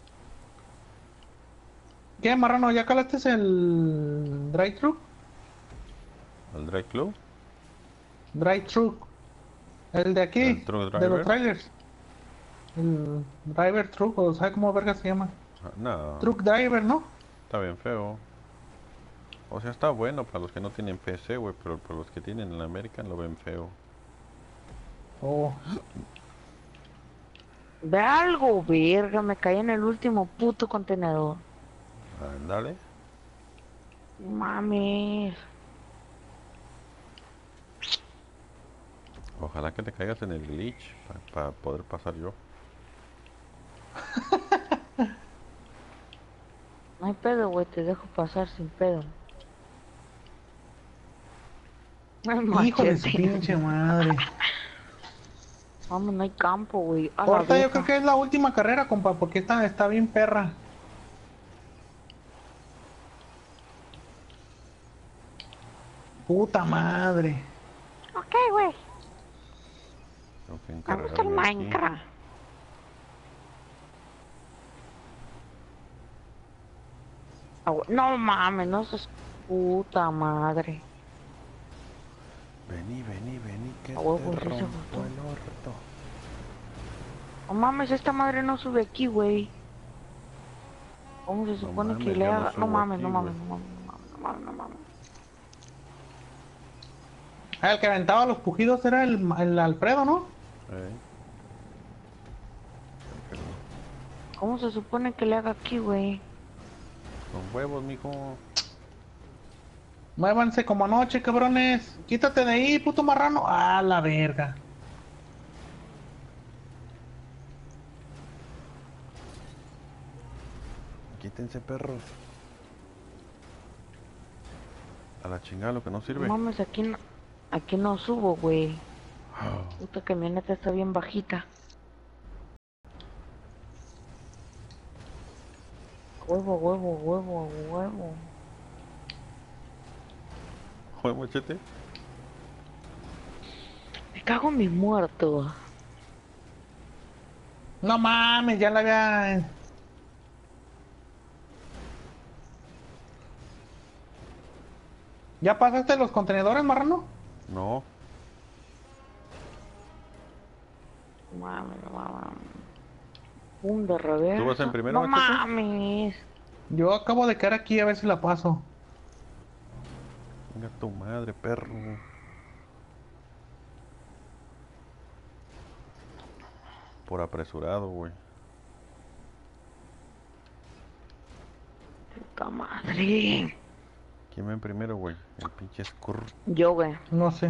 ¿Qué, marrano? ¿Ya calaste el Dry Truck? ¿Al Drive Club? Dry Truck. El de aquí, ¿El truck de driver? los trailers. El Driver Truck, o ¿sabe cómo verga se llama? Ah, no, Truck Driver, ¿no? está bien feo. O sea, está bueno para los que no tienen P C, güey, pero para los que tienen el American lo ven feo. Oh. Ve algo, verga, me caí en el último puto contenedor. Ándale. Mames. Ojalá que te caigas en el glitch para poder pasar yo. No hay pedo, güey, te dejo pasar sin pedo. Ay, Hijo de su machete. pinche madre. Vamos, no hay campo, güey. A la Ahorita yo verga. creo que es la última carrera, compa, porque esta está bien perra. Puta madre. Ok, güey. Tengo que Me gusta el encargarme aquí. Minecraft. Ah, güey, no mames, no seas puta madre. Vení, vení, vení, que A huevo, te sí se rompo gustó. el orto. No mames, esta madre no sube aquí, güey. ¿Cómo se supone mames, que le yo no haga? No subo mames, aquí, no mames, güey. no mames, no mames, no mames, no mames. Ah, el que aventaba los pujidos era el, el Alfredo, ¿no? Eh. ¿Cómo se supone que le haga aquí, güey? Con huevos, mijo. Muévanse como anoche, cabrones. Quítate de ahí, puto marrano. Ah, la verga. Quítense, perros. A la chingada lo que no sirve. No mames, aquí no, aquí no subo, güey. Puta camioneta está bien bajita. Huevo, huevo, huevo, huevo. Joder, Machete. Me cago en mi muerto. No mames, ya la había... ¿Ya pasaste los contenedores, marrano? No. Mames, no mames. Un de reversa. ¿Tú vas en primero, No Machete? mames. Yo acabo de caer aquí a ver si la paso. Chinga tu madre, perro. Por apresurado, güey. Puta madre. ¿Quién ven primero, güey? El pinche Skur. Yo, güey. No sé.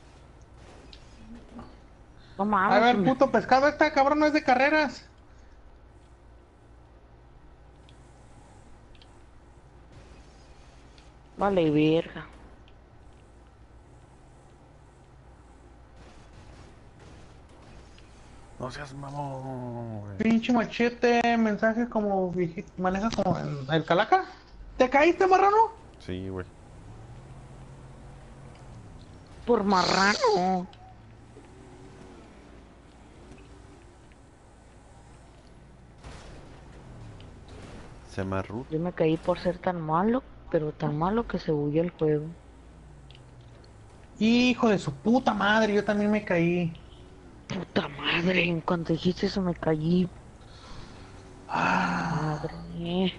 No A mames. ver, me- puto pescado, esta cabrón no es de carreras. Vale, verga. No seas mamón, güey. Pinche machete, mensaje como viejito, maneja como el, el calaca. ¿Te caíste, marrano? Sí, güey. Por marrano. Semarrut. Yo me caí por ser tan malo, pero tan malo que se huyó el juego. Hijo de su puta madre, yo también me caí. Puta madre, en cuanto dijiste eso me caí. Ah, Madre.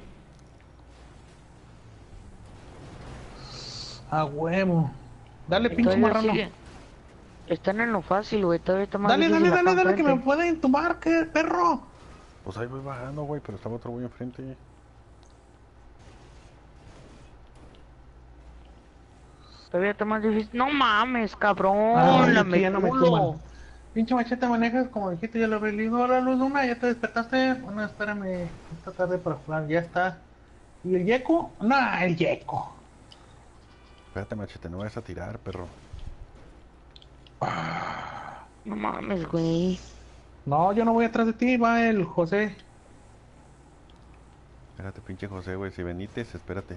a huevo. Dale, Y pinche todavía marrano. sigue. Están en lo fácil, güey. Todavía está más Dale, dale, difícil dale, acá dale, que me enfrente. pueden tumbar, que perro. Pues ahí voy bajando, güey, pero estaba otro güey enfrente. Todavía está más difícil. No mames, cabrón. Ay, la aquí ya no me culo. tumban. Pinche machete manejas como dijiste, ya lo había leído. Hola, Luz Luna, ya te despertaste. Bueno, espérame, esta tarde para jugar, ya está. ¿Y el Yeco? Nah, el Yeco. Espérate, machete, no vayas a tirar, perro. No mames, güey. No, yo no voy atrás de ti, va el José. Espérate, pinche José, güey. Si Benítez, espérate.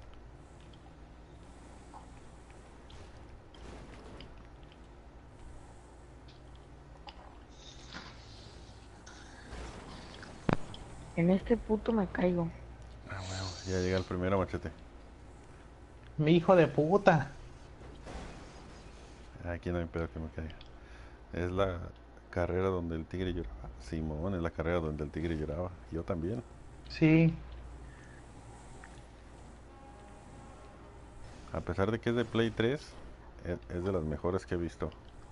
En este puto me caigo. Ah, bueno, ya llega el primero, machete. Mi hijo de puta. Aquí no hay pedo que me caiga. Es la carrera donde el tigre lloraba. Simón, es la carrera donde el tigre lloraba. Yo también. Sí. A pesar de que es de Play tres, es, es de las mejores que he visto.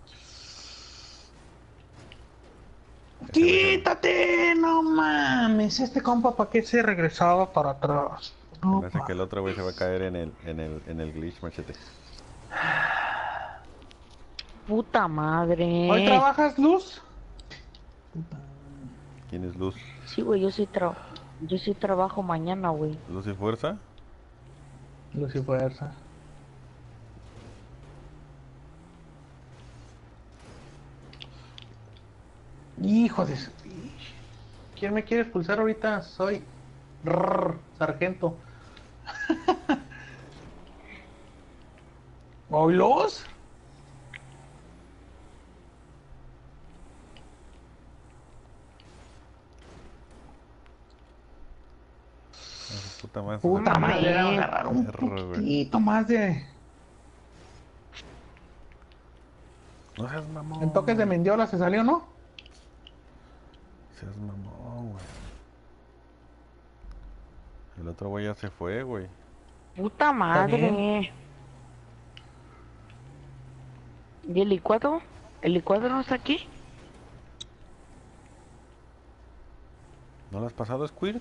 ¡Quítate! No mames, este compa para qué se regresaba para atrás. Se No, me hace que el otro güey se va a caer en el, en el, en el glitch, machete. Puta madre. ¿Hoy trabajas, Luz? ¿Quién es Luz? Sí, güey, yo sí tra... Yo sí trabajo mañana, güey. ¿Luz y Fuerza? Luz y fuerza. Hijo de su... ¿Quién me quiere expulsar ahorita? Soy... Rrr, sargento. ¿Oilos? Ah, su puta madre. Puta Mames. madre, agarrar un Perro, güey. poquito más de... No seas mamón. En toques de Mendiola se salió, ¿no? Seas mamón, güey. El otro güey ya se fue, güey. Puta madre. ¿Y el licuado? ¿El licuado no está aquí? ¿No lo has pasado, Squirt?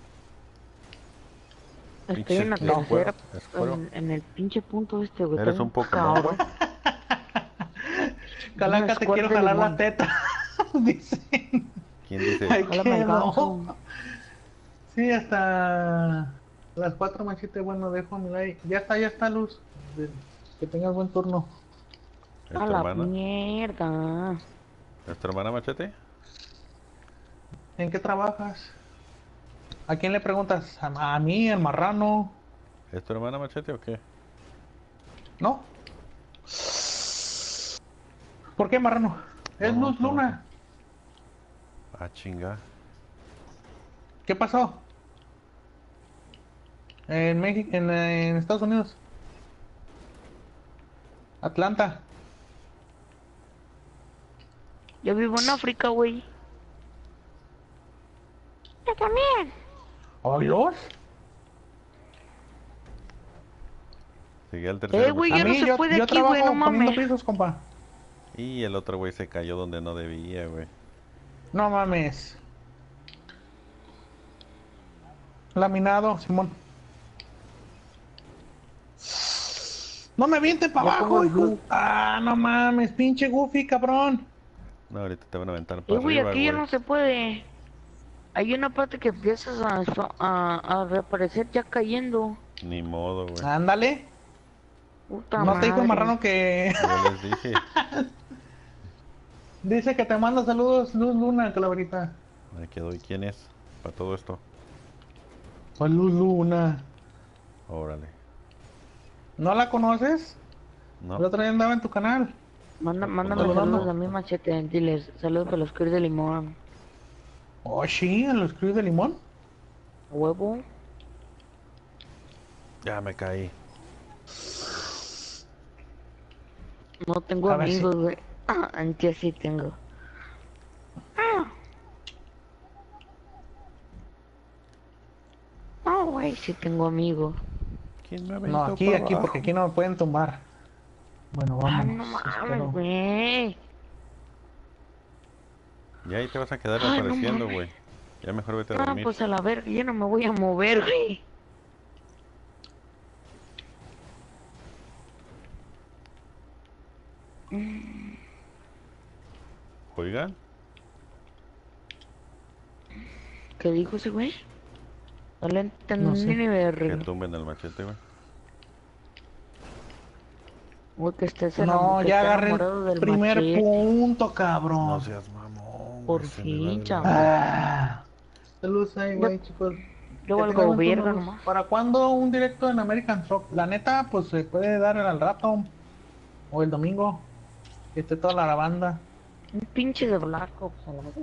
Estoy Pinche en la escuero, tercera, escuero. en, en el pinche punto este, güey. Eres Está un bien Pokémon, cabrón. güey. Calaca, Una te quiero escuerda de jalar la limón. teta. Dicen. ¿Quién dice? Ay, Jálame qué el no. ganso. Sí, hasta las cuatro, machete. Bueno, dejo mi like. Ya está, ya está, Luz. De- Que tengas buen turno. ¿Es A tu la hermana? mierda. ¿Es tu hermana, machete? ¿En qué trabajas? ¿A quién le preguntas? A, a mí, al marrano. ¿Es tu hermana, machete o qué? ¿No? ¿Por qué marrano? Es No, Luz no. Luna. Ah, chinga. ¿Qué pasó? En México, en, en Estados Unidos. Atlanta. Yo vivo en África, güey. Yo también. ¿Oilos? Llegué al tercero. Eh, güey, me ya A no mí se yo, puede yo aquí, güey, trabajo no poniendo mames. pisos, compa. Y el otro güey se cayó donde no debía, güey. No mames. Laminado, Simón. No me aviente para Ya pongo abajo, el hijo. blue. Ah, no mames, pinche Goofy, cabrón. No, ahorita te van a aventar Eh, para güey, arriba, aquí ya güey. no se puede. Hay una parte que empiezas a, a, a reaparecer ya cayendo. Ni modo, güey. Ándale. Puta No te dijo el madre. marrano que... Yo les dije. Dice que te manda saludos, Luz Luna, calaverita. Me quedo. ¿Y quién es? Para todo esto. Pues Luz Luna. Órale. ¿No la conoces? No. El otro día andaba en tu canal. Manda, Pues mándame no, saludos no. a mi machete, diles. Saludos para los críos de limón. Oh, sí, en los crews de limón. A huevo. Ya me caí. No tengo A ver si- amigos, güey. Ah, antes sí tengo. Ah. No, güey, sí tengo amigos. ¿Quién me No, aventó aquí, pa' aquí, abajo? porque aquí no me pueden tumbar. Bueno, Ah, vamos. no mames, espero. güey. Y ahí te vas a quedar Ay, no apareciendo, mames. güey. Ya mejor vete a Ah, dormir. pues a la verga, yo no me voy a mover, güey. Mm, Oigan. ¿Qué dijo ese güey? No le entendí No sé. ni Que verga. tumben el machete, güey. Güey, que estés No, que ya esté agarré enamorado el del primer machete. punto, cabrón. No seas mamón. Por güey, se me fin, va de la- chaval. Ah. Saludos ahí, güey, chicos. Luego Que algo tengan muchos verga saludos. nomás. ¿Para cuándo un directo en American Truck? La neta, pues se puede dar al rato. O el domingo. Que esté toda la banda. Un pinche de Black Ops a la verga.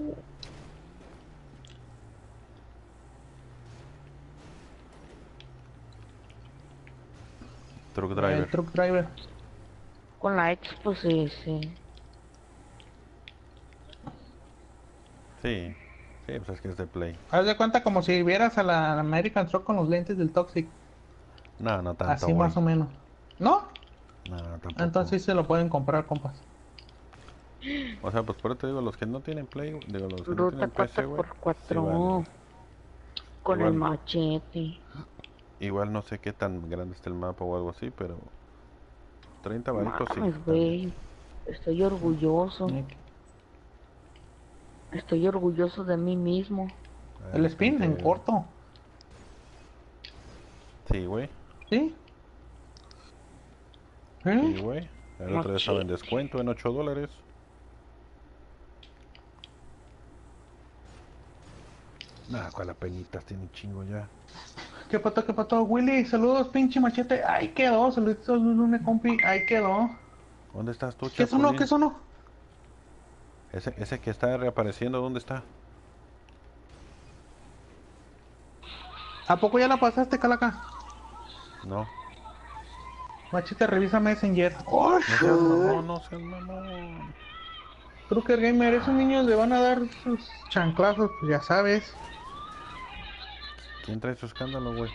Truck El driver. truck driver. Con la ex, pues sí, sí. Sí. Sí, pues es que es de play. Haz de cuenta como si vieras a la American Truck con los lentes del Toxic. No, no tanto, Así güey. más o menos. ¿No? No, tampoco. Entonces se lo pueden comprar, compas. O sea, pues por eso te digo, los que no tienen play, digo, los que no Ruta tienen P C, cuatro güey. por cuatro. sí vale. Con Igual. el machete. Igual no sé qué tan grande está el mapa o algo así, pero... treinta varitos sí. Mames, güey. Estoy orgulloso. Estoy orgulloso de mí mismo. Ah, El spin en bastante- corto. Sí, güey. ¿Sí? Sí, ¿Eh? güey. El otro día estaba en Machete. descuento en ocho dólares. Nah, cuál apenitas, tiene un chingo ya. ¿Qué pato, qué pato? Willy, saludos, pinche machete. Ahí quedó, saludos, lunes, compi. Ahí quedó. ¿Dónde estás tú, ¿Qué sonó? Chapulín? ¿Qué sonó? Ese, ese que está reapareciendo, ¿dónde está? ¿A poco ya la pasaste, Calaca? No. Machete, revisa Messenger. ¡Oh, No seas mamón, no seas mamón. Trucker Gamer, esos niños le van a dar sus chanclazos, pues ya sabes. ¿Quién trae su escándalo, güey?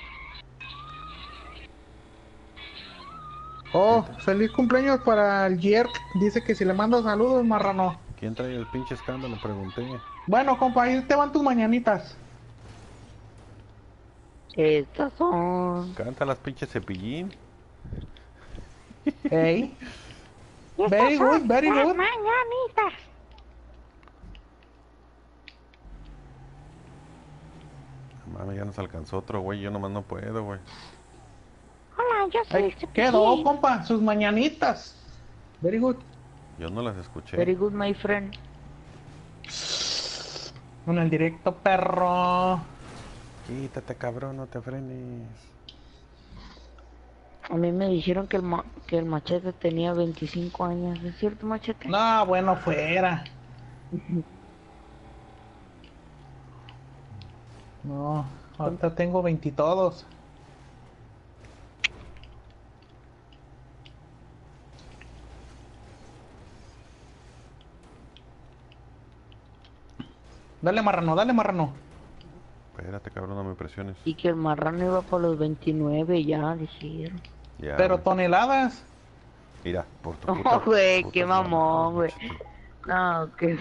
Oh, feliz cumpleaños para el Jerk. Dice que si le mando saludos, marrano. ¿Quién trae el pinche escándalo? Pregunté. Bueno, compa, ahí te van tus mañanitas. Estas son. Canta las pinches cepillín. Ey. Estas Very son good, very las good. mañanitas. Mami, ya nos alcanzó otro, güey. Yo nomás no puedo, güey. Hola, yo soy Ahí el Cepillín. quedó, compa, sus mañanitas. Very good. Yo no las escuché. Very good, my friend. En el directo, perro. Quítate, cabrón, no te frenes. A mí me dijeron que el, ma que el machete tenía veinticinco años. ¿Es cierto, machete? No, bueno, fuera. No, ahorita tengo veintitodos. Dale, marrano, dale, marrano. Espérate, cabrón, no me presiones. Y que el marrano iba por los veintinueve ya, dijeron. Ya, Pero güey. toneladas. Mira, por tu No, puta... güey, puta qué mamá, mamón, güey. machete. No, qué...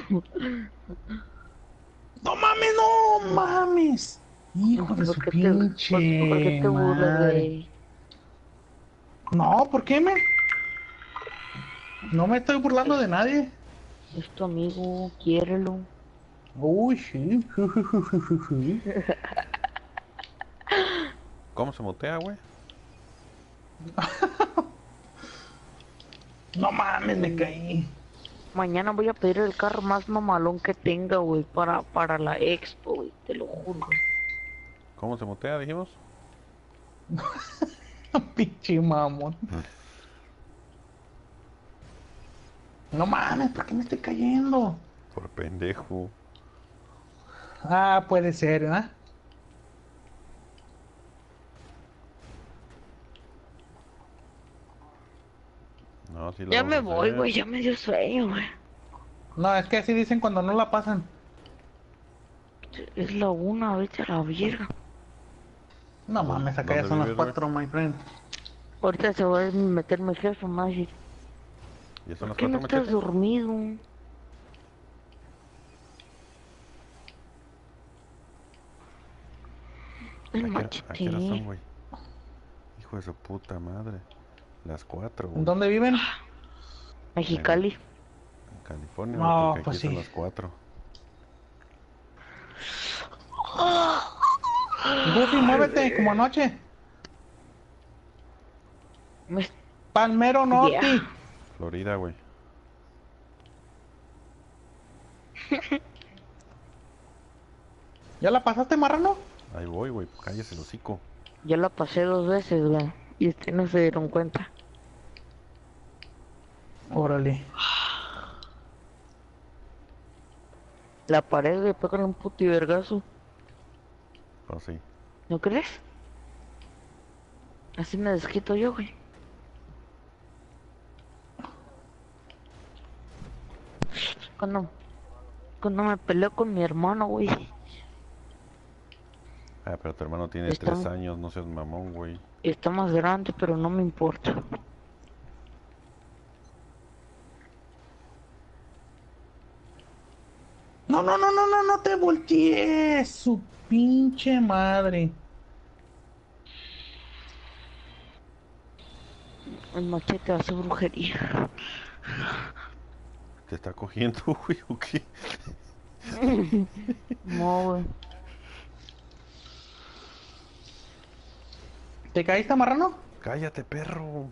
No mames, no mames. Hijo de ¿Por su qué te, por, por qué pinche te burlas, madre. güey? No, ¿por qué me? No me estoy burlando de nadie. Es tu amigo, quiérelo. Uy, sí. ¿Cómo se motea, güey? No mames, me caí. Mañana voy a pedir el carro más mamalón que tenga, güey, para, para la expo, güey, te lo juro. ¿Cómo se motea, dijimos? Pinche mamón. No mames, ¿por qué me estoy cayendo? Por pendejo. Ah, puede ser, ¿verdad? No, sí lo Ya vamos me a voy, hacer. güey, ya me dio sueño, güey. No, es que así dicen cuando no la pasan. Es la una, vete a la verga. No mames, acá ya ¿Dónde son las vives, güey? cuatro, my friend. Ahorita se va a meter mi jefe, más y... ¿Ya son ¿Por las qué no cuatro, estás machete? dormido? El ¿A qué, a qué hora son, machete. güey? Hijo de su puta madre. Las cuatro, güey. ¿En dónde viven? Mexicali. En California, No, güey, porque pues aquí son sí. las cuatro. Goofy, muévete, como anoche. Me... Palmero Norte. Yeah. Florida, güey. ¿Ya la pasaste, marrano? Ahí voy, güey. Cállese el hocico. Ya la pasé dos veces, güey. Y este no se dieron cuenta. Órale. La pared, güey, pégale un puto vergazo. Oh, sí. ¿No crees? Así me desquito yo, güey. Cuando, cuando me peleo con mi hermano, güey. Ah, pero tu hermano tiene Está- tres años, no seas mamón, güey. Está más grande, pero no me importa. No, no, no, no, no, no te voltees, su pinche madre. El machete hace brujería. ¿Te está cogiendo, güey, o qué? No, güey. ¿Te caíste, marrano? Cállate, perro.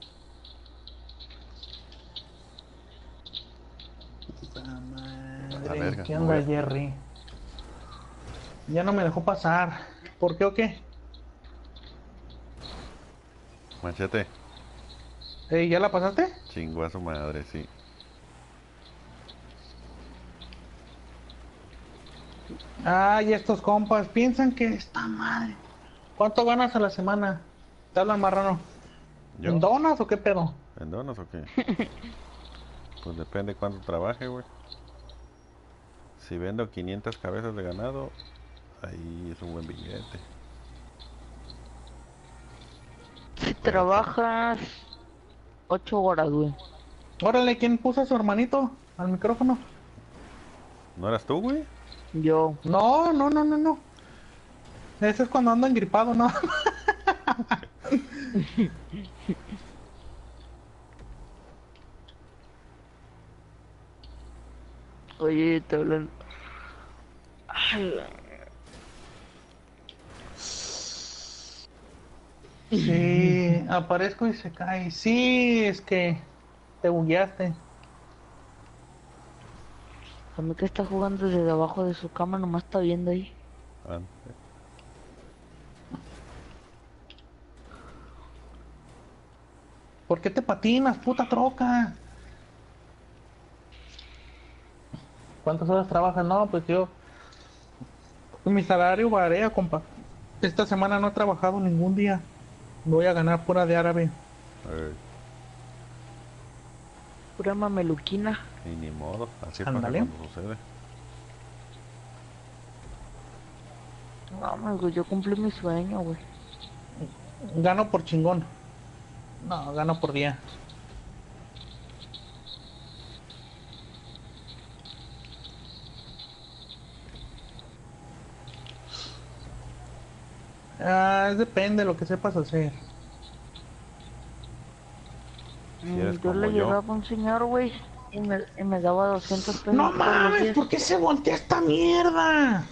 Puta La madre, verga, ¿qué no onda, voy a- Jerry? Ya no me dejó pasar. ¿Por qué o qué? Machete. Ey, ¿ya la pasaste? Chingó a su madre, sí. Ay, estos compas piensan que esta madre. ¿Cuánto ganas a la semana? ¿Te hablan, marrano? ¿Yo? ¿En donas o qué pedo? ¿En donas o qué? Pues depende cuánto trabaje, güey. Si vendo quinientas cabezas de ganado, ahí es un buen billete. Si trabajas ocho horas, güey. Órale, ¿quién puso a su hermanito al micrófono? ¿No eras tú, güey? Yo. No, no, no, no, no. Ese es cuando ando engripado, ¿no? Oye, te hablan. Ay, la- Sí, aparezco y se cae. Sí, es que te bugueaste. A mí que está jugando desde abajo de su cama, nomás está viendo ahí. Ah, ¿Por qué te patinas, puta troca? ¿Cuántas horas trabajas? No, pues yo... Mi salario varía, compa. Esta semana no he trabajado ningún día. Voy a ganar pura de árabe. eh, Pura mameluquina. y ni modo, así pasa Ándale. cuando sucede. Vamos, güey, yo cumplí mi sueño, güey. Gano por chingón. No, gano por día. Ah, depende de lo que sepas hacer. Si eres Mm, Yo le como yo. llegaba a un señor, güey, y me, y me daba doscientos pesos No todos los mames, días. ¿por qué se voltea esta mierda?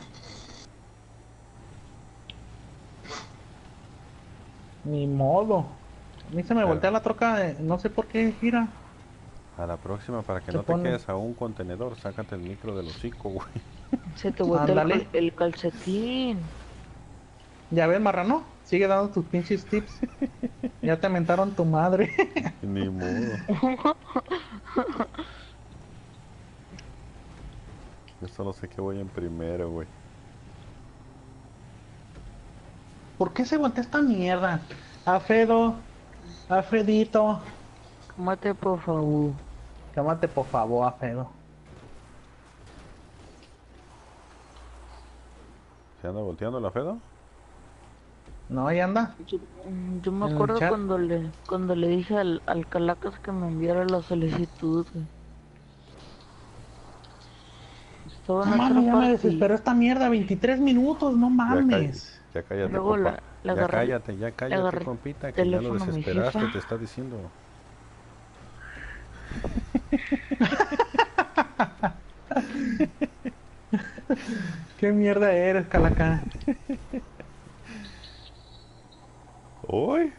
Ni modo. A mí se me Claro. voltea la troca, eh, no sé por qué gira. A la próxima, para que Se no te pone- quedes a un contenedor, sácate el micro del hocico, güey. Se te voltea el, Ándale. cal- el calcetín. Ya ves, marrano, sigue dando tus pinches tips. Ya te mentaron tu madre. Ni modo. Yo solo sé que voy en primero, güey. ¿Por qué se voltea esta mierda? Alfredo, Alfredito, Mate, por favor. llámate por favor, Alfredo. ¿Se anda volteando la Fedo? No, ahí anda. Yo, mm, yo me ¿En el acuerdo chat? cuando le cuando le dije al, al Calacas que me enviara la solicitud, güey. Estaba en No otra mames, ya me parte y desesperó esta mierda. veintitrés minutos, no Ya, ca- mames. ya cállate, luego compa. la, le Ya agarré, cállate, ya le cállate, agarré compita, que ya lo teléfono a mi desesperaste, jefa. te está diciendo. ¿Qué mierda eres, Calaca? ¡Uy!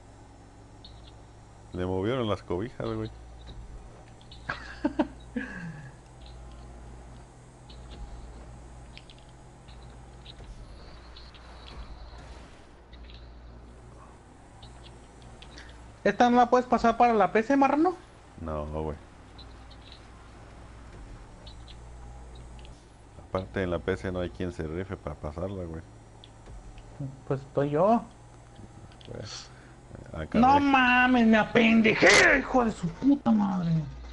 Le movieron las cobijas, güey. ¿Esta no la puedes pasar para la P C, marrano? No, güey. Aparte en la P C no hay quien se rife para pasarla, güey. Pues estoy yo. Pues, acá No de- mames, me apendejé, hijo de su puta madre.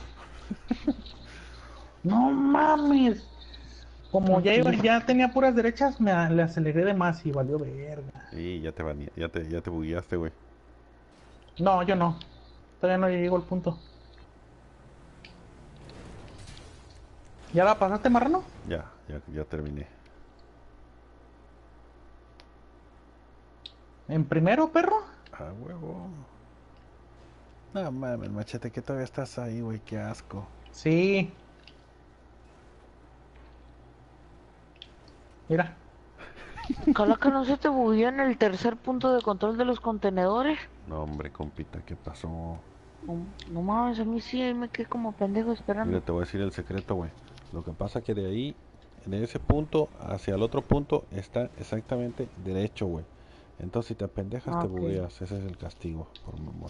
No mames. Como ya iba, ya tenía puras derechas, me a- le aceleré de más y valió verga. Sí, ya te bane- ya te, ya te bugueaste, güey. No, yo no. Todavía no llego al punto. ¿Ya la pasaste, marrano? Ya, ya, ya terminé. ¿En primero, perro? Ah, huevo. No mames, machete, que todavía estás ahí, güey, qué asco. Sí. Mira. Calaca, ¿no se te bugueó en el tercer punto de control de los contenedores? No, hombre, compita, ¿qué pasó? No, no mames, a mí sí, ahí me quedé como pendejo esperando. Mira, te voy a decir el secreto, güey. Lo que pasa que de ahí, de ese punto hacia el otro punto, está exactamente derecho, güey. Entonces, si te apendejas, Ah, te ok. bugueas. Ese es el castigo, por mamón.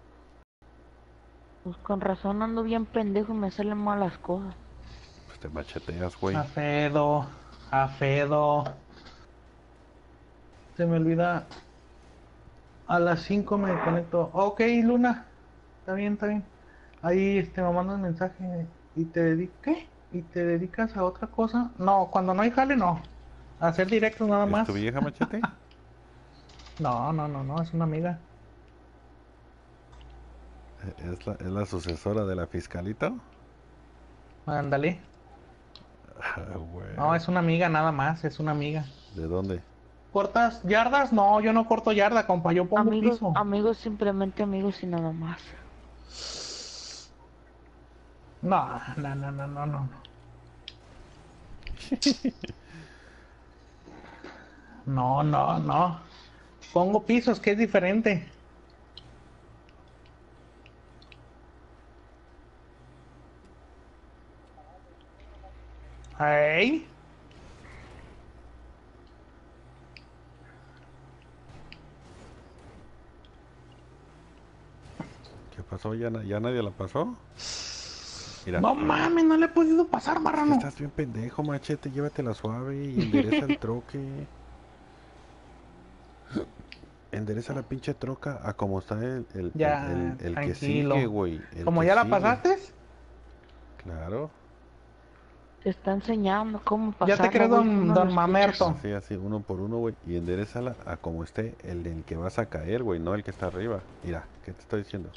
Pues con razón ando bien pendejo y me salen mal las cosas. Pues te macheteas, güey. Afedo. Afedo. Se me olvida. A las cinco me conecto. Ok, Luna. Está bien, está bien. Ahí este, me mandan mensaje. ¿Y te dedicas? ¿Qué? ¿Y te dedicas a otra cosa? No, cuando no hay jale, no. A hacer directos nada ¿Es más. tu vieja, machete? No, no, no, no, es una amiga. ¿Es la, es la sucesora de la fiscalita? Ándale. Ah, güey. No, es una amiga nada más, es una amiga. ¿De dónde? ¿Cortas yardas? No, yo no corto yarda, compa, yo pongo Amigos, piso. amigos, simplemente amigos y nada más. No, no, no, no, no, no. No, no, no. Pongo pisos, que es diferente. Ay. ¿Qué pasó? ¿Ya, na- ya nadie la pasó? Mira, No mames, no le he podido pasar, marrano. estás bien pendejo, machete. Llévatela suave y endereza el troque. Endereza la pinche troca a como está el, el, Ya, el, el- el que tranquilo. sigue, güey. el Como que ya la sigue. pasaste, Claro. Te está enseñando cómo Ya pasar. te crees don, don Mamerto. Así, así, uno por uno, güey. Y enderezala a como esté el en que vas a caer, güey, no el que está arriba. Mira, ¿qué te estoy diciendo?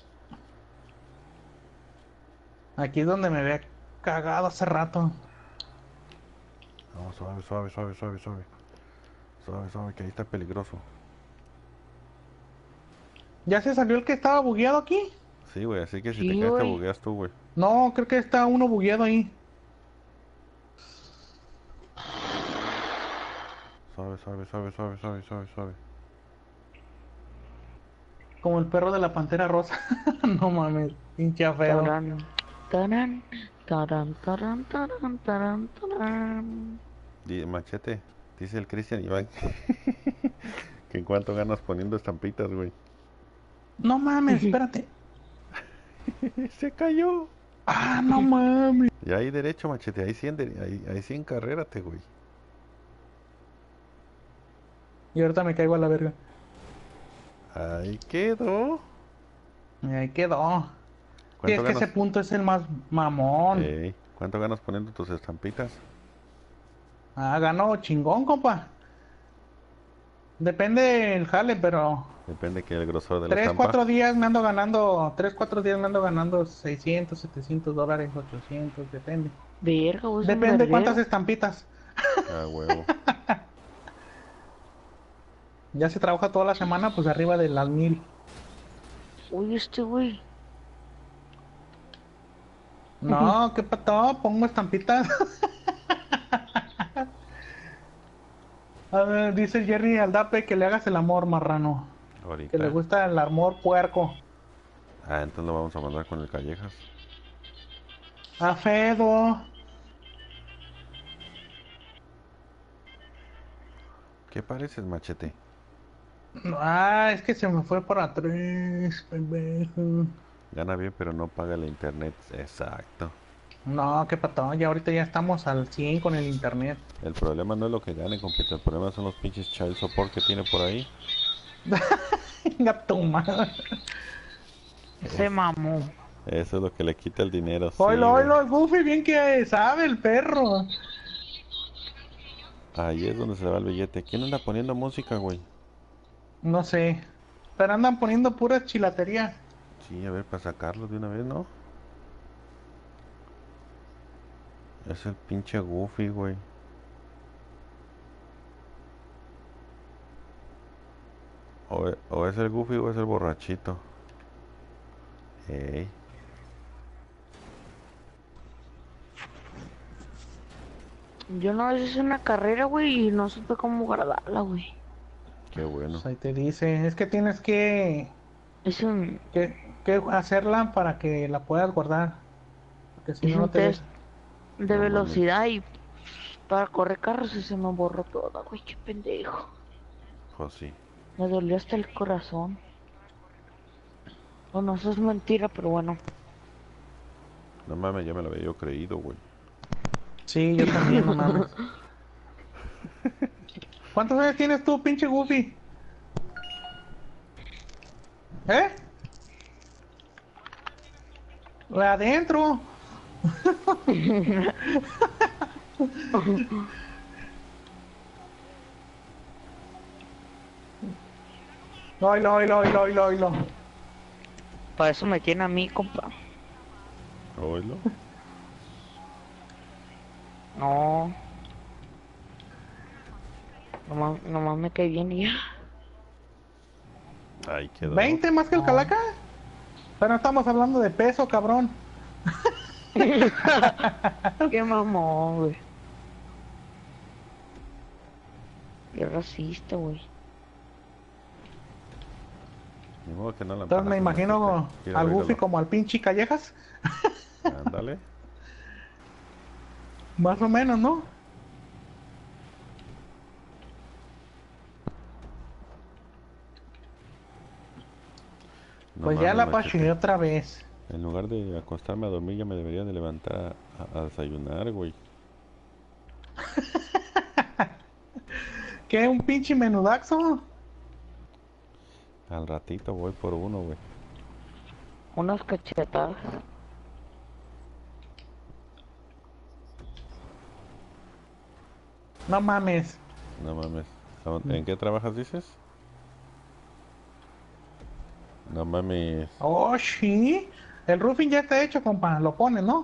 Aquí es donde me había cagado hace rato. No, suave, suave, suave, suave, suave. Suave, suave, que ahí está peligroso. ¿Ya se salió el que estaba bugueado aquí? Sí, güey, así que si Sí, te caes te güey. bugueas tú, güey. No, creo que está uno bugueado ahí. Suave, suave, suave, suave, suave, suave, suave. Como el perro de la pantera rosa. No mames, pinche feo. Tarán, tarán, tarán, tarán, tarán, tarán, tarán. Di- Machete, dice el Cristian Iván que en cuanto ganas poniendo estampitas, güey. No mames, espérate. Se cayó. Ah, no mames. Y ahí derecho, Machete, ahí sí, en dere- ahí, ahí sí encarrérate, güey. Y ahorita me caigo a la verga. Ahí quedó. Y ahí quedó. Sí, ¿Cuánto es que ganas? ese punto es el más mamón. Ey, ¿cuánto ganas poniendo tus estampitas? Ah, ganó chingón, compa. Depende el jale, pero Depende que el grosor de la tres, estampa. cuatro días me ando ganando, tres, cuatro días me ando ganando seiscientos, setecientos dólares, ochocientos, depende. Verga, güey, es un Depende cuántas verguero. estampitas. Ah, huevo. Ya se trabaja toda la semana, pues arriba de las mil. Uy, este güey. No, qué pato, pongo estampitas. A ver, dice Jerry Aldape que le hagas el amor, marrano. Ahorita. Que le gusta el amor puerco. Ah, entonces lo vamos a mandar con el Callejas. A Fedo. ¿Qué pareces, Machete? Ah, es que se me fue para atrás, pendejo. Gana bien, pero no paga la internet. Exacto. No, qué pato, ya ahorita ya estamos al cien con el internet. El problema no es lo que gane, compito. El problema son los pinches child support que tiene por ahí. Venga, tu madre. Se mamó. Eso es lo que le quita el dinero. sí, Oilo, güey. oilo, el Goofy, bien que sabe el perro. Ahí es donde se le va el billete. ¿Quién anda poniendo música, güey? No sé, pero andan poniendo pura chilatería. Sí, a ver, para sacarlo de una vez, ¿no? Es el pinche Goofy, güey. O, e- o es el Goofy o es el borrachito. Ey, Yo una vez hice una carrera, güey, y no supe cómo guardarla, güey. qué bueno. Pues ahí te dice, es que tienes que, Es un, que, que hacerla para que la puedas guardar. Porque si es no, no un te test deja. de No velocidad y para correr carros y se me borró toda, güey, qué pendejo. Pues sí. Me dolió hasta el corazón. Bueno, eso es mentira, pero bueno. No mames, ya me lo había yo creído, güey. Sí, yo también, no mames. ¿Cuántos años tienes tú, pinche Goofy? ¿Eh? Adentro. Oilo, oilo, oilo, oilo, oilo. Para eso me tiene a mí, compa. Oílo. No. Nomás, nomás me cae bien y ya. Ahí quedó. ¿veinte más que el Calaca? Pero no estamos hablando de peso, cabrón. Qué mamón, güey. Qué racista, güey. Ni modo que no la Entonces me empanas, imagino Machete. Quiero al Goofy oírlo. como al pinche Callejas. Ándale. Más o menos, ¿no? No Pues ya mames, la Machete. paché otra vez. En lugar de acostarme a dormir, ya me debería de levantar a, a- a desayunar, güey. ¿Qué? ¿Un pinche menudaxo? Al ratito voy por uno, güey. Unas cachetadas. No mames. No mames. ¿En qué trabajas, dices? No mames. Oh, sí. El roofing ya está hecho, compa. Lo pone, ¿no?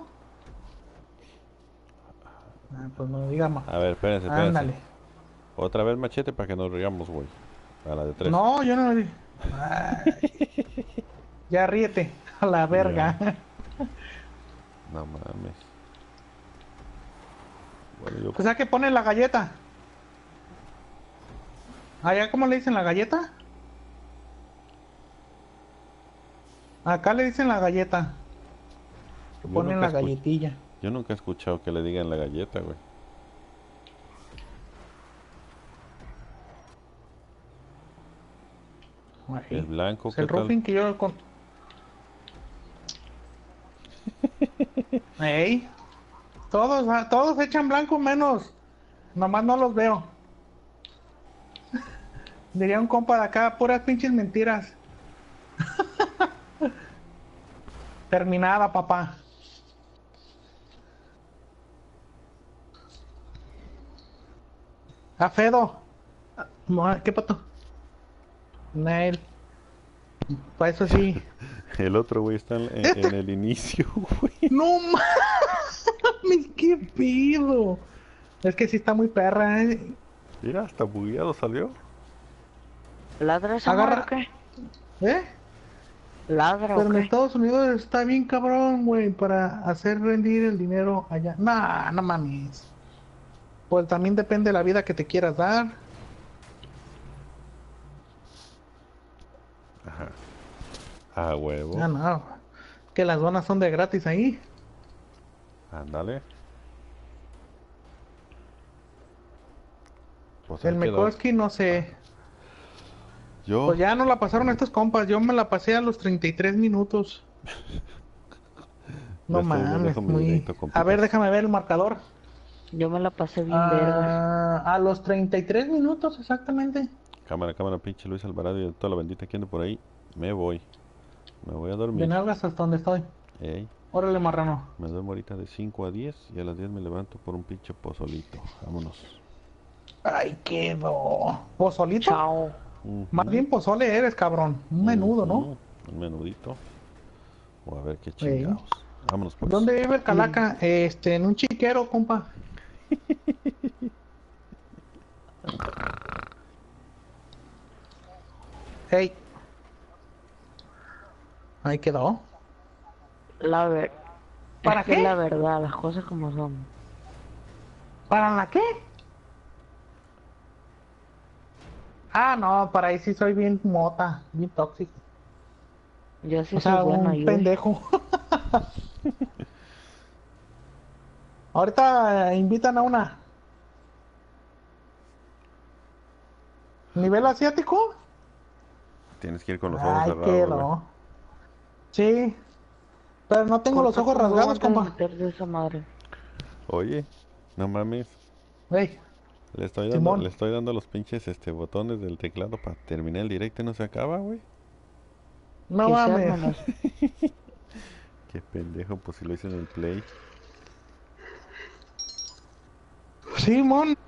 Ah, pues no digamos. A ver, espérense, espérense. Ándale. Otra vez machete para que nos rigamos, güey. A la de tres. No, yo no. Ay. Ya ríete. A la verga. No mames. Bueno, yo... O sea que pone la galleta. ¿Allá cómo le dicen la galleta? Acá le dicen la galleta. Que Yo ponen nunca la escuch- galletilla. Yo nunca he escuchado que le digan la galleta, güey. Ahí. El blanco, Es ¿qué el tal? roofing que yo con... Ey. Todos, ah, todos echan blanco menos. Nomás no los veo. Diría un compa de acá, puras pinches mentiras. Terminada, papá. A Fedo. Ah, ¿qué pato? Nail. Para eso sí. El otro, güey, está en, en- en el inicio, güey. No mames, qué pido. Es que sí está muy perra, ¿eh? Mira, hasta bugueado salió. ¿Ladra esa Agarra- madre o qué? ¿Eh? ¿Ladra Pero o en qué? Estados Unidos está bien cabrón, güey, para hacer rendir el dinero allá. Nah, no mames. Pues también depende de la vida que te quieras dar. Ajá. Ah, huevo. Ah, no. Que las donas son de gratis ahí. Ándale. Pues El ahí quedó. Mekoski, no sé. Yo, Pues ya no la pasaron estos compas. Yo me la pasé a los treinta y tres minutos. No Ya estoy viendo mames, eso muy muy... directo, A compitas. ver, déjame ver el marcador. Yo me la pasé bien vergas. Ah, a los treinta y tres minutos exactamente. cámara, cámara, pinche Luis Alvarado y toda la bendita que ande por ahí. Me voy. Me voy a dormir. De nalgas hasta donde estoy. Ey, Órale, marrano. me duermo ahorita de cinco a diez y a las diez me levanto por un pinche pozolito. Vámonos. Ay, quedó. ¿Pozolito? Chao. Ujú, Más bien pozole eres, cabrón. Un menudo, ¿no? ujú, un menudito. O a ver qué chingados. Vámonos pues. ¿Dónde vive el calaca? Este, en un chiquero, compa. Hey. Ahí quedó. La ver... ¿Para es que qué? la verdad, las cosas como son. ¿Para la qué? Ah, no, para ahí sí soy bien mota, bien tóxico. Yo sí O sea, soy bueno un ahí, güey. pendejo. Ahorita eh, invitan a una. ¿Nivel asiático? Tienes que ir con los ojos Ay, cerrados, güey. quedó. Sí. Pero no tengo los ojos ¿Cómo rasgados, aguantas de compa. meter de esa madre? Oye, no mames. Ey, Le estoy dando, Simón. le estoy dando los pinches este botones del teclado para terminar el directo y no se acaba, güey. no Que sea, mames. hermanos. Qué pendejo, pues si lo hice en el play. Simón.